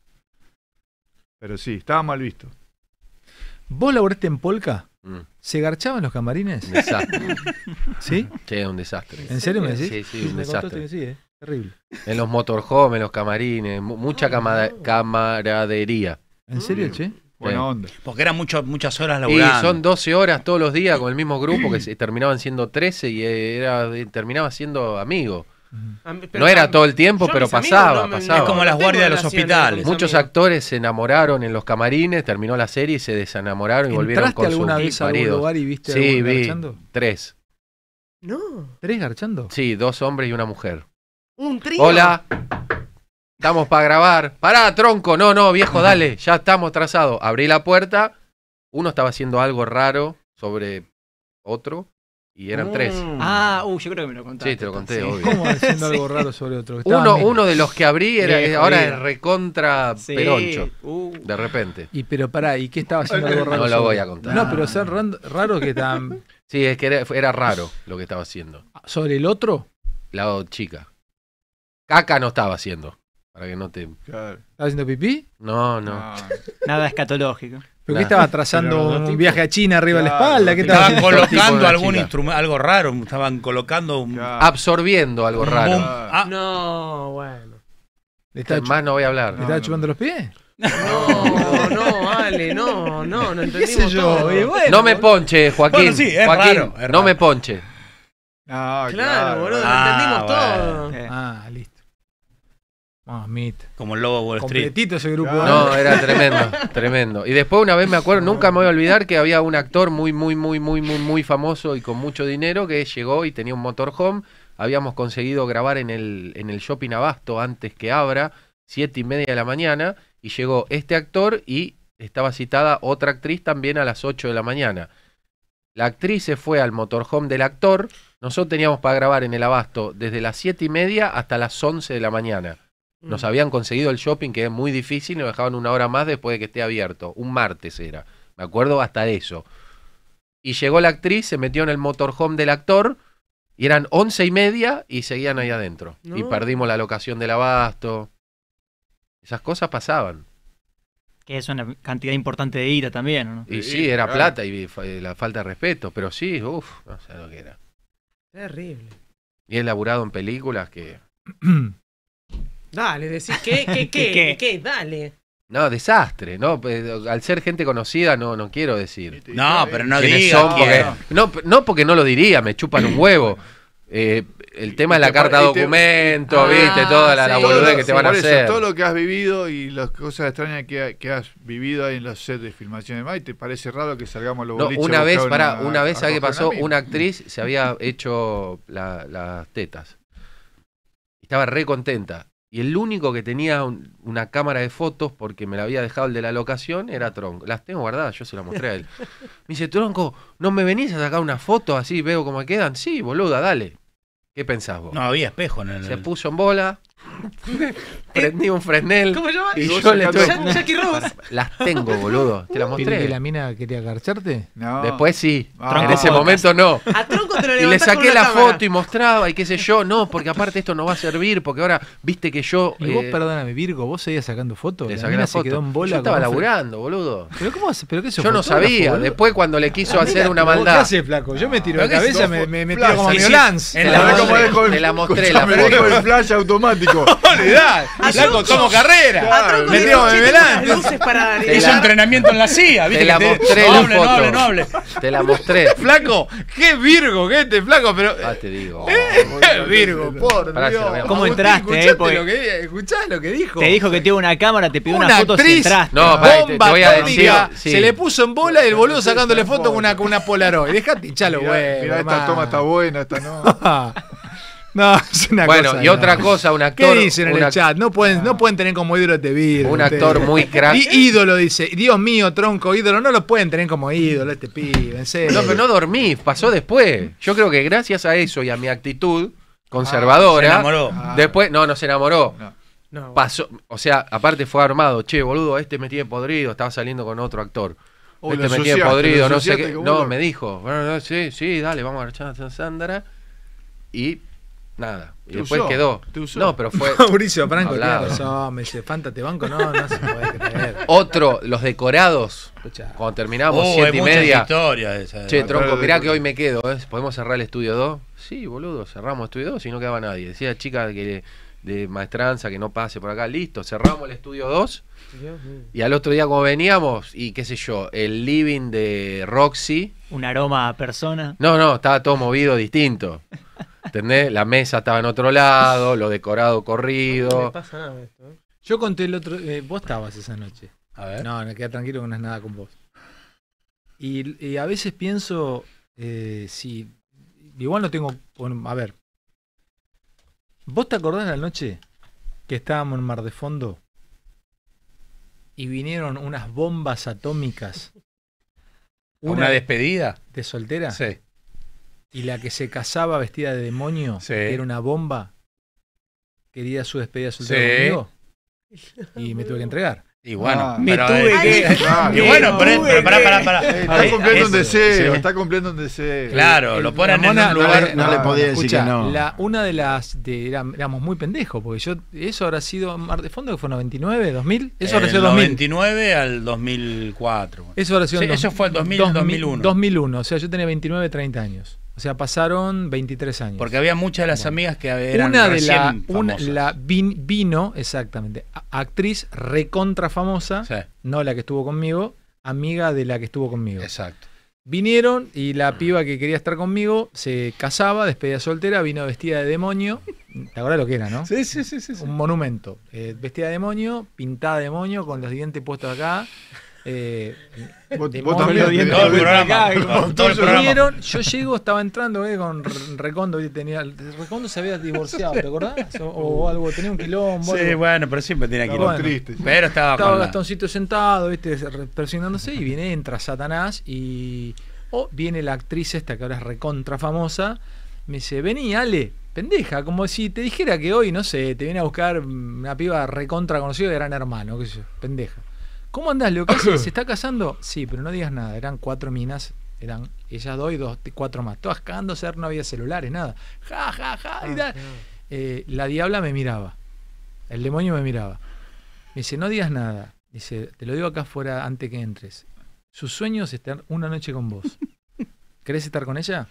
Pero sí, estaba mal visto. ¿Vos laburiste en Polka? Mm, ¿Se garchaban los camarines? un desastre. ¿Sí? Che, un desastre. ¿En serio me decís? Sí, sí, un me contaste desastre. que sí, ¿eh? Terrible. En los motorhomes, en los camarines, mu- mucha camada- camaradería. ¿En serio, che? Buena Sí. onda. Porque eran mucho, muchas horas Y laburando. son doce horas todos los días con el mismo grupo que se terminaban siendo trece y era terminaba siendo amigos. A mí- pero No era a- todo el tiempo, yo a pero mis amigos pasaba, no me- pasaba. Es como las no guardias de tengo los relaciones hospitales. con mis Muchos amigos. actores se enamoraron en los camarines, terminó la serie y se desenamoraron y volvieron ¿Entraste con sus alguna vez a algún maridos. lugar y viste a Sí, algún vi. garchando? Tres. No. ¿Tres garchando? Sí, dos hombres y una mujer. Un trío. Hola. Estamos para grabar. Pará, tronco. No, no, viejo, dale. Ya estamos trazados. Abrí la puerta. Uno estaba haciendo algo raro sobre otro. Y eran tres. Ah, uh, yo creo que me lo contaste. Sí, te lo conté, Sí. obvio. ¿Cómo haciendo algo raro sobre otro? Estaban Uno, bien. uno de los que abrí era, Viejo, ahora viejo. es recontra Sí. peroncho. Uh. De repente. Y pero pará, ¿y qué estaba haciendo algo raro? No lo sobre- voy a contar. No, pero ser ran- raro que tan Sí, es que era, era raro lo que estaba haciendo. sobre el otro. La chica. Caca no estaba haciendo. Para que no te. Claro. ¿Estaba haciendo pipí? No, no. No. Nada escatológico. ¿Pero Nah. qué estaba trazando Pero los un tipos- viaje a China arriba de la Claro, espalda? ¿Qué los estaba Estaban haciendo? Todo tipo colocando de algún chica. instrumento, algo raro. Estaban colocando un. Claro. Absorbiendo algo un raro. boom. Ah, No, bueno. ¿Le estaba, chu- Más no voy a le hablar. estaba no, chupando los pies? No, no, Ale, no, no, no ¿Qué entendimos sé yo? todo. Y bueno, No me ponche, Joaquín. Bueno, sí, es Joaquín, raro, es no raro. me ponche. No, Claro, boludo, lo Ah, entendimos bueno. todo. Eh. Ah, listo. Mamita. como el lobo de Wall Street. Completito ese grupo. Claro. ¿eh? No, era tremendo, tremendo. Y después una vez me acuerdo, nunca me voy a olvidar que había un actor muy, muy, muy, muy, muy, muy famoso y con mucho dinero que llegó y tenía un motorhome. Habíamos conseguido grabar en el, en el Shopping Abasto antes que abra, siete y media de la mañana, y llegó este actor y estaba citada otra actriz también a las ocho de la mañana. La actriz se fue al motorhome del actor. Nosotros teníamos para grabar en el Abasto desde las siete y media hasta las once de la mañana. Nos habían conseguido el shopping, que es muy difícil, y nos dejaban una hora más después de que esté abierto. Un martes era. Me acuerdo hasta de eso. Y llegó la actriz, se metió en el motorhome del actor, y eran once y media y seguían ahí adentro. No. Y perdimos la locación del Abasto. Esas cosas pasaban. Que es una cantidad importante de ira también, ¿o ¿no? Y Sí, sí, era claro. plata y fa- la falta de respeto, pero sí, uff, no sé lo que era. Terrible. Y he laburado en películas que... Dale, decís, ¿qué, qué, qué, ¿Qué? qué? Dale. No, desastre, ¿no? Pues, al ser gente conocida no, no quiero decir. No, pero no quiénes digas son, porque- quién. no, no porque no lo diría, me chupan un huevo. Eh, el tema es la te carta pone- y te- documento, Ah, viste, toda la, la sí. boludez que te van a Por eso, hacer. todo lo que has vivido y las cosas extrañas que, que has vivido ahí en los sets de filmación de Mai, ¿te parece raro que salgamos a los No, boliches una a vez, buscar pará, una- una vez, a ¿sabes qué coger pasó? una mina? Una actriz se había hecho la- las tetas. Estaba re contenta. Y el único que tenía un- una cámara de fotos, porque me la había dejado el de la locación, era Tronco. Las tengo guardadas, yo se las mostré a él. Me dice, Tronco, ¿no me venís a sacar una foto así, veo cómo quedan? Sí, boluda, dale. ¿Qué pensás vos? No había espejo en el. Se puso en bola, prendí un Fresnel. ¿Cómo se llama? Y vos yo le sacando- tuve... Jack- Jackie Rose. Las tengo, boludo. Te las ¿Pero que mostré. la mina quería garcharte? No. Después sí. Ah. En ese momento no. A Tronco te lo Y le levantás con saqué una la cámara. foto y mostraba y qué sé yo. No, porque aparte esto no va a servir, porque ahora viste que yo... Y vos, eh, perdóname, Virgo, vos seguías sacando fotos. le La saqué mina la se foto. quedó en bola. Yo estaba con un fre- laburando, boludo. ¿Pero cómo hace? ¿Pero qué sos Yo no fotógrafo, sabía. boludo? Después cuando le quiso hacer una ¿Pero vos ¿Qué maldad... haces, flaco? Yo me tiro de Pero qué cabeza, es- me, me, me flash, tiro como a sí, mi sí. Lance. En Te la la ¿Sabés mostré, cómo es con- te la mostré, escuchame, la es foto. con el flash automático. Olvidá, A flaco, Tronco- tomo carrera. A Tronco Me le tiro dieron de siete velán. las luces para Te Hizo la- entrenamiento en la C I A, ¿viste? Te la que mostré no la hable, foto. no hable, no hable. Te la mostré. Flaco, qué Virgo que este, flaco, pero. Ah, te digo. Qué Virgo, por Pará, se Dios. lo voy a- ¿Cómo Agustín, entraste, eh? ¿escuchaste Porque- lo que, ¿Escuchás lo que dijo? Te dijo que tiene una cámara, te pidió Una una foto y actriz. entraste. No, pará, te, te Bomba voy a decir... atómica. sí. Se le puso en bola y el boludo sacándole foto con una, con una Polaroid. Dejate hinchalo, Mirá, güey. mirá, esta toma está buena, esta no. No, es una Bueno, cosa. y otra cosa, un ¿Qué actor... dicen en un el ac- chat? No pueden, no pueden tener como ídolo a este Virgo. Un ustedes. actor muy crack. Í- ídolo, dice. Dios mío, Tronco, ídolo. No lo pueden tener como ídolo este pibe, en serio. No, pero no dormí, pasó después. Yo creo que gracias a eso y a mi actitud conservadora, Se enamoró. Ah. después, no, no se enamoró. No. No. Pasó, o sea, aparte fue armado. Che, boludo, este me tiene podrido, estaba saliendo con otro actor. Oh, este lo me tiene asociaste, podrido, lo no sé asociaste qué. como No, loco. me dijo, bueno, no, sí, sí, dale, vamos a marchar a Sandra. Y nada. Y Te después usó, quedó. te usó. No, pero fue Mauricio Franco, Hablaba. tiene razón. Me dice, Fanta, te banco. No, no se puede creer. otro, los decorados. Escuchá. Cuando terminábamos, Oh, siete hay y muchas media. historias esas. Che, Claro, tronco, de- mirá que hoy me quedo, ¿eh? ¿Podemos cerrar el estudio dos? Sí, boludo, cerramos estudio dos y no quedaba nadie. Decía la chica que de maestranza que no pase por acá, listo, cerramos el estudio dos. Y al otro día como veníamos, y qué sé yo, el living de Roxy. Un aroma a persona. No, no, estaba todo movido distinto. ¿Entendés? La mesa estaba en otro lado, lo decorado No me corrido. pasa nada de esto, ¿eh? Yo conté el otro. Eh, vos estabas esa noche. A ver. No, no queda tranquilo que no es nada con vos. Y, y a veces pienso, eh, si. Igual no tengo. Bueno, a ver. ¿Vos te acordás la noche que estábamos en Mar de Fondo? Y vinieron unas bombas atómicas. ¿Una despedida? de soltera. Sí. Y la que se casaba vestida de demonio, Sí. que era una bomba, quería su despedida soltera Sí. conmigo. Y me tuve que entregar. Y bueno, Ah. Me pero, tuve eh, que- Claro. Y bueno, pero, tuve pero pará, que- pará, pará. Eh, está Eh, cumpliendo un es- deseo, sí. está cumpliendo un deseo. Claro, El- lo ponen la mona en un no lugar. le- no le podía decir Escucha, que no. la, una de las. De, era- éramos muy pendejos, porque yo. Eso habrá sido Mar de Fondo, que fue noventa y nueve, dos mil. Eso habrá Del sido dos mil. noventa y nueve al dos mil cuatro. Eso habrá sido Sí, en dos- eso fue el dos mil, dos mil- dos mil uno. dos mil uno. O sea, yo tenía veintinueve, treinta años. O sea, pasaron veintitrés años. Porque había muchas de las Bueno. amigas que eran una de recién la, una, famosas. la vin- vino, exactamente, a- actriz recontra famosa, Sí, no la que estuvo conmigo, amiga de la que estuvo conmigo. exacto. Vinieron y la piba que quería estar conmigo se casaba, despedida soltera, vino vestida de demonio. ¿Te acordás lo que era, no? Sí, sí, sí, sí. Un monumento. Eh, vestida de demonio, pintada de demonio, con los dientes puestos acá. Eh, Vos, de vos mono, también. los dientes Todo el eh, programa. acá, Todo, todo el tuyo, programa. Vinieron, yo llego, estaba entrando eh, con R- Recondo, ¿viste? Tenía, Recondo se había divorciado, ¿te acordás? O, o algo, tenía un quilombo. Sí, algo. bueno, pero siempre tiene que ir. Pero Estaba bueno. triste. Pero estaba, Estaba con la- Gastoncito sentado, ¿viste? re- presionándose y viene, entra Satanás y. O viene la actriz esta que ahora es recontra famosa. Me dice, vení, Ale, pendeja, como si te dijera que hoy, no sé, te viene a buscar una piba recontra conocida de Gran Hermano, qué sé yo, pendeja. ¿Cómo andás, Leo? ¿Qué haces? ¿Se está casando? Sí, pero no digas nada, eran cuatro minas, eran ellas dos y dos, cuatro más, todas cagándose, no había celulares, nada. Ja, ja, ja, y tal. Eh, la diabla me miraba, el demonio me miraba. Me dice, no digas nada. Dice, te lo digo acá afuera antes que entres. Su sueño es estar una noche con vos. ¿Querés estar con ella?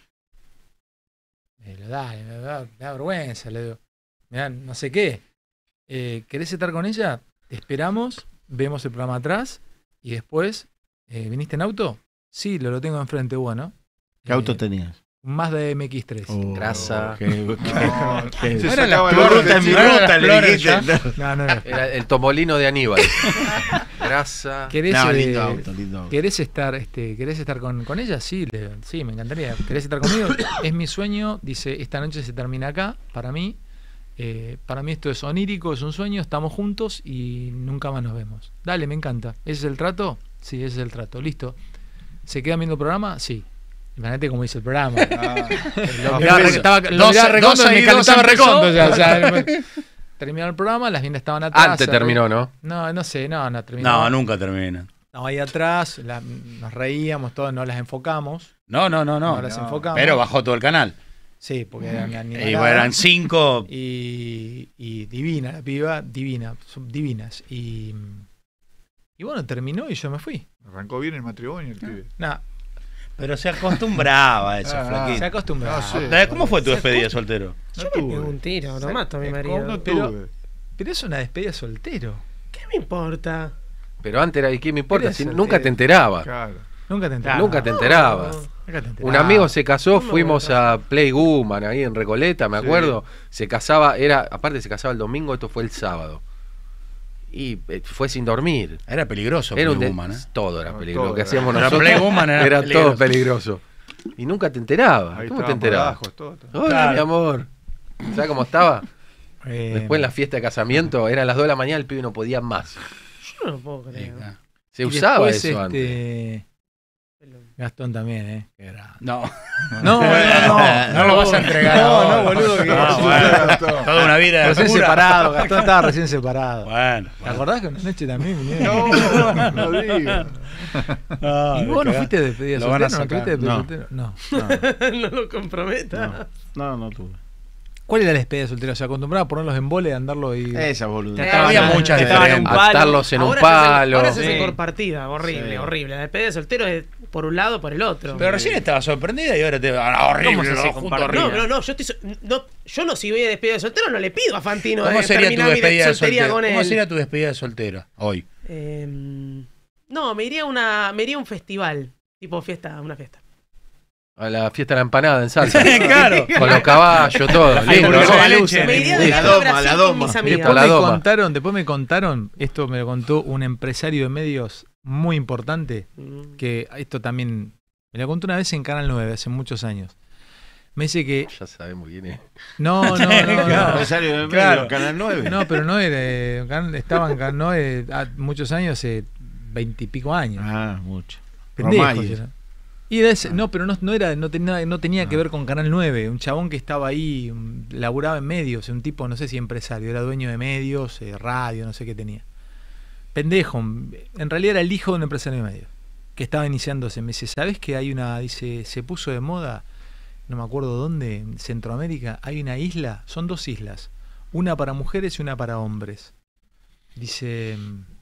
Me lo da, me da, me da vergüenza. Le digo, mirá, no sé qué. Eh, ¿Querés estar con ella? Te esperamos, vemos el programa atrás y después, eh, ¿viniste en auto? Sí, lo, lo tengo enfrente, bueno. ¿Qué auto Eh, tenías? Un Mazda M X tres. Oh, Grasa. qué- No, qué- se No era sacaba la la flor, ruta mi en ruta, ruta, le le dijiste. dijiste. No, no, no. Era el tomolino de Aníbal. Grasa. ¿Querés, No, eh, lindo auto, lindo auto. ¿Querés estar, este, ¿querés estar con, con ella? Sí, le- sí, me encantaría. ¿Querés estar conmigo? Es mi sueño. Dice, esta noche se termina acá, para mí. Eh, para mí esto es onírico, es un sueño, estamos juntos y nunca más nos vemos. Dale, me encanta. ¿Ese es el trato? Sí, ese es el trato. Listo. ¿Se quedan viendo el programa? Sí. Imagínate cómo dice el programa. Ah, Lo miraba re- estaba- lo Doce- miraba reconto, doce me y calentaba doce empezó. reconto ya, o sea, terminó el programa, las viendas estaban atrás. Antes se terminó, re- ¿no? No, no sé, no, no terminó. No, nunca termina. No, ahí atrás, la- nos reíamos, todos nos las enfocamos. No, no, no, no. No las no. enfocamos. Pero bajó todo el canal. Sí, porque eran Y animaladas. bueno, eran cinco. y, y divina, la piba, divina, son divinas. Y, y bueno, terminó y yo me fui. arrancó bien el matrimonio el pibe. Nada, Pero se acostumbraba a eso, Ah, flaquito. se acostumbraba. No sé. Eh, ¿Cómo fue tu despedida de soltero? No Yo me tuve. pego un tiro, lo mato a mi Eh, marido. ¿cómo no Pero- tuve? Pero es una despedida soltero. ¿Qué me importa? Pero antes era, ¿y qué me importa? Eres Si soltero. nunca te enterabas. Claro. Nunca te enterás. Nunca te enterabas. Nunca te enterás. Un amigo se casó, No me fuimos voy a a Play Woman ahí en Recoleta, me Sí. acuerdo. Se casaba, era, aparte se casaba el domingo, esto fue el sábado. Y eh, fue sin dormir. Era peligroso, Era un de- Playwoman, ¿eh? Todo era No, peligroso. todo Lo que era- hacíamos Era nosotros Playwoman, era era peligroso. todo peligroso. Y nunca te enterabas. Ahí ¿Cómo te estaban por enterabas? abajo, todo, todo. Hola, Claro. mi amor. ¿Sabes cómo estaba? Eh, Después en la fiesta de casamiento, eran las dos de la mañana, el pibe no podía más. Yo no lo puedo Sí, creer. claro. Se y usaba después, eso antes. este, Gastón también, ¿eh? Qué grande. No. No, no, no. No lo vas a entregar No, ahora. no, boludo. Que No, bueno, toda una vida de recién locura. separado. Gastón estaba recién separado. Bueno. ¿Te acordás que una noche también vinieron? No, no digas. No, ¿Y vos no cagá. fuiste de despedida Lo van a soltero? ¿No sacar. tuviste de No. soltero? No. No lo comprometa. No, no, no tuve. ¿Cuál era la despedida soltera? ¿Se acostumbraba a ponerlos en vole, andarlo y. Esa boludo. Eh, Había estaban- muchas estaban en un diferentes. palo. Atarlos en un Ahora se hace- palo. Ahora se hace Sí. por partida, horrible, Sí. horrible. La despedida de soltero es por un lado por el otro. Pero recién estaba sorprendida y ahora te ah, horrible. ¿Cómo se hace los juntos compartir? no, arriba. no, no, yo estoy so- no, yo no si voy de despedida de soltero no le pido a Fantino ¿Cómo de sería tu terminar mi despedida de soltería soltero? con ¿Cómo él. sería tu despedida de soltera hoy? Eh, no, me iría a una me iría a un festival, tipo fiesta, una fiesta. A la fiesta de la empanada en Salta. Claro. Con los caballos, todo. La Lindo, figurita ¿no? de leche. Me iría Sí. de La viaje a doma, Brasil la con doma. mis Sí, amigos. por la Después me doma. contaron, después me contaron, esto me lo contó un empresario de medios muy importante, Mm. que esto también me lo contó una vez en Canal nueve, hace muchos años. Me dice que. Ya sabemos quién es. No, no, no. no. Empresario de medio, Claro. Canal nueve. No, pero no era. eh, Can- Estaba en Canal nueve hace muchos años, hace veintipico años. Ah, mucho. Pendejos Romay. eran. Y era ese- no, pero no, no era, no tenía, no tenía que ver con Canal nueve, un chabón que estaba ahí, un- laburaba en medios, un tipo, no sé si empresario, era dueño de medios, eh, radio, no sé qué tenía. Pendejo, en realidad era el hijo de un empresario de medios, que estaba iniciándose. Me dice, ¿sabes que hay una, dice, se puso de moda, no me acuerdo dónde, en Centroamérica, hay una isla, son dos islas, una para mujeres y una para hombres. Dice,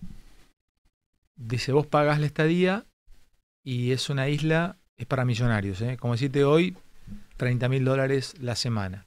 dice, vos pagás la estadía y es una isla, es para millonarios, ¿eh? Como decirte hoy, treinta mil dólares la semana.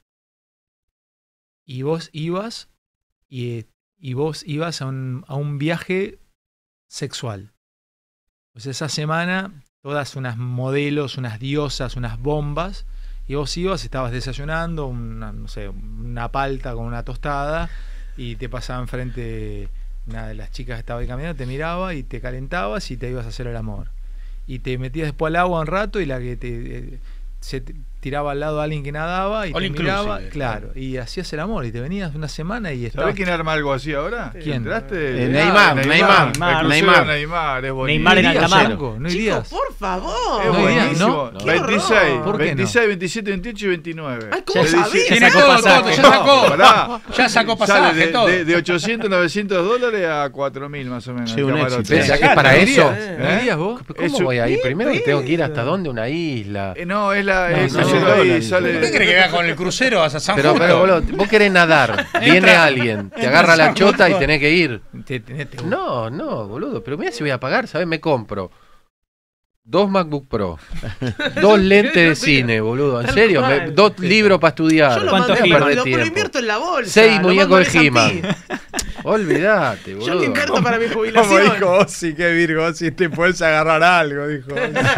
Y vos ibas y, y vos ibas a un, a un viaje sexual. Pues esa semana, todas unas modelos, unas diosas, unas bombas, y vos ibas, estabas desayunando, una, no sé, una palta con una tostada, y te pasaba enfrente una de las chicas que estaba ahí caminando, te miraba y te calentabas y te ibas a hacer el amor. Y te metías después al agua un rato y la que te, eh, se te tiraba al lado a alguien que nadaba y All eh, te miraba, inclusive, claro, y hacías el amor y te venías una semana y estabas. ¿Sabés quién arma algo así ahora? ¿Quién? ¿Entraste? Eh, Neymar, Neymar, Neymar. Neymar. Neymar, es buenísimo. Neymar en ¿No alta irías, mar. Franco? ¿No Chicos, irías? por favor. Es No irías, buenísimo. ¿no? Qué veintiséis, horror. ¿Por qué no? veintiséis, veintisiete, veintiocho y veintinueve. Ay, ¿cómo Le sabés? dice- Tiene sacó todo, todo, pasaje. ya sacó. Pará. Ya sacó Sale pasaje, de, todo. de, de ochocientos, novecientos dólares a cuatro mil más o menos. Sí, el un camarote. éxito. ¿Es, Sacate, es para ¿no eso? irías? Eh. ¿No irías vos? ¿Cómo Eso- voy a ir? Ni Primero que tengo que ir pedo. hasta dónde, una isla. Eh, No, es la. No, es no, haciendo no, ahí, no, no, sale. ¿Por qué crees que veas con el crucero a San Pero, Justo? pero, boludo, vos querés nadar, viene alguien, te agarra la chota y tenés que ir. Te- te- te- No, no, boludo, pero mira si voy a pagar, ¿sabes? Me compro dos MacBook Pro, dos lentes de cine, boludo, en Tal serio, cual. me- dos libros para estudiar. Yo lo ¿Cuánto mando, gira? pero Perder lo, pero tiempo. invierto en la bolsa. Seis lo muñecos mando de en He-Man. S and P. Olvídate, boludo. Yo lo invierto para mi Como jubilación. dijo Ozzy, qué Virgo, Ozzy, te puedes agarrar algo, dijo.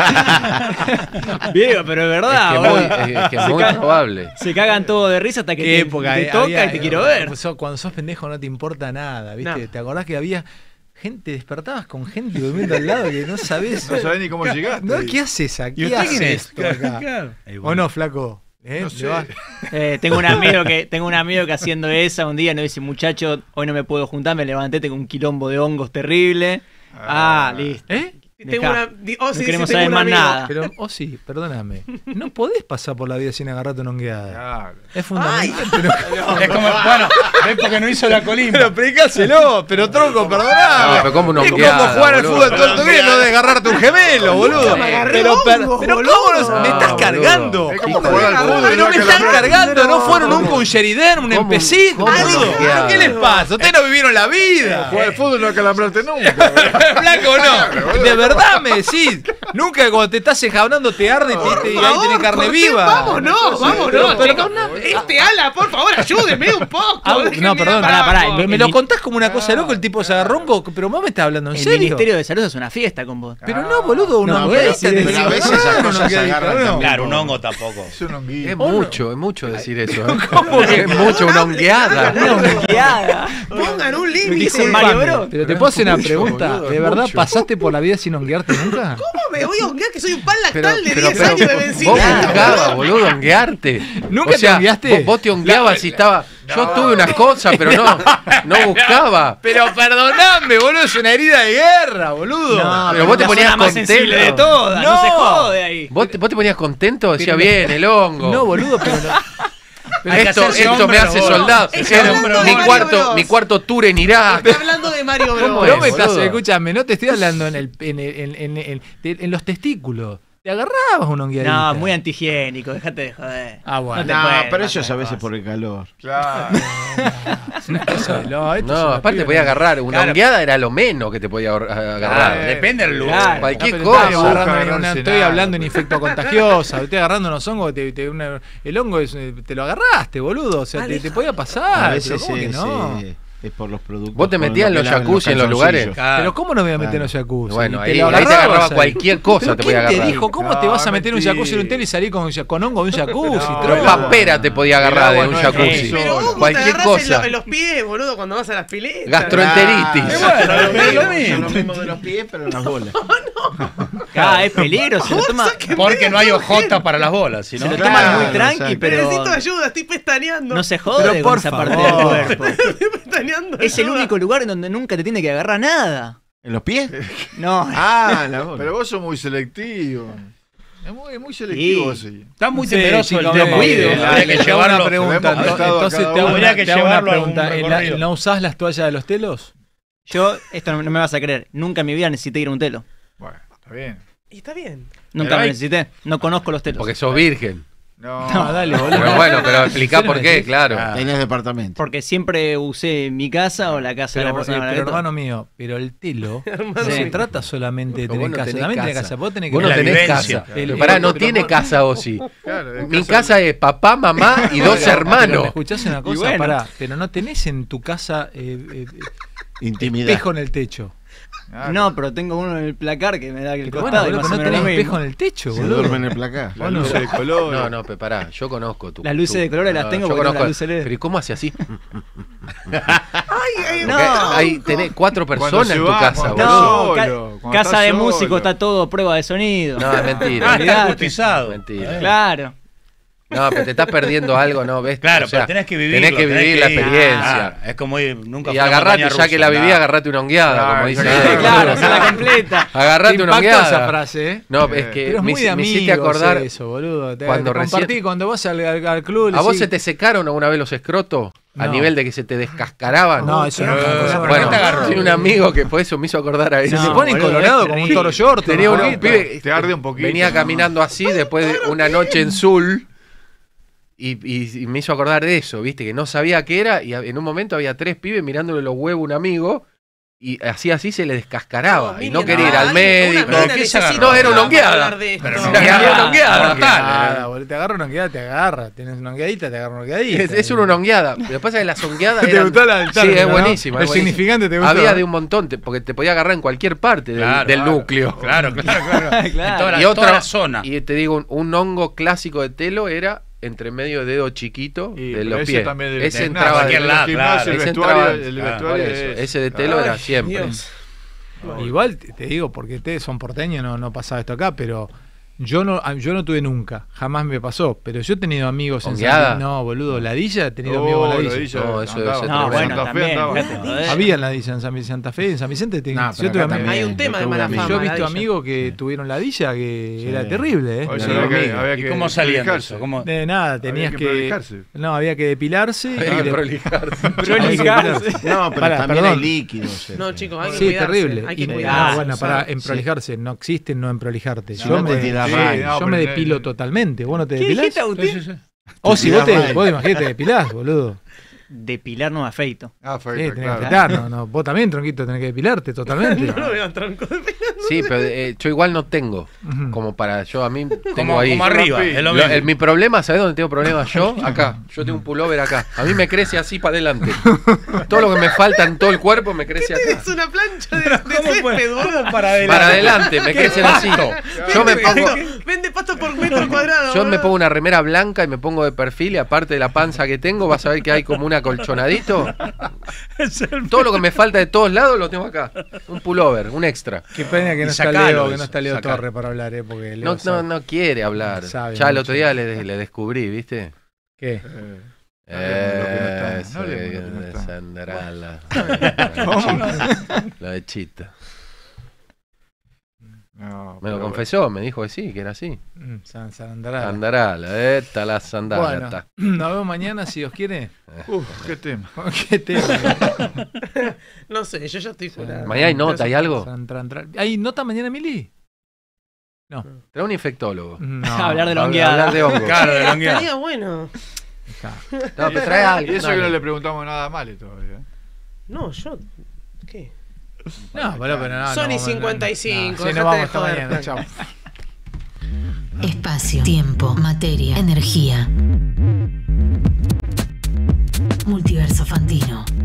Diego, pero es verdad, Es que muy, boludo. es que es Se muy ca- probable. Se cagan todo de risa hasta que ¿Qué te, época? te eh, toca había- y te quiero ver. so- Cuando sos pendejo no te importa nada, ¿viste? Nada. ¿Te acordás que había gente, despertabas con gente durmiendo al lado que no sabés? No sabés ni cómo llegaste. No, ¿qué haces aquí? ¿Y usted quién ¿Qué es? haces esto acá? Claro. Ahí, ¿O bueno. no, flaco? ¿Eh? No ¿Le sé. vas? Eh, tengo un amigo que tengo un amigo que haciendo esa un día nos dice, muchacho, hoy no me puedo juntar, me levanté, tengo un quilombo de hongos terrible. Ah, Ah. listo. ¿Eh? Tengo Dejá. una, di- oh, sí, No queremos sí, tengo saber un más amigo. nada. Pero, Ozzy, perdóname. No podés pasar por la vida sin agarrarte una hongueada. Claro. Es fundamental. Es como, bueno, ¿ves porque no hizo la colimba? Pero explícaselo, pero tronco, No, perdóname. pero como una Es como hongueada, jugar al boludo. fútbol todo el día y no desgarrarte un gemelo, boludo. me agarré Pero, per- hongos, pero boludo. ¿cómo nos- me No, estás boludo. cargando? Es como Hijo jugar al de- fútbol. Pero igual me que están la- cargando, no fueron un ¿Cómo? con Sheridan, un ¿Cómo? empecito, ¿Cómo boludo. hongueada? ¿Qué les pasa? Ustedes no vivieron la vida. Jugar al fútbol no acalambrarte nunca. Flaco, no. De verdad me decís. Nunca cuando te estás enjaunando te arde y, te, y ahí tenés carne ¿por qué? viva. Vámonos, vámonos, Pero- chicos. Este ala, por favor, ayúdeme un poco. Ah, déjenme no, perdón, abajo. pará, pará. Me, me El lo min- contás como una cosa de loco, el tipo se agarró un go- pero vos me estás hablando en El serio. Ministerio de Salud es una fiesta con vos. Pero no, boludo, una No, hongueadita pero- te pero a digo, veces no, esas no, cosas no, se agarran no, no. también. Claro, un hongo tampoco. Es un honguito. Es mucho, es mucho decir eso. ¿eh? Es mucho, una hongueada. Una hongueada. Pongan un Dice límite. Mario Bros. Pero te puedo hacer una mucho, pregunta. boludo, ¿De es verdad mucho. pasaste por la vida sin honguearte nunca? ¿Cómo me voy a honguear que soy un pan Pero, lactal de pero, diez pero, años de vos vencimiento? buscabas, boludo, honguearte. ¿Nunca O te sea, hongueaste? Vos, vos te hongueabas y estaba. Yo tuve unas cosas, pero no, no buscaba. Pero perdoname, boludo, es una herida de guerra, boludo. No, Pero vos te la ponías zona más contento. sensible de todas, no, No. se jode ahí. ¿Vos te, vos te ponías contento? Decía, Pero- bien, el hongo. No, boludo, pero no. Hay que esto hacerse esto hombre me a hace los bolos. soldado. Está Era hablando de mi Mario cuarto, Bros. mi cuarto tour en Irak. Está hablando de Mario Bros. ¿Cómo No es, me estás, boludo? escúchame, no te estoy hablando en el en, el- en, en, en- en- en los testículos. Te agarrabas una hongueadita. No, muy antihigiénico, déjate de joder. Ah, bueno. No te No, puedes, pero no eso es te a veces puedes. por el calor. Claro. Es una cosa de lo- esto No, es una aparte piba, te podía ¿no? agarrar. Una Claro. hongueada era lo menos que te podía ahor- agarrar. Claro, depende del lugar. Claro. Cualquier No, pero cosa. estoy agarrando Busca en una- agarrarse estoy nada, hablando en pero- infecto contagiosa, estoy agarrando unos hongos, te, te- una- el hongo es, eh, te lo agarraste, boludo, o sea, te, te podía A pasar, veces pero ¿cómo que es, no? eh, es por los productos. Vos te con metías en lo los que lavan jacuzzi en los lugares. calzoncillos. Pero ¿cómo no me voy a meter en los Claro. jacuzzi? Bueno, Te ahí, lo ahí te agarrabas agarraba ahí. cualquier cosa. ¿Pero Te quién podía te agarrar. dijo? ¿Cómo No, te vas a meter en un mentira. jacuzzi en un hotel y salir con, un ja- con hongo de un jacuzzi? No, Tropa? el Papera te podía agarrar El de agua un no es jacuzzi. solo. Pero Hugo, Cualquier te agarrás en, cosa. lo- en los pies, boludo, cuando vas a las piletas. Gastroenteritis. Claro, Bueno, son es lo lo mismo. son lo mismo de los pies, pero en las bolas. Ah, es peligro, se lo toma, Porque no hay ojota para las bolas, si se no. lo Claro, toman muy tranqui, exacto. pero Necesito ayuda, estoy pestaneando. no se jode Pero con por esa favor. parte del cuerpo. Estoy pestaneando. Es el ayuda. único lugar en donde nunca te tiene que agarrar nada. ¿En los pies? No, Ah, en la bola. Pero vos sos muy selectivo. Es muy, es muy selectivo Sí. ese. Está muy Sí, temeroso el chicos, tema. me cuido. Habría Te que hago una llevarlo. pregunta, Lo hemos ento- prestado a entonces cada te hago uno. una, Habría que te hago una llevarlo a algún pregunta. ¿En la- recorrido. ¿No usás las toallas de los telos? yo, esto no, no me vas a creer, nunca en mi vida necesité ir a un telo. Bueno, está bien. Y está bien. Nunca Pero me hay- necesité, no conozco los telos. Porque sos virgen. No, No, dale, boludo. Pero bueno, pero explicá ¿En serio por me qué, decís? claro. Ah. Tenés departamento. Porque siempre usé mi casa o la casa de Pero, la persona eh, con la pero que to- hermano mío, pero el telo Hermano no se mío. trata solamente de Pero vos tener no casa. tenés También tenés casa. casa. Vos tenés que Vos no La tenés vivencia. casa. El- Pero pará, el- no pero tiene vos- casa, Ozzy. Claro, es Mi casa es papá, mamá y dos Pero hermanos. me escuchás una cosa, bueno. pará, pero no tenés en tu casa eh, eh, Intimidad. espejo en el techo. Claro. No, pero tengo uno en el placar que me da el Pero costado. bueno, y boludo, más o no menos tenés lo mismo. espejo en el techo, Se boludo. duerme en el placar. Las luces de color. No, no, pero pará, yo conozco tu. Las luces tu- de colores las no, tengo yo porque conozco. las luces L E D. Pero ¿y cómo hace así? Ay, ay, Porque no. hay, tenés cuatro Cuando personas se en tu va, casa, cuando- boludo. No, ca- Solo, cuando casa estás de solo. músico, está todo prueba de sonido. No, es mentira. Ah, está Olvidate. acustizado. Mentira. Claro. No, pero te estás perdiendo algo, ¿no? ¿Ves? Claro, O sea, pero tenés que vivirlo. Tenés que vivir la ir. experiencia. Ah, es como ir nunca Y fui a una agarrate, montaña ya que la rusa, viví, nada. agarrate una hongueada, Claro, como dice. claro. él. Claro, se la completa. Agarrate Te una impactó esa hongueada. frase, ¿eh? No, Eh, es que Pero es me, muy de me hiciste amigos acordar. eso, boludo. Te, cuando te compartí recién- cuando vas al, al, al club. le ¿A vos decís- se te secaron alguna vez los escrotos? A No. nivel de que se te descascaraban. No, eso no. Eh, eso no. ¿por qué Bueno, te agarró? tiene un amigo que por eso me hizo acordar a Se eso. se pone boludo, colorado es como un terrible. toro short. Tenía un unos poquito. pibes. Te arde un poquito. Venía caminando así después de una noche en Zul. Y, y- y me hizo acordar de eso, ¿viste? Que no sabía qué era. Y en un momento había tres pibes mirándole los huevos a un amigo. Y así así se le descascaraba. No, y no Minion, quería ir no, al una médico. mina ¿Qué se necesita agarró? No, era una ongueada. hablar de esto. Pero Sí, no, era una ongueada, Nada, total. boludo, te agarra una ongueada, te agarra. Tienes una ongueadita, te agarra una ongueadita. Es, es una ongueada. Lo que pasa es que las ongueadas ¿Te eran... gustó la del Sí, término, es no? buenísima. El es buenísima. significante te gustó. Había ¿eh? de un montón, te- porque te podía agarrar en cualquier parte del, Claro, del claro. núcleo. Claro, claro, claro. Claro. En toda la, Y otra- toda la zona. Y te digo, un, un hongo clásico de telo era entre medio dedo chiquito Y, de pero los ese pies. también del Ese gimnasio, entraba cualquier del lado, gimnasio, claro. el Ese vestuario, entraba- el claro, vestuario Por eso, es- ese de telo era siempre. Dios. Igual te te digo, porque ustedes son porteños, no, no pasaba esto acá, pero yo no, a- yo no tuve nunca, jamás me pasó. Pero yo he tenido amigos en ¿Ongueada? San No, boludo, ladilla, he tenido Oh, amigos con la ladilla. Villa No, eso debe andaba. ser No, tremendo. bueno, Santa Fe también. andaba. fíjate, joder. Había ladilla en San Vicente Santa Fe, en San Vicente te- No, yo pero tuve acá amigos- también. Hay un tema yo de tuve mala amigos. Yo he fama, visto ladilla. amigos que tuvieron ladilla que Sí. era terrible, ¿eh? O sea, La había que- hormiga. había ¿Y que cómo salían de prolijarse. eso? ¿Cómo? De nada, tenías que que, prolijarse. no, había que depilarse y Había que le- prolijarse. Prolijarse. No, pero Pará, también perdón. hay líquidos. eh. No, chicos, hay que Sí, cuidarse. terrible. Hay que Y- cuidarse. ah, bueno, ¿sabes? para emprolijarse, no existe no emprolijarte. Si yo no me, te tirás Sí, rayo. no, yo pero me ne- depilo totalmente. ¿Vos no te ¿Qué depilás? dijiste, Agustín? Sí, sí, sí. O si vos te, tirás rayo. vos imagínate, te depilás, boludo. Depilar no me afeito. Ah, fue Sí, tenés que claro. afeitar, no, no, vos también, tronquito, tenés que depilarte totalmente. No lo vean tronco de pelo. Sí, pero eh, yo igual no tengo. Ujú. Como para yo, a mí tengo Como, ahí. como arriba, es lo Lo- mismo. el- mi problema, ¿sabes dónde tengo problemas yo? Acá. Yo tengo un pullover acá. A mí me crece así para adelante. Todo lo que me falta en todo el cuerpo me crece acá. Es una plancha de, de césped, boludo. para adelante? Para adelante, me crecen así. Yo me pongo, Vende pasto por metro cuadrado. yo me boludo. pongo una remera blanca y me pongo de perfil y aparte de la panza que tengo, vas a ver que hay como un acolchonadito. Todo lo que me falta de todos lados lo tengo acá. Un pullover, un extra. Qué pena que Y no está sacalo Leo, que eso, no está Leo sacalo. Torre para hablar, eh, porque Leo No, no, sabe. no quiere hablar. Sabe Ya el mucho. otro día le, le descubrí, ¿viste? ¿Qué? Eh, Eh, no hablemos de lo que no está. Sandrala. Lo de Chita. no, Me lo pero confesó, me dijo que sí, que era así. Mm, San, San Andrada. Sandrala, esta la sandala. Bueno, está. nos vemos mañana si Dios quiere. bueno. Uf, qué tema. ¿Qué tema? No sé, yo ya estoy fuera. Mañana hay nota, ¿hay algo? Tran, tran, tran. ¿Hay nota mañana, Mili? Trae un infectólogo. No. Hablar de la Hablar ongueada. de hongos. Claro, de longuear. Estaría bueno. No, pero trae algo. Y eso que dale. no le preguntamos nada mal todavía. No, yo. ¿Qué? No, pero, pero no. Sony no, cincuenta y cinco, No, sí, dejate nos vamos de hasta joder, mañana. Frank. Chao. Espacio, tiempo, materia, energía. Multiverso Fantino.